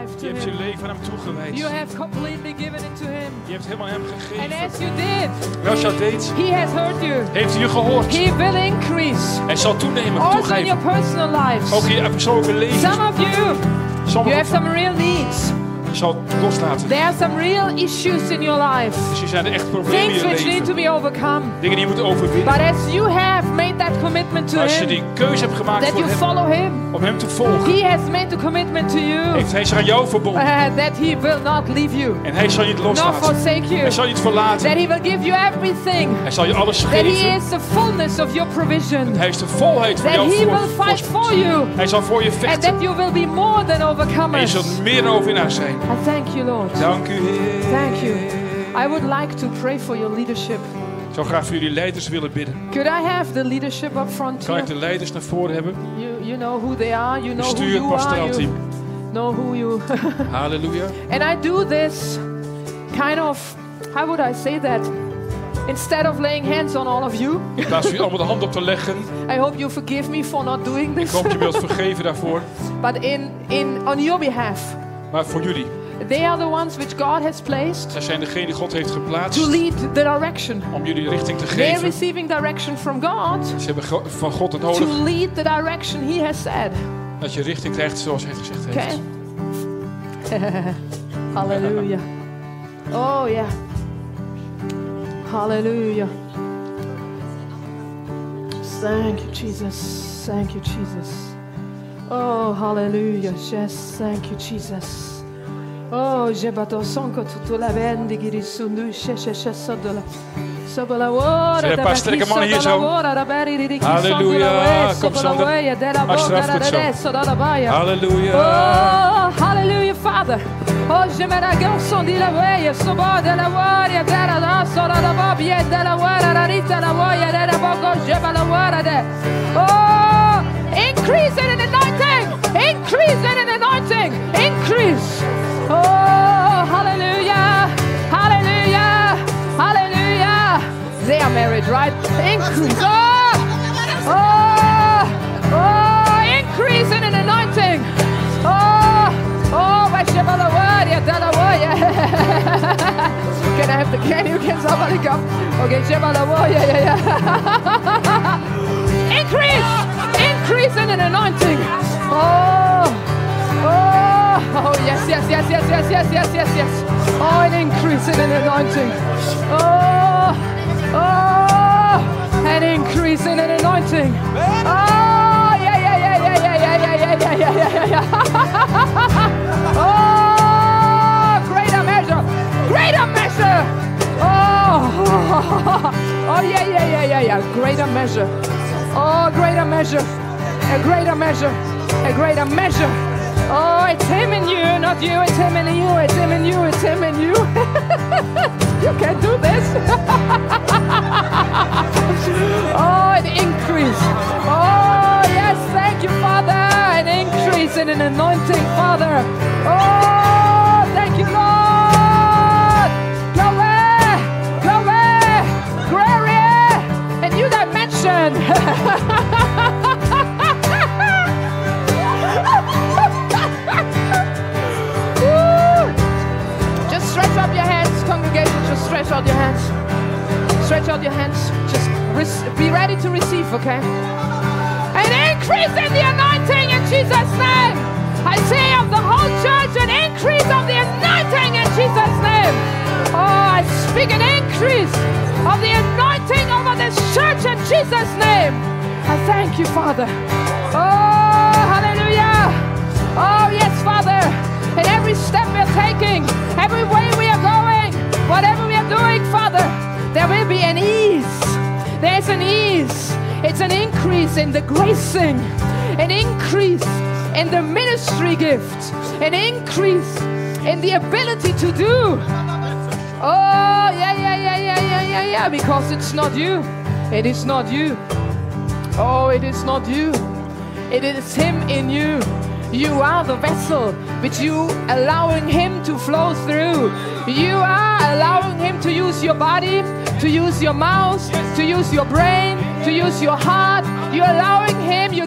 S2: life to
S1: Je hebt je
S2: Him.
S1: leven aan hem toegewijd.
S2: You have completely given it to Him.
S1: Je hebt helemaal aan hem
S2: And
S1: gegeven.
S2: as you did,
S1: En als je dat deed,
S2: He has heard you.
S1: heeft hij je gehoord.
S2: He will increase.
S1: Hij zal toenemen,
S2: Also in your
S1: toegeven.
S2: personal lives.
S1: Ook in je persoonlijke leven.
S2: Some of you, you
S1: Sommigen
S2: have some real needs.
S1: zal loslaten.
S2: There are some real issues in your life.
S1: Dus er zijn er echt problemen
S2: Things
S1: in je
S2: which need to
S1: leven.
S2: be overcome.
S1: Dingen die je moet overwinnen.
S2: But as you have made that commitment to
S1: Als je
S2: Him,
S1: die keuze hebt gemaakt
S2: that
S1: voor
S2: you
S1: hem,
S2: follow Him,
S1: om hem te volgen,
S2: He has made the commitment to you
S1: heeft hij zich aan jou verbonden.
S2: uh, that He will not leave you,
S1: En hij zal je niet
S2: nor
S1: loslaten.
S2: forsake you,
S1: Hij zal je niet verlaten.
S2: that He will give you everything,
S1: Hij zal je alles
S2: that He
S1: geven.
S2: is the fullness of your provision,
S1: Hij is de volheid van
S2: that
S1: jouw
S2: He will
S1: voor-
S2: fight for you,
S1: Hij zal voor je
S2: and
S1: vechten.
S2: that you will be more than
S1: En je
S2: overcomers.
S1: zult meer dan overwinnaar zijn.
S2: I thank you, Lord.
S1: Dank u, Heer.
S2: Thank you. I would like to pray for your leadership.
S1: Ik zou graag voor jullie leiders willen bidden.
S2: Could I have the leadership up front
S1: Kan ik
S2: here?
S1: de leiders naar voren hebben?
S2: You, you know who they are. You know who
S1: Bestuur het
S2: you are.
S1: pastoraal
S2: You
S1: team.
S2: know who you.
S1: Halleluja.
S2: And I do this kind of, how would I say that? Instead of laying hands on all of you,
S1: In plaats van jullie allemaal de hand op te leggen.
S2: I hope you forgive me for not doing
S1: Ik
S2: this.
S1: hoop je wilt vergeven daarvoor.
S2: But in, in on your behalf,
S1: Maar voor jullie.
S2: they are the ones which God has placed
S1: Zij zijn degene die God heeft geplaatst.
S2: to lead the direction.
S1: Om jullie richting te
S2: They're
S1: geven.
S2: receiving direction from God
S1: Ze hebben go- van God het
S2: to
S1: nodig.
S2: lead the direction He has said.
S1: Dat je richting krijgt zoals hij gezegd heeft.
S2: Okay. Hallelujah. Oh yeah. Hallelujah. Thank you, Jesus. Thank you, Jesus. Oh, hallelujah. Yes, thank you, Jesus. Oh, jebato sonko tutu la vendi giri sundu sheshe shesodola. Sobola wora
S1: Zijn er een paar sterke mannen hier zo? Halleluja.
S2: Halleluja.
S1: Kom, Sander. Alsjeblieft, goed zo. Halleluja.
S2: Oh, hallelujah, Father. Oh, je me la garçon di la veille, so bo de la waria, de la da, so la bobia, de la wara, la rita, la voya, de la bogo, je me la wara de. Oh, increase in an anointing, increase in an anointing, increase. Oh, hallelujah, hallelujah, hallelujah. They are married, right? Increase. Oh, oh, oh, increase in an anointing. Oh, oh, by Shebalawaria, Dalawaria. Can I have the can? You can somebody come? Okay, Shebalawaria, yeah, yeah. Increase, increase in an anointing. Oh, oh, oh, yes, yes, yes, yes, yes, yes, yes, yes, yes. Oh, an increase in an anointing. Oh, oh, an increase in an anointing. Oh, yeah, yeah, yeah, yeah, yeah, yeah, yeah, yeah, yeah, yeah, yeah. Oh, greater measure, greater measure. Oh, oh, yeah, yeah, yeah, yeah, yeah, greater measure. Oh, greater measure, a greater measure, a greater measure. Oh, it's Him in you, not you. It's Him in you. It's Him in you. It's Him in you. You can do this. Oh, an increase. Oh, yes, thank you, Father. An increase in an anointing, Father. Oh, thank you, Lord. Glory, glory, glory. A new dimension. Just stretch up your hands, congregation. Just stretch out your hands. Stretch out your hands. Just re- be ready to receive, okay? An increase in the anointing in Jesus' name. I say of the whole church, an increase of the anointing in Jesus' name. Oh, I speak an increase of the anointing over this church in Jesus' name. I thank you, Father. Oh, hallelujah. Oh, yes, Father. In every step we're taking, every way we are going, whatever we are doing, Father, there will be an ease. There's an ease. It's an increase in the gracing, an increase in the ministry gift, an increase in the ability to do. Oh, yeah, yeah, yeah, yeah, yeah, yeah, yeah, because it's not you. It is not you. Oh, it is not you. It is Him in you. You are the vessel which you allowing Him to flow through. You are allowing Him to use your body, to use your mouth, to use your brain, to use your heart. You're allowing Him, you're giving your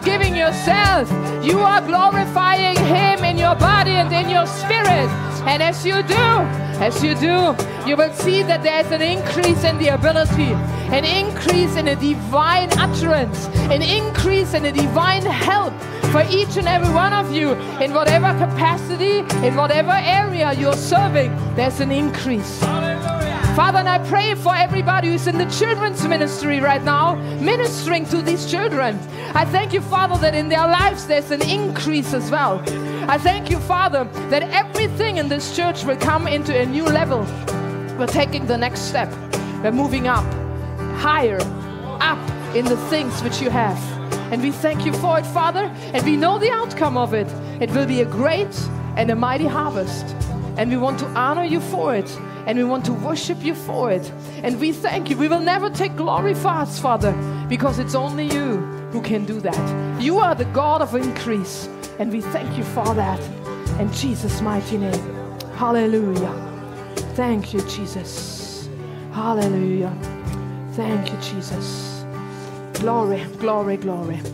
S2: yourself. You are glorifying Him in your body and in your spirit. And as you do, as you do, you will see that there's an increase in the ability, an increase in a divine utterance, an increase in a divine help for each and every one of you in whatever capacity, in whatever area you're serving. There's an increase. Father, and I pray for everybody who's in the children's ministry right now, ministering to these children. I thank you, Father, that in their lives there's an increase as well. I thank you, Father, that everything in this church will come into a new level. We're taking the next step. We're moving up, higher, up in the things which you have. And we thank you for it, Father, and we know the outcome of it. It will be a great and a mighty harvest. And we want to honor you for it. And we want to worship you for it. And we thank you. We will never take glory for us, Father, because it's only you who can do that. You are the God of increase. And we thank you for that. In Jesus' mighty name. Hallelujah. Thank you, Jesus. Hallelujah. Thank you, Jesus. Glory, glory, glory.
S3: I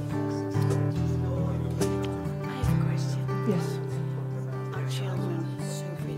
S3: have a question.
S2: Yes.
S3: Our children, Sophie.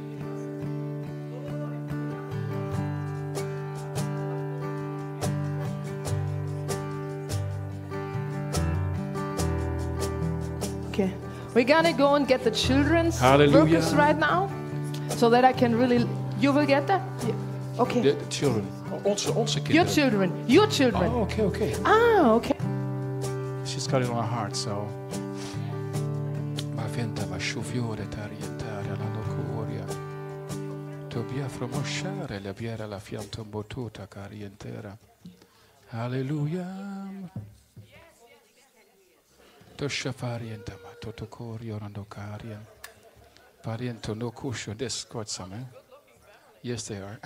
S2: Okay. We're gonna go and get the children's
S1: Hallelujah.
S2: workers right now. So that I can really... You will get that? Yeah. Okay.
S1: De, de children. Onze, onze kinderen.
S2: Your children. Your children.
S1: Oh, oké, oké.
S2: Ah, okay.
S1: She's got it on her heart, so. Ma venta ma sciufiore tarientare la locuria. Tobia fromosciare la viera la fianto botuta carientera. Hallelujah. Tosha farienta ma totocorio randocaria. Pariento no cuscio. This got some, eh? Yes, they are.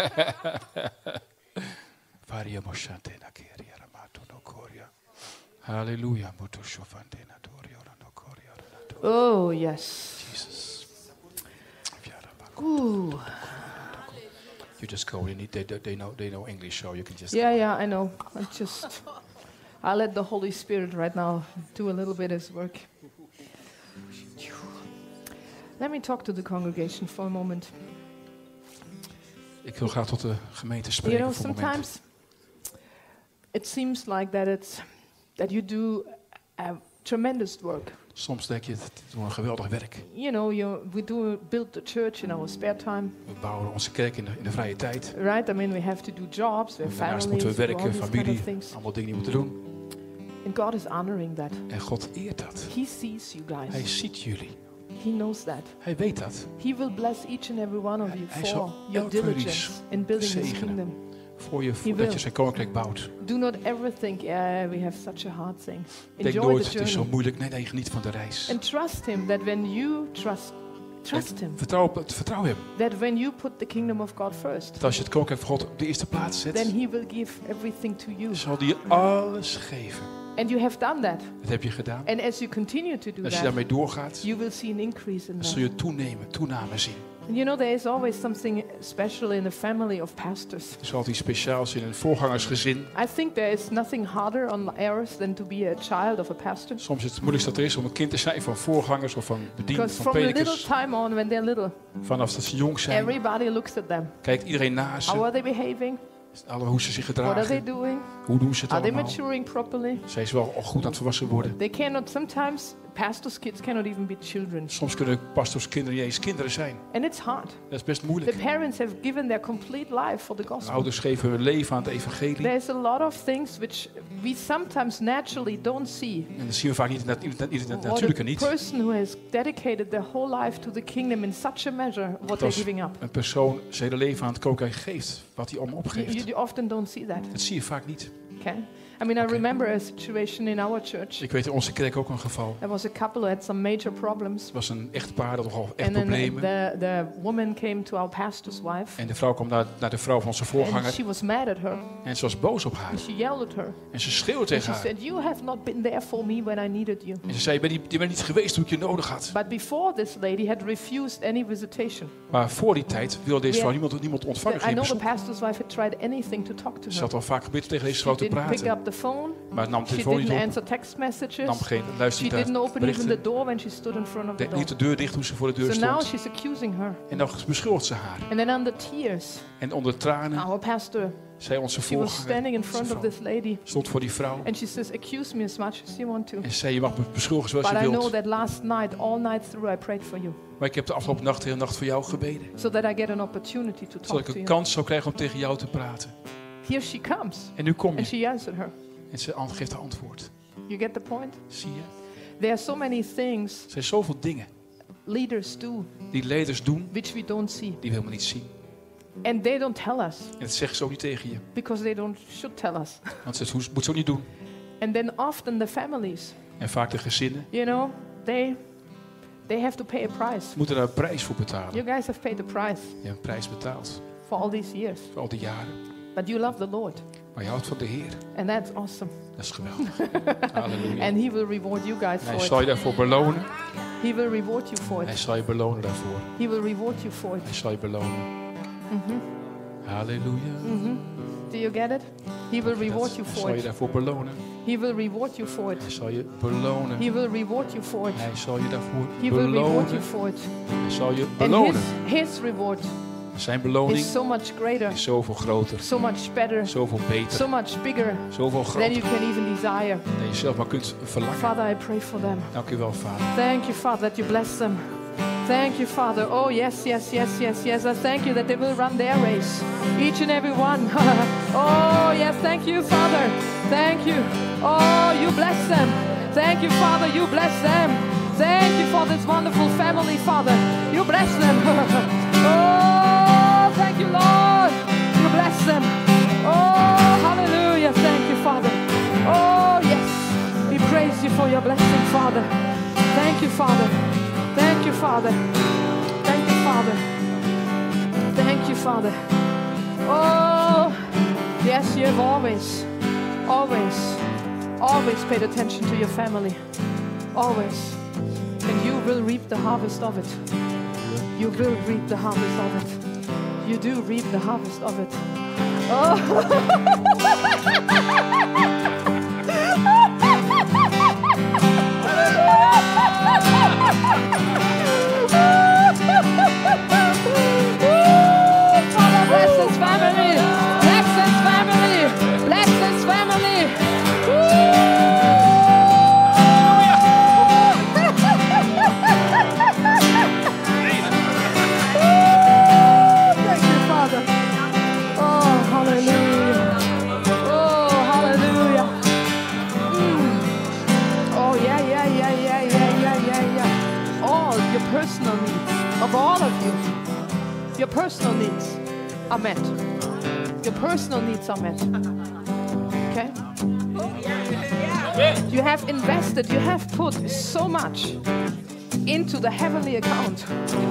S1: Faria moshante na keria ramato no coria. Hallelujah. Moto shofante na torio no coria.
S2: Oh, yes.
S1: Jesus.
S2: Ooh.
S1: You just go. They, need, they, they know they know English, so you can just.
S2: Yeah, yeah, I know. I just... I'll let the Holy Spirit right now do a little bit of his work. Let me talk to the congregation for a moment.
S1: Ik wil graag tot de gemeente
S2: You
S1: spreken
S2: know,
S1: voor een moment.
S2: sometimes it seems like that it's that you do a tremendous work.
S1: Soms denk je, het is een geweldig werk.
S2: You know, you, we do build the church in our spare time,
S1: We bouwen onze kerk in de, in de vrije tijd.
S2: right? I mean, we have to do jobs, we have
S1: Daarnaast
S2: families,
S1: moeten we
S2: we do all
S1: werken,
S2: these kind
S1: familie,
S2: of things.
S1: allemaal dingen die we moeten doen.
S2: And God is honoring that.
S1: En God eert dat.
S2: He sees you
S1: Hij
S2: guys.
S1: ziet jullie.
S2: He knows that.
S1: Hij weet dat.
S2: He will bless each and every one of you
S1: Hij
S2: for
S1: zal
S2: your
S1: elk van jullie
S2: diligence in building His
S1: zegenen.
S2: kingdom.
S1: Voor je,
S2: He
S1: voordat je
S2: will.
S1: zijn koninkrijk bouwt.
S2: Do not ever think, yeah, we have such a hard thing.
S1: Denk
S2: Enjoy
S1: nooit,
S2: the
S1: het is zo
S2: journey.
S1: moeilijk. Nee, nee, geniet van de reis.
S2: And trust Him that when you trust, trust Him,
S1: Vertrouw, op, vertrouw hem.
S2: that when you put the kingdom of God first,
S1: Dat als je het koninkrijk van God op de eerste plaats
S2: then
S1: zet,
S2: He will give everything to you.
S1: zal hij je alles geven.
S2: And you have done that.
S1: Dat heb je gedaan.
S2: And as you continue to do
S1: Als je
S2: that,
S1: daarmee doorgaat,
S2: you will see an increase in
S1: dan zul
S2: that.
S1: je toenemen, toename zien.
S2: And you know, there is always something special in the family of pastors.
S1: Er is altijd iets speciaals in een voorgangersgezin.
S2: I think there is nothing harder on earth than to be a child of a pastor.
S1: Soms is het moeilijkste dat er is om een kind te zijn van voorgangers of van bedienden,
S2: Because
S1: van
S2: from a little
S1: predikers.
S2: time on, when they're little,
S1: Vanaf dat ze jong zijn,
S2: everybody looks at them.
S1: kijkt iedereen naar
S2: How
S1: ze.
S2: are they behaving?
S1: Alle hoe ze zich
S2: What are they
S1: gedragen.
S2: doing?
S1: Hoe doen ze het
S2: Are they
S1: allemaal?
S2: maturing properly?
S1: Zijn ze wel al goed aan het volwassen worden?
S2: They cannot, sometimes pastors' kids cannot even be children.
S1: Soms kunnen pastors kinderen niet eens kinderen zijn.
S2: And it's hard.
S1: Dat is best
S2: The
S1: moeilijk.
S2: parents have given their complete life for the
S1: De
S2: gospel.
S1: ouders geven hun leven aan het evangelie.
S2: There's a lot of things which we sometimes naturally don't see.
S1: En dat zien we vaak niet, in het- in het- in het
S2: What
S1: natuurlijke
S2: a
S1: niet.
S2: person who has dedicated their whole life to the kingdom in such a measure, what they're
S1: Als
S2: giving up.
S1: een persoon zijn hele leven aan het koninkrijk geeft, wat hij allemaal
S2: You,
S1: opgeeft.
S2: you often don't see that.
S1: Dat zie je vaak niet.
S2: Okay. I mean, I
S1: Okay.
S2: remember a situation in our church.
S1: Ik weet in onze kerk ook een geval.
S2: There was a couple who had some major problems.
S1: Het was een echtpaar dat nogal echt
S2: And then
S1: problemen.
S2: the, the woman came to our pastor's wife.
S1: En de vrouw kwam naar, naar de vrouw van onze
S2: And
S1: voorganger.
S2: she was mad at her.
S1: En ze was boos op haar.
S2: And she yelled at her.
S1: En ze schreeuwde
S2: And
S1: tegen
S2: she
S1: haar.
S2: said, "You have not been there for me when I needed you."
S1: En ze zei, je bent, niet, je bent niet geweest toen ik je nodig had.
S2: But before this lady had refused any visitation.
S1: Maar voor die tijd wilde deze
S2: Yeah.
S1: vrouw niemand, niemand ontvangen.
S2: I
S1: Geen
S2: know the
S1: bezoek.
S2: pastor's wife had tried anything to talk to
S1: Ze
S2: her.
S1: had al vaak geprobeerd tegen deze
S2: She
S1: vrouw te
S2: didn't pick
S1: praten.
S2: up the phone.
S1: Maar nam de
S2: She
S1: telefoon
S2: didn't
S1: niet op.
S2: answer text messages.
S1: Nam geen, luisterde
S2: She
S1: niet
S2: didn't
S1: naar
S2: open even the
S1: berichten.
S2: door when she stood in front of the
S1: Deed
S2: door.
S1: niet de deur dicht toen ze voor de deur
S2: So now
S1: stond.
S2: she's accusing her.
S1: En dan beschuldigt ze haar.
S2: And then under tears,
S1: En onder tranen
S2: our pastor,
S1: zei onze
S2: she was standing in
S1: voorganger,
S2: front of this lady.
S1: stond voor die vrouw.
S2: And she says, accuse me as much as you want to.
S1: En zei, je mag me beschuldigen zoals
S2: But
S1: je
S2: I know
S1: wilt.
S2: that last night, all night through, I prayed for you.
S1: Maar ik heb de afgelopen nacht de hele nacht voor jou gebeden.
S2: So that I get an opportunity to
S1: Zodat
S2: talk
S1: ik
S2: to
S1: een
S2: you.
S1: kans zou krijgen om tegen jou te praten.
S2: Here she comes.
S1: En nu kom
S2: And
S1: je.
S2: she answered her.
S1: En ze ant- geeft haar antwoord.
S2: You get the point?
S1: Zie je?
S2: There are so many things
S1: Er zijn zoveel dingen
S2: leaders do
S1: die leiders doen,
S2: which we don't see.
S1: die we helemaal niet zien.
S2: And they don't tell us
S1: En dat zeggen ze ook niet tegen je.
S2: because they don't should tell us.
S1: Want ze hoe- moet ze ook niet doen.
S2: And then often the families,
S1: En vaak de gezinnen
S2: you know, they they have to pay a price.
S1: moeten daar een prijs voor betalen.
S2: You guys have paid a price
S1: Je hebt een prijs betaald.
S2: for all these years.
S1: Voor al die jaren.
S2: But you love the Lord.
S1: Maar je houdt van de Heer.
S2: And that's awesome.
S1: Dat is geweldig. Halleluja.
S2: And He will reward you guys
S1: En hij
S2: for
S1: zal je
S2: it.
S1: daarvoor belonen.
S2: He will reward you for
S1: Hij
S2: it.
S1: zal je belonen daarvoor.
S2: He will reward you for it.
S1: Hij zal je belonen.
S2: Mhm.
S1: Halleluja.
S2: Mhm. Do you get it? He will reward you
S1: Hij
S2: for
S1: zal je
S2: it.
S1: daarvoor belonen.
S2: He will reward you for it.
S1: Hij zal je belonen.
S2: He will reward you for it.
S1: Hij zal je daarvoor
S2: He will reward you
S1: belonen.
S2: for it.
S1: Hij zal je
S2: And
S1: belonen.
S2: his, his reward
S1: Zijn beloning
S2: is so much greater,
S1: is zoveel groter.
S2: so much better,
S1: Zoveel beter.
S2: so much bigger
S1: Zoveel
S2: than you
S1: groter.
S2: can even desire.
S1: Dan je zelf maar kunt verlangen.
S2: Father, I pray for them.
S1: Dank u wel, Vader.
S2: Thank you, Father, that you bless them. Thank you, Father. Oh, yes, yes, yes, yes, yes. I thank you that they will run their race. Each and every one. Oh, yes, thank you, Father. Thank you. Oh, you bless them. Thank you, Father. You bless them. Thank you for this wonderful family, Father. You bless them. Oh, thank you, Lord. You bless them. Oh, hallelujah. Thank you, Father. Oh, yes. We praise you for your blessing, Father. Thank you, Father. Thank you, Father. Thank you, Father. Thank you, Father. Oh, yes, you have always, always, always paid attention to your family. Always. And you will reap the harvest of it. You will reap the harvest of it. You do reap the harvest of it. Oh. Father, bless this family. Bless this family. Bless this family. Thank you, Father. Oh, hallelujah. Oh, hallelujah. Mm. Oh, yeah, yeah, yeah, yeah, yeah, yeah, yeah, yeah. All your personal needs of all of you. Your personal needs are met. Your personal needs are met. Okay? You have invested, you have put so much into the heavenly account.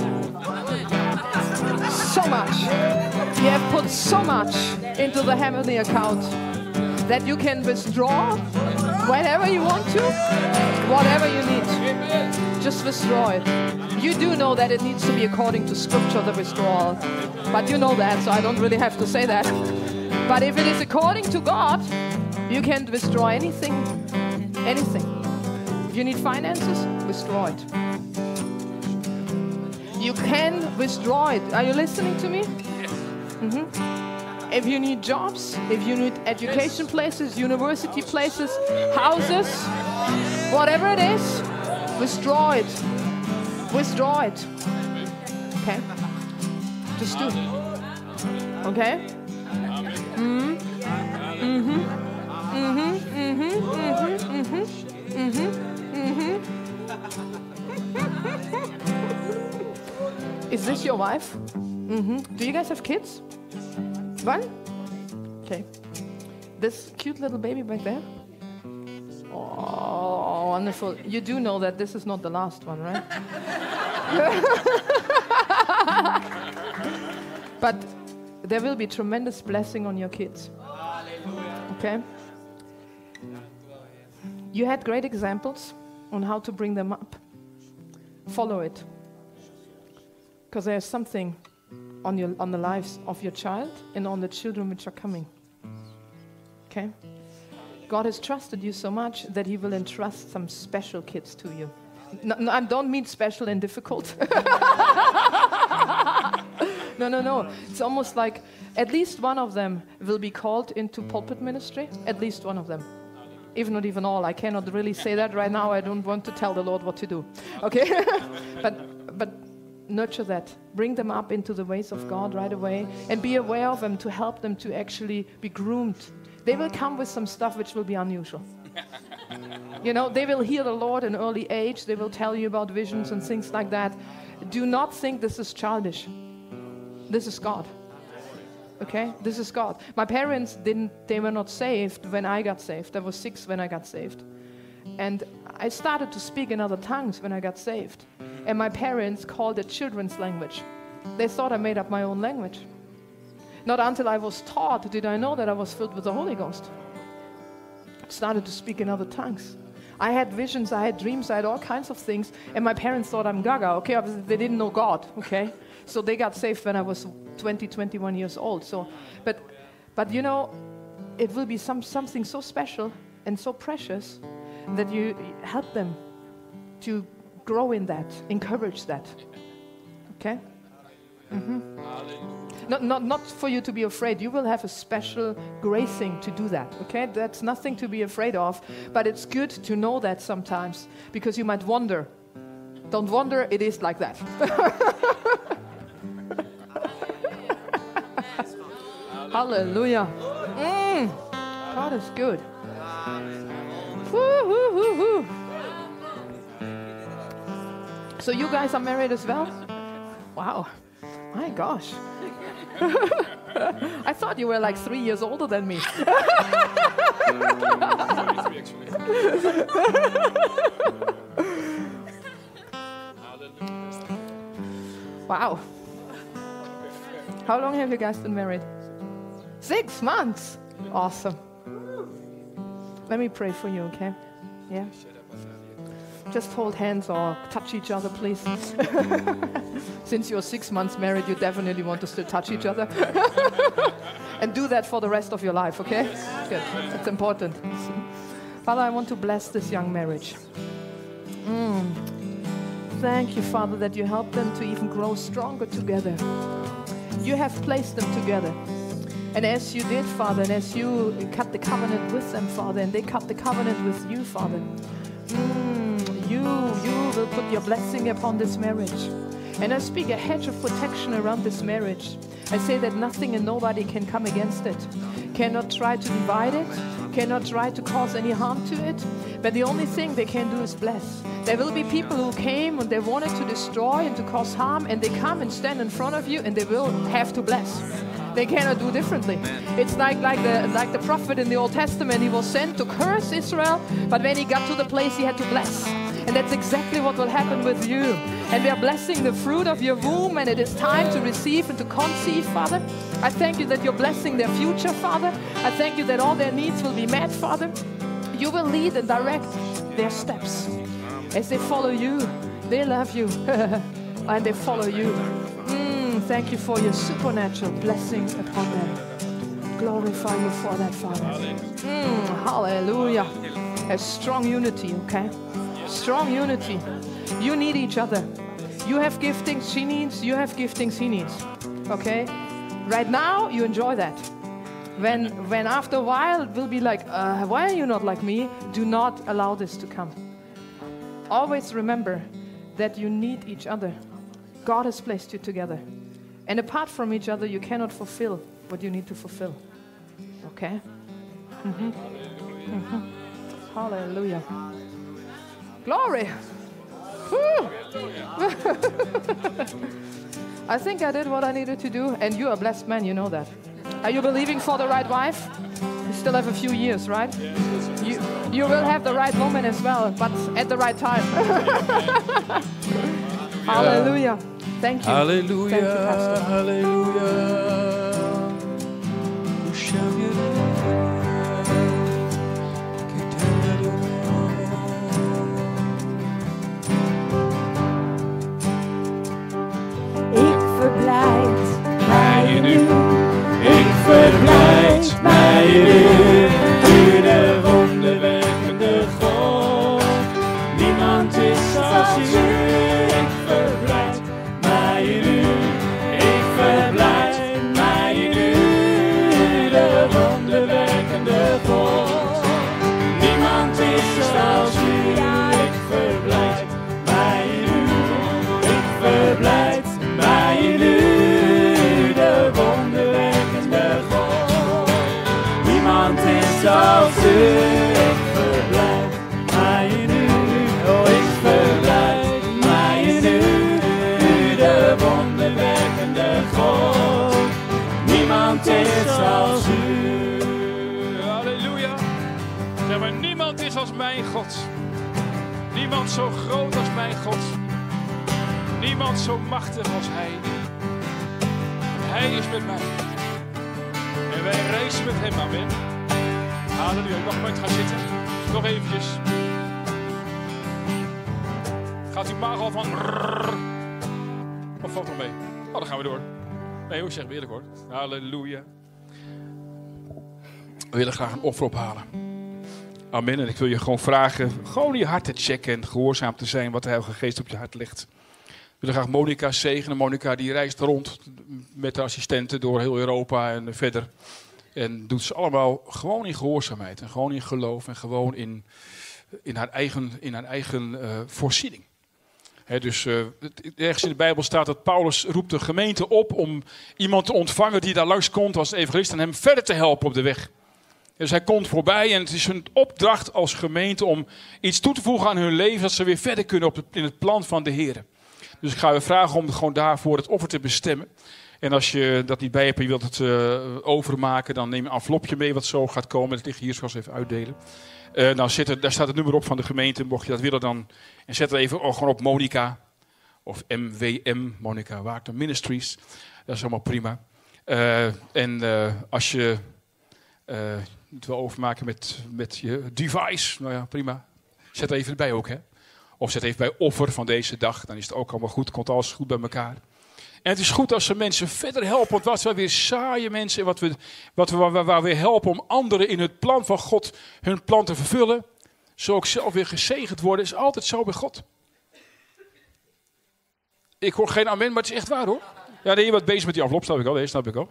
S2: So much. You have put so much into the heavenly account that you can withdraw whenever you want to, whatever you need. Just withdraw it. You do know that it needs to be according to scripture, the withdrawal. But you know that, so I don't really have to say that. But if it is according to God, you can withdraw anything, anything. If you need finances, withdraw it. You can withdraw it. Are you listening to me? Mhm. If you need jobs, if you need education places, university places, houses, whatever it is, withdraw it. Withdraw it. Okay? Just do it. Okay? Mm-hmm. Mm-hmm. Mm-hmm. Mm-hmm. Mm-hmm. Mm-hmm. Mm-hmm. Is this your wife? Mm-hmm. Do you guys have kids? One? Okay. This cute little baby back there? Oh, wonderful. You do know that this is not the last one, right? But there will be tremendous blessing on your kids. Okay? You had great examples on how to bring them up. Follow it. Because there's something on your on the lives of your child and on the children which are coming. Okay? God has trusted you so much that He will entrust some special kids to you. No, no, I don't mean special and difficult. no, no, no. It's almost like at least one of them will be called into pulpit ministry. At least one of them. Even not even all. I cannot really say that right now. I don't want to tell the Lord what to do. Okay? but but nurture that. Bring them up into the ways of God right away. And be aware of them to help them to actually be groomed. They will come with some stuff which will be unusual. You know, they will hear the Lord in early age. They will tell you about visions and things like that. Do not think this is childish. This is God. Okay? This is God. My parents didn't, they were not saved when I got saved. I was six when I got saved. And I started to speak in other tongues when I got saved. And my parents called it children's language. They thought I made up my own language. Not until I was taught did I know that I was filled with the Holy Ghost. Started to speak in other tongues. I had visions, I had dreams, I had all kinds of things, and my parents thought I'm gaga, okay? Obviously they didn't know God, okay? So they got saved when I was twenty, twenty-one years old. So, but, but you know, it will be some, something so special and so precious that you help them to grow in that, encourage that, okay? Mm-hmm. Not, not, not for you to be afraid. You will have a special gracing to do that, okay? That's nothing to be afraid of, but it's good to know that sometimes, because you might wonder. Don't wonder, it is like that. Hallelujah. Mm. God is good. Woo, woo, woo, woo. So you guys are married as well? Wow. My gosh. I thought you were like three years older than me. Wow. How long have you guys been married? Six months. Awesome. Let me pray for you, okay? Yeah. Just hold hands or touch each other, please. Since you're six months married, you definitely want to still touch each other. And do that for the rest of your life, okay? Good. That's important. Father, I want to bless this young marriage. Mm. Thank you, Father, that you help them to even grow stronger together. You have placed them together. And as you did, Father, and as you cut the covenant with them, Father, and they cut the covenant with you, Father, mm, you, you will put your blessing upon this marriage. And I speak a hedge of protection around this marriage. I say that nothing and nobody can come against it, cannot try to divide it, cannot try to cause any harm to it, but the only thing they can do is bless. There will be people who came and they wanted to destroy and to cause harm, and they come and stand in front of you and they will have to bless. They cannot do differently. It's like, like, the, like the prophet in the Old Testament. He was sent to curse Israel, but when he got to the place, he had to bless. And that's exactly what will happen with you. And we are blessing the fruit of your womb, and it is time to receive and to conceive, Father. I thank you that you're blessing their future, Father. I thank you that all their needs will be met, Father. You will lead and direct their steps. As they follow you, they love you, and they follow you. Mm, thank you for your supernatural blessing upon them. Glorify you for that, Father. Mm, hallelujah. A strong unity, okay? Strong unity. You need each other. You have giftings she needs, you have giftings he needs. Okay? Right now, you enjoy that. When, when after a while, it will be like, uh, why are you not like me? Do not allow this to come. Always remember that you need each other. God has placed you together. And apart from each other, you cannot fulfill what you need to fulfill. Okay? Mm-hmm. Mm-hmm. Hallelujah. Glory. I think I did what I needed to do, and you're a blessed man, you know that. Are you believing for the right wife? You still have a few years, right? You, you will have the right woman as well, but at the right time. Hallelujah. Thank you.
S1: Hallelujah.
S2: Thank you, Pastor.
S1: Hallelujah.
S4: Ik verblijd mij in u, u de wonderen. als u. Ik verblijd mij in u. Ik verblijd mij in u. De wonderwerkende God. Niemand is als u. Ik verblijd mij in u. Ik verblijd mij in u. De wonderwerkende God. Niemand is als u. Ik verblijd mij in u. Oh, ik verblijd mij in u. De wonderwerkende God. Niemand is als u.
S1: Halleluja. Zeg maar, niemand is als mijn God. Niemand zo groot als mijn God. Niemand zo machtig als Hij. Hij is met mij. En wij reizen met Hem. Amen. Halleluja. Nog een moment gaan zitten. Nog eventjes. Gaat uw maag al van... Of valt nog mee? Oh, dan gaan we door. Nee, hoe zeg ik eerlijk hoor. Halleluja. We willen graag een offer ophalen. Amen. En ik wil je gewoon vragen, gewoon je hart te checken en gehoorzaam te zijn wat de Heilige Geest op je hart legt. Ik wil graag Monica zegenen. Monica die reist rond met de assistenten door heel Europa en verder. En doet ze allemaal gewoon in gehoorzaamheid en gewoon in geloof en gewoon in, in haar eigen, in haar eigen uh, voorziening. He, dus uh, ergens in de Bijbel staat dat Paulus roept de gemeente op om iemand te ontvangen die daar langskomt als evangelist en hem verder te helpen op de weg. Dus hij komt voorbij en het is hun opdracht als gemeente om iets toe te voegen aan hun leven, dat ze weer verder kunnen op het, in het plan van de Heer. Dus ik ga je vragen om gewoon daarvoor het offer te bestemmen. En als je dat niet bij hebt en je wilt het uh, overmaken, dan neem een envelopje mee wat zo gaat komen. Dat ligt hier, zoals even uitdelen. Uh, nou zit er, daar staat het nummer op van de gemeente, mocht je dat willen dan. En zet er even oh, gewoon op Monica. Of M W M, Monica Wagner Ministries. Dat is allemaal prima. Uh, en uh, als je uh, het wil overmaken met, met je device, nou ja, prima. Zet er even erbij ook, hè. Of zet even bij offer van deze dag, dan is het ook allemaal goed. Komt alles goed bij elkaar. En het is goed als we mensen verder helpen. Want wat we weer saaien mensen, wat we, wat we, waar, waar we helpen om anderen in het plan van God hun plan te vervullen. Zo ook zelf weer gezegend worden, is altijd zo bij God. Ik hoor geen amen, maar het is echt waar hoor. Ja, nee, je bent bezig met die envelop, snap ik al. Nee, snap ik al.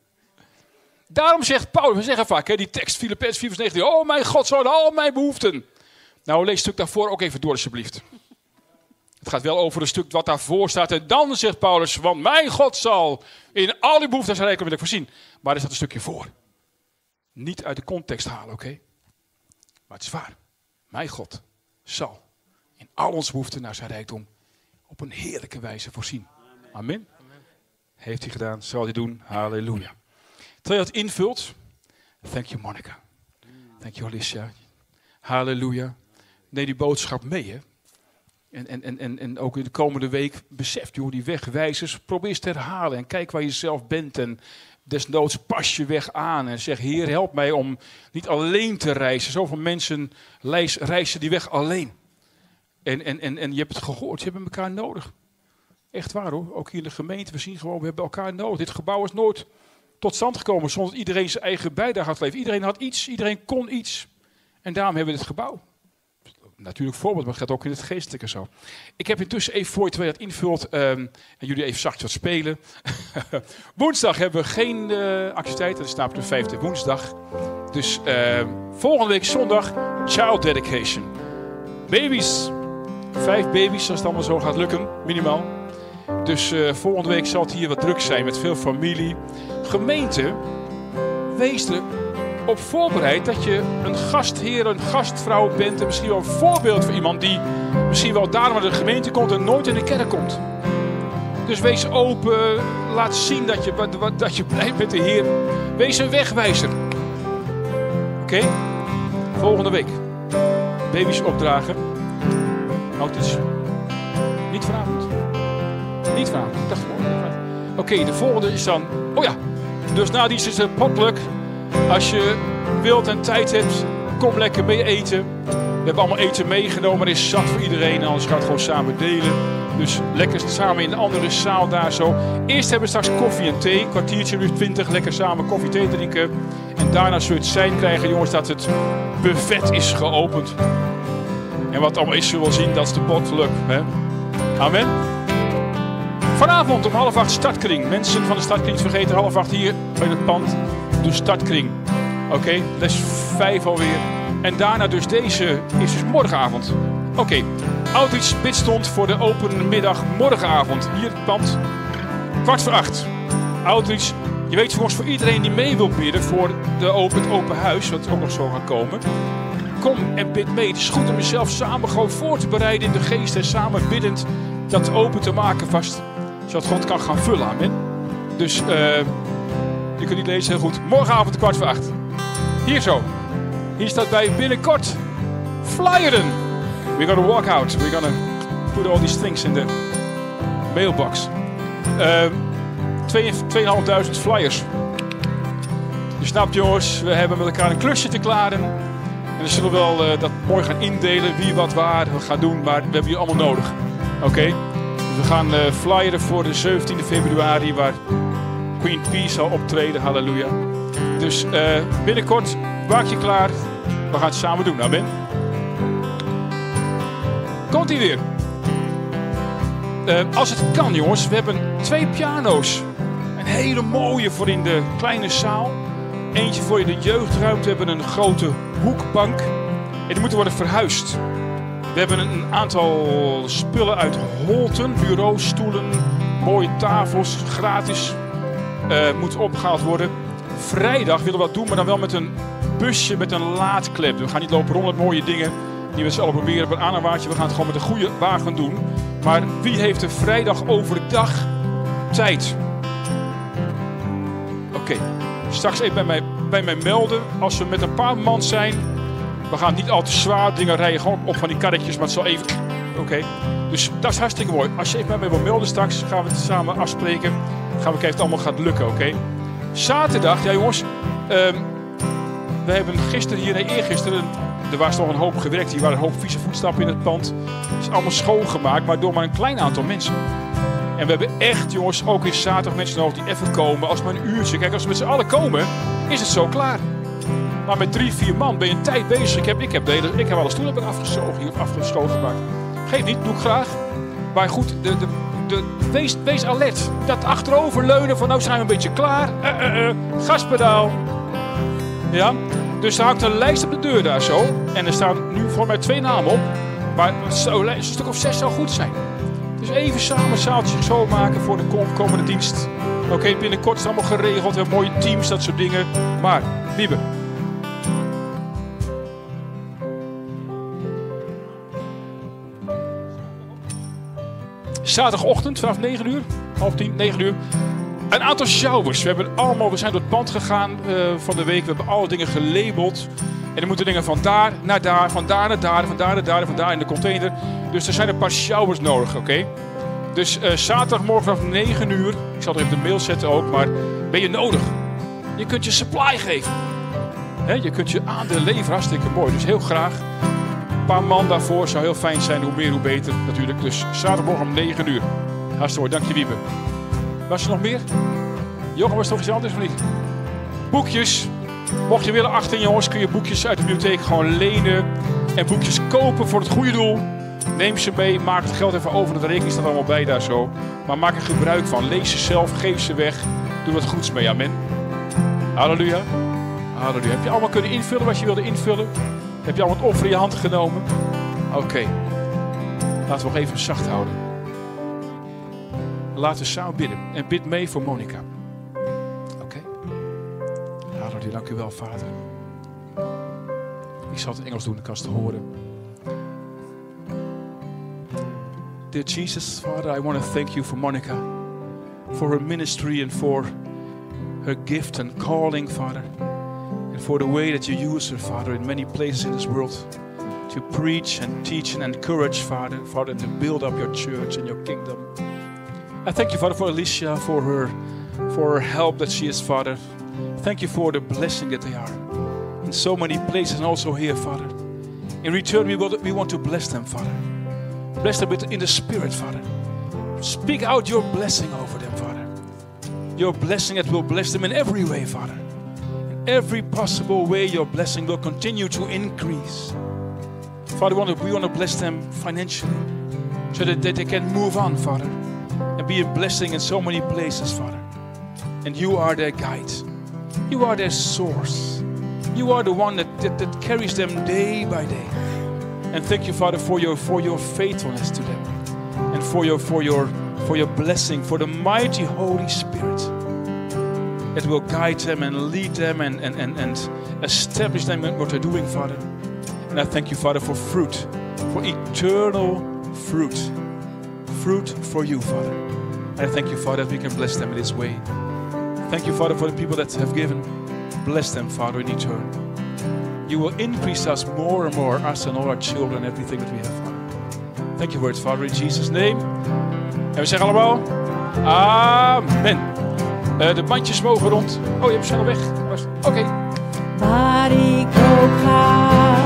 S1: Daarom zegt Paulus, we zeggen vaak, hè, die tekst, Filippenzen vier vers negentien. Oh mijn God, zo al mijn behoeften. Nou, lees het stuk daarvoor ook even door alsjeblieft. Het gaat wel over een stuk wat daarvoor staat. En dan zegt Paulus, want mijn God zal in al uw behoeften zijn rijkelijk voorzien. Maar er staat een stukje voor. Niet uit de context halen, oké? Okay? Maar het is waar. Mijn God zal in al onze behoeften naar zijn rijkdom op een heerlijke wijze voorzien. Amen. Amen. Heeft hij gedaan, zal hij doen. Halleluja. Terwijl je het invult. Thank you Monica. Thank you Alicia. Halleluja. Neem die boodschap mee, hè. En, en, en, en ook in de komende week beseft, joh, die wegwijzers, probeer eens te herhalen. En kijk waar je zelf bent. En desnoods pas je weg aan. En zeg, Heer, help mij om niet alleen te reizen. Zoveel mensen reizen die weg alleen. En, en, en, en je hebt het gehoord, je hebt elkaar nodig. Echt waar hoor, ook hier in de gemeente. We zien gewoon, we hebben elkaar nodig. Dit gebouw is nooit tot stand gekomen zonder dat iedereen zijn eigen bijdrage had geleverd. Iedereen had iets, iedereen kon iets. En daarom hebben we dit gebouw. Natuurlijk voorbeeld, maar het gaat ook in het geestelijke zo. Ik heb intussen even voor je, terwijl je dat invult, um, en jullie even zachtjes wat spelen. Woensdag hebben we geen uh, activiteit, dat is namelijk de vijfde woensdag. Dus uh, volgende week zondag, child dedication. Baby's, vijf baby's, als het allemaal zo gaat lukken, minimaal. Dus uh, volgende week zal het hier wat druk zijn met veel familie. Gemeente, wees er op voorbereid dat je een gastheer, een gastvrouw bent en misschien wel een voorbeeld voor iemand die misschien wel daarom naar de gemeente komt en nooit in de kerk komt. Dus wees open, laat zien dat je, dat je blij bent met de Heer. Wees een wegwijzer. Oké? Okay? Volgende week. Baby's opdragen. Houd iets. Niet vanavond. Niet vanavond. Ik dacht morgen. Oké, okay, de volgende is dan... Oh ja, dus na die is het potluck. Als je wilt en tijd hebt, kom lekker mee eten. We hebben allemaal eten meegenomen, er is zat voor iedereen. Anders gaan we het gewoon samen delen. Dus lekker samen in de andere zaal daar zo. Eerst hebben we straks koffie en thee. Een kwartiertje, nu twintig. Lekker samen koffie en thee drinken. En daarna zul je het zijn krijgen, jongens, dat het buffet is geopend. En wat allemaal is, zullen we zien, dat is de potluck. Hè? Amen. Vanavond om half acht startkring. Mensen van de startkring vergeten half acht hier bij het pand. Doe startkring. Oké, okay, les vijf alweer. En daarna dus deze is dus morgenavond. Oké, okay. Outreach bidstond voor de open middag morgenavond. Hier het pand. Kwart voor acht. Outreach. Je weet volgens voor iedereen die mee wil bidden voor de open, het open huis. Wat ook nog zo gaat komen. Kom en bid mee. Het is goed om jezelf samen gewoon voor te bereiden in de geest. En samen biddend dat open te maken vast. Zodat God kan gaan vullen. Amen. Dus uh, je kunt niet lezen heel goed. Morgenavond kwart voor acht. Hier zo. Hier staat bij binnenkort flyeren. We're gonna walk out. We're gonna put all these things in the mailbox. Uh, tweeënhalfduizend flyers. Je snapt jongens, we hebben met elkaar een klusje te klaren. En we zullen wel uh, dat mooi gaan indelen, wie wat waar we gaan doen. Maar we hebben jullie allemaal nodig. Oké? Okay? Dus we gaan uh, flyeren voor de zeventiende februari waar Queen P zal optreden. Halleluja. Dus uh, binnenkort, maak je klaar. We gaan het samen doen. Amen. Komt ie weer. Uh, als het kan jongens, we hebben twee piano's. Een hele mooie voor in de kleine zaal. Eentje voor in de jeugdruimte. We hebben een grote hoekbank. En die moeten worden verhuisd. We hebben een aantal spullen uit Holten. Bureaus, stoelen, mooie tafels. Gratis. Uh, moet opgehaald worden. Vrijdag willen we dat doen, maar dan wel met een busje met een laadklep. We gaan niet lopen rond met mooie dingen die we z'n allen proberen op een aanwaartje. We gaan het gewoon met een goede wagen doen. Maar wie heeft er vrijdag overdag tijd? Oké, okay. Straks even bij mij, bij mij melden. Als we met een paar man zijn. We gaan niet al te zwaar dingen rijden. Gewoon op van die karretjes, maar het zal even... Oké, okay. Dus dat is hartstikke mooi. Als je even bij mij wil melden straks, gaan we het samen afspreken. Gaan we kijken of het allemaal gaat lukken, oké? Okay? Zaterdag, ja jongens. Um, we hebben gisteren hier, nee eergisteren... Er was nog een hoop gewerkt. Hier waren een hoop vieze voetstappen in het pand. Het is allemaal schoongemaakt, maar door maar een klein aantal mensen. En we hebben echt, jongens, ook in zaterdag mensen nodig die even komen. Als maar een uurtje. Kijk, als we met z'n allen komen, is het zo klaar. Maar met drie, vier man ben je een tijd bezig. Ik heb, ik heb, de hele, ik heb alle stoelen afgezogen hier, afgeschoongemaakt. Geef niet, doe ik graag. Maar goed, de, de, de, wees, wees alert. Dat achteroverleunen van nou zijn we een beetje klaar. Uh, uh, uh, gaspedaal. Ja. Dus er hangt een lijst op de deur daar zo. En er staan nu voor mij twee namen op. Maar een stuk of zes zou goed zijn. Dus even samen een zaaltje schoonmaken voor de komende dienst. Oké, okay, binnenkort is het allemaal geregeld. We hebben mooie teams, dat soort dingen. Maar, Wiebe. Zaterdagochtend vanaf negen uur. Half tien, negen uur. Een aantal showers. We, hebben allemaal, we zijn door het pand gegaan uh, van de week. We hebben alle dingen gelabeld. En er moeten dingen van daar naar daar, van daar naar daar, van daar naar daar, van daar in de container. Dus er zijn een paar showers nodig, oké? Okay? Dus uh, zaterdagmorgen vanaf negen uur. Ik zal er even de mail zetten ook, maar ben je nodig? Je kunt je supply geven. He, je kunt je aandeel leveren, hartstikke mooi. Dus heel graag. Een paar man daarvoor zou heel fijn zijn. Hoe meer, hoe beter natuurlijk. Dus zaterdagmorgen om negen uur. Hartstikke mooi, dank je Wiebe. Was er nog meer? Jochem, was er nog iets anders of niet? Boekjes. Mocht je willen achter jongens, kun je boekjes uit de bibliotheek gewoon lenen. En boekjes kopen voor het goede doel. Neem ze mee, maak het geld even over. De rekening staat allemaal bij daar zo. Maar maak er gebruik van. Lees ze zelf, geef ze weg. Doe wat goeds mee, amen. Halleluja. Halleluja. Heb je allemaal kunnen invullen wat je wilde invullen? Heb je allemaal het offer in je hand genomen? Oké. Okay. Laten we nog even zacht houden. Laten we samen bidden. En bid mee voor Monica. Oké. Okay. Halleluja, dank u wel, Vader. Ik zal het in Engels doen, ik kan het horen. Dear Jesus, Father, I want to thank you for Monica. For her ministry and for her gift and calling, Father. And for the way that you use her, Father, in many places in this world. To preach and teach and encourage, Father. Father, to build up your church and your kingdom. I thank you, Father, for Alicia, for her, for her help that she is, Father. Thank you for the blessing that they are in so many places and also here, Father. In return, we, will, we want to bless them, Father. Bless them in the Spirit, Father. Speak out your blessing over them, Father. Your blessing that will bless them in every way, Father. In every possible way, your blessing will continue to increase. Father, we want to, we want to bless them financially so that, that they can move on, Father, and be a blessing in so many places, Father. And you are their guide. You are their source. You are the one that, that, that carries them day by day. And thank you, Father, for your for your faithfulness to them, and for your for your for your blessing, for the mighty Holy Spirit that will guide them and lead them and, and, and, and establish them in what they're doing, Father. And I thank you, Father, for fruit, for eternal fruit, fruit for you, Father. And I thank you, Father, that we can bless them in this way. Thank you, Father, for the people that have given. Bless them, Father, in return. You will increase us more and more, us and all our children, everything that we have, Father. Thank you for it, Father, in Jesus' name. En we zeggen allemaal, amen. Uh, de bandjes mogen rond. Oh, je hebt ze al weg. Oké. Okay.
S4: Waar ik ook ga,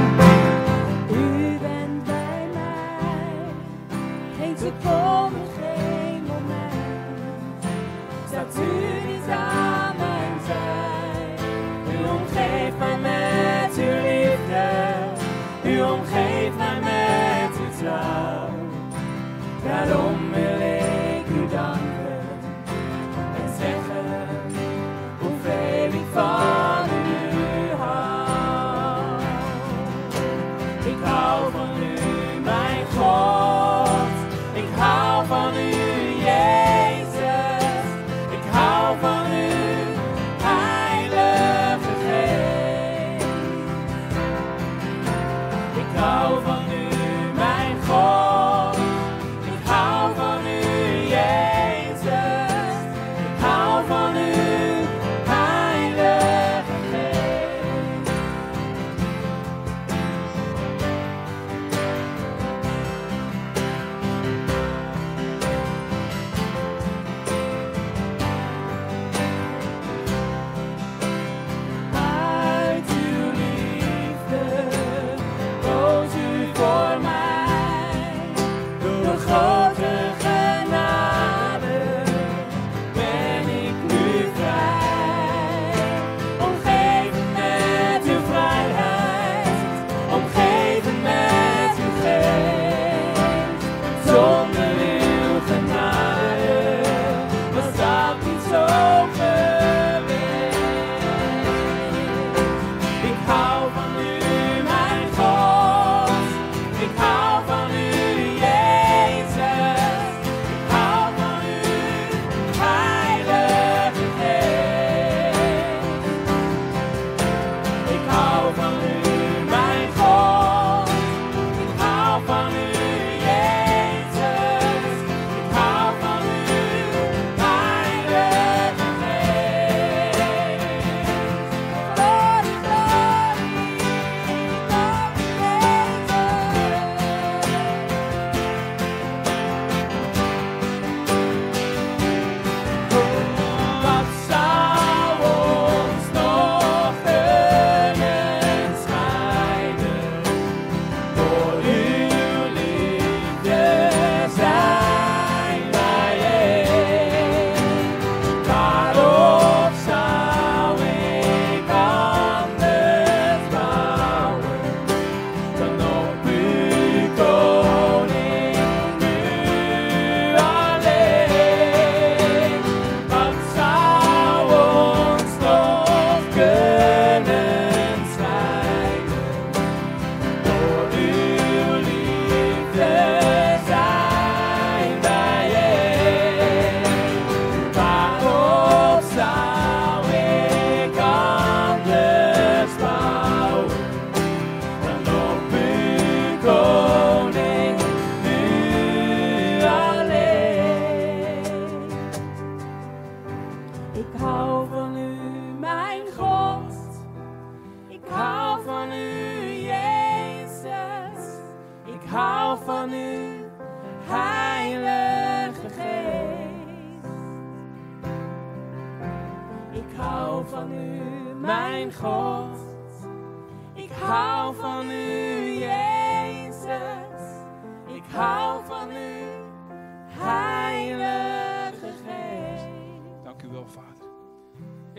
S4: u bent bij mij. Geen seconde, geen moment. Staat u niet aan mijn zij. U omgeeft mij met uw liefde. U omgeeft mij met uw trouw. Daarom wil ik u danken en zeggen hoeveel ik van u hou. Ik hou van u, mijn God. Ik hou van u, Jezus. Ik hou van u, Heilige Geest. Ik hou van u, mijn God.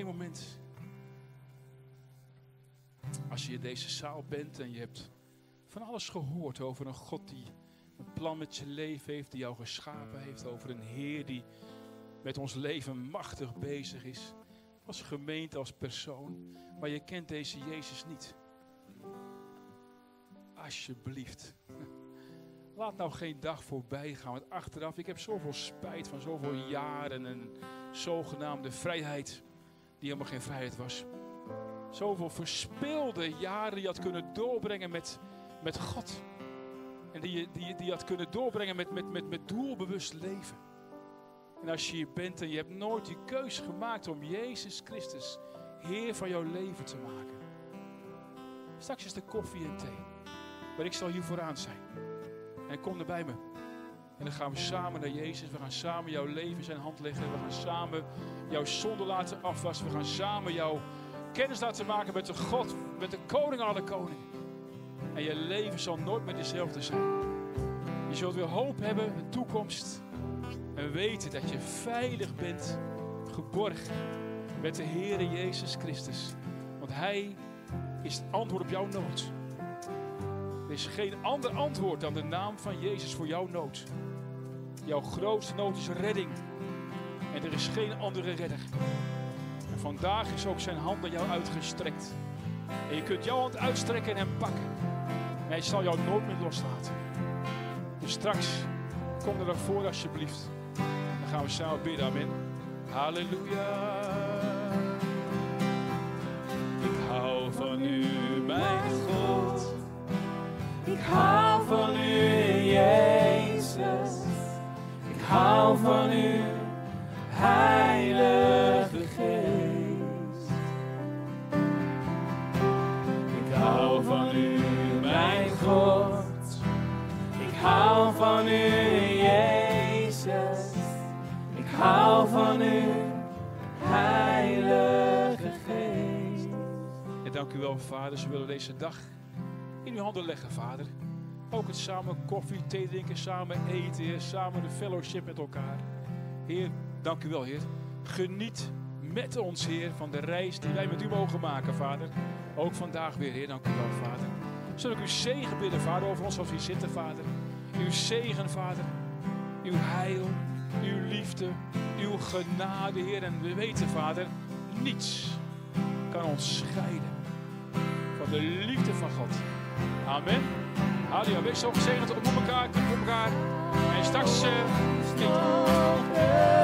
S1: Als je in deze zaal bent en je hebt van alles gehoord over een God die een plan met je leven heeft, die jou geschapen heeft, over een Heer die met ons leven machtig bezig is. Als gemeente, als persoon. Maar je kent deze Jezus niet. Alsjeblieft. Laat nou geen dag voorbij gaan. Want achteraf, ik heb zoveel spijt van zoveel jaren en zogenaamde vrijheid. Die helemaal geen vrijheid was. Zoveel verspilde jaren die je had kunnen doorbrengen met, met God. En die je, die, die je had kunnen doorbrengen met, met, met, met doelbewust leven. En als je hier bent en je hebt nooit die keus gemaakt om Jezus Christus Heer van jouw leven te maken. Straks is de koffie en thee. Maar ik zal hier vooraan zijn. En kom er bij me. En dan gaan we samen naar Jezus. We gaan samen jouw leven in zijn hand leggen. We gaan samen jouw zonde laten afwassen. We gaan samen jouw kennis laten maken met de God, met de koning aller koningen. En je leven zal nooit meer dezelfde zijn. Je zult weer hoop hebben, een toekomst. En weten dat je veilig bent, geborgen met de Heere Jezus Christus. Want Hij is het antwoord op jouw nood. Er is geen ander antwoord dan de naam van Jezus voor jouw nood. Jouw grootste nood is redding. En er is geen andere redder. En vandaag is ook zijn hand naar jou uitgestrekt. En je kunt jouw hand uitstrekken en hem pakken. En hij zal jou nooit meer loslaten. Dus straks, kom er dan voor alsjeblieft. Dan gaan we samen bidden, amen. Halleluja. Ik hou van u, mijn God.
S4: Ik hou van u, Jezus. Ik hou van u, Heilige Geest. Ik hou van u, mijn God. Ik hou van u, Jezus. Ik hou van u, Heilige Geest.
S1: En dank u wel, Vader. Ze willen deze dag in uw handen leggen, Vader. Ook het samen koffie, thee drinken, samen eten, Heer. Samen de fellowship met elkaar. Heer, dank u wel, Heer. Geniet met ons, Heer, van de reis die wij met u mogen maken, Vader. Ook vandaag weer, Heer. Dank u wel, Vader. Zullen ik uw zegen bidden, Vader, over ons als we hier zitten, Vader. Uw zegen, Vader. Uw heil, uw liefde, uw genade, Heer. En we weten, Vader, niets kan ons scheiden van de liefde van God. Amen. Halleluja. Wees zo gezegend op elkaar, op elkaar. En straks... Uh,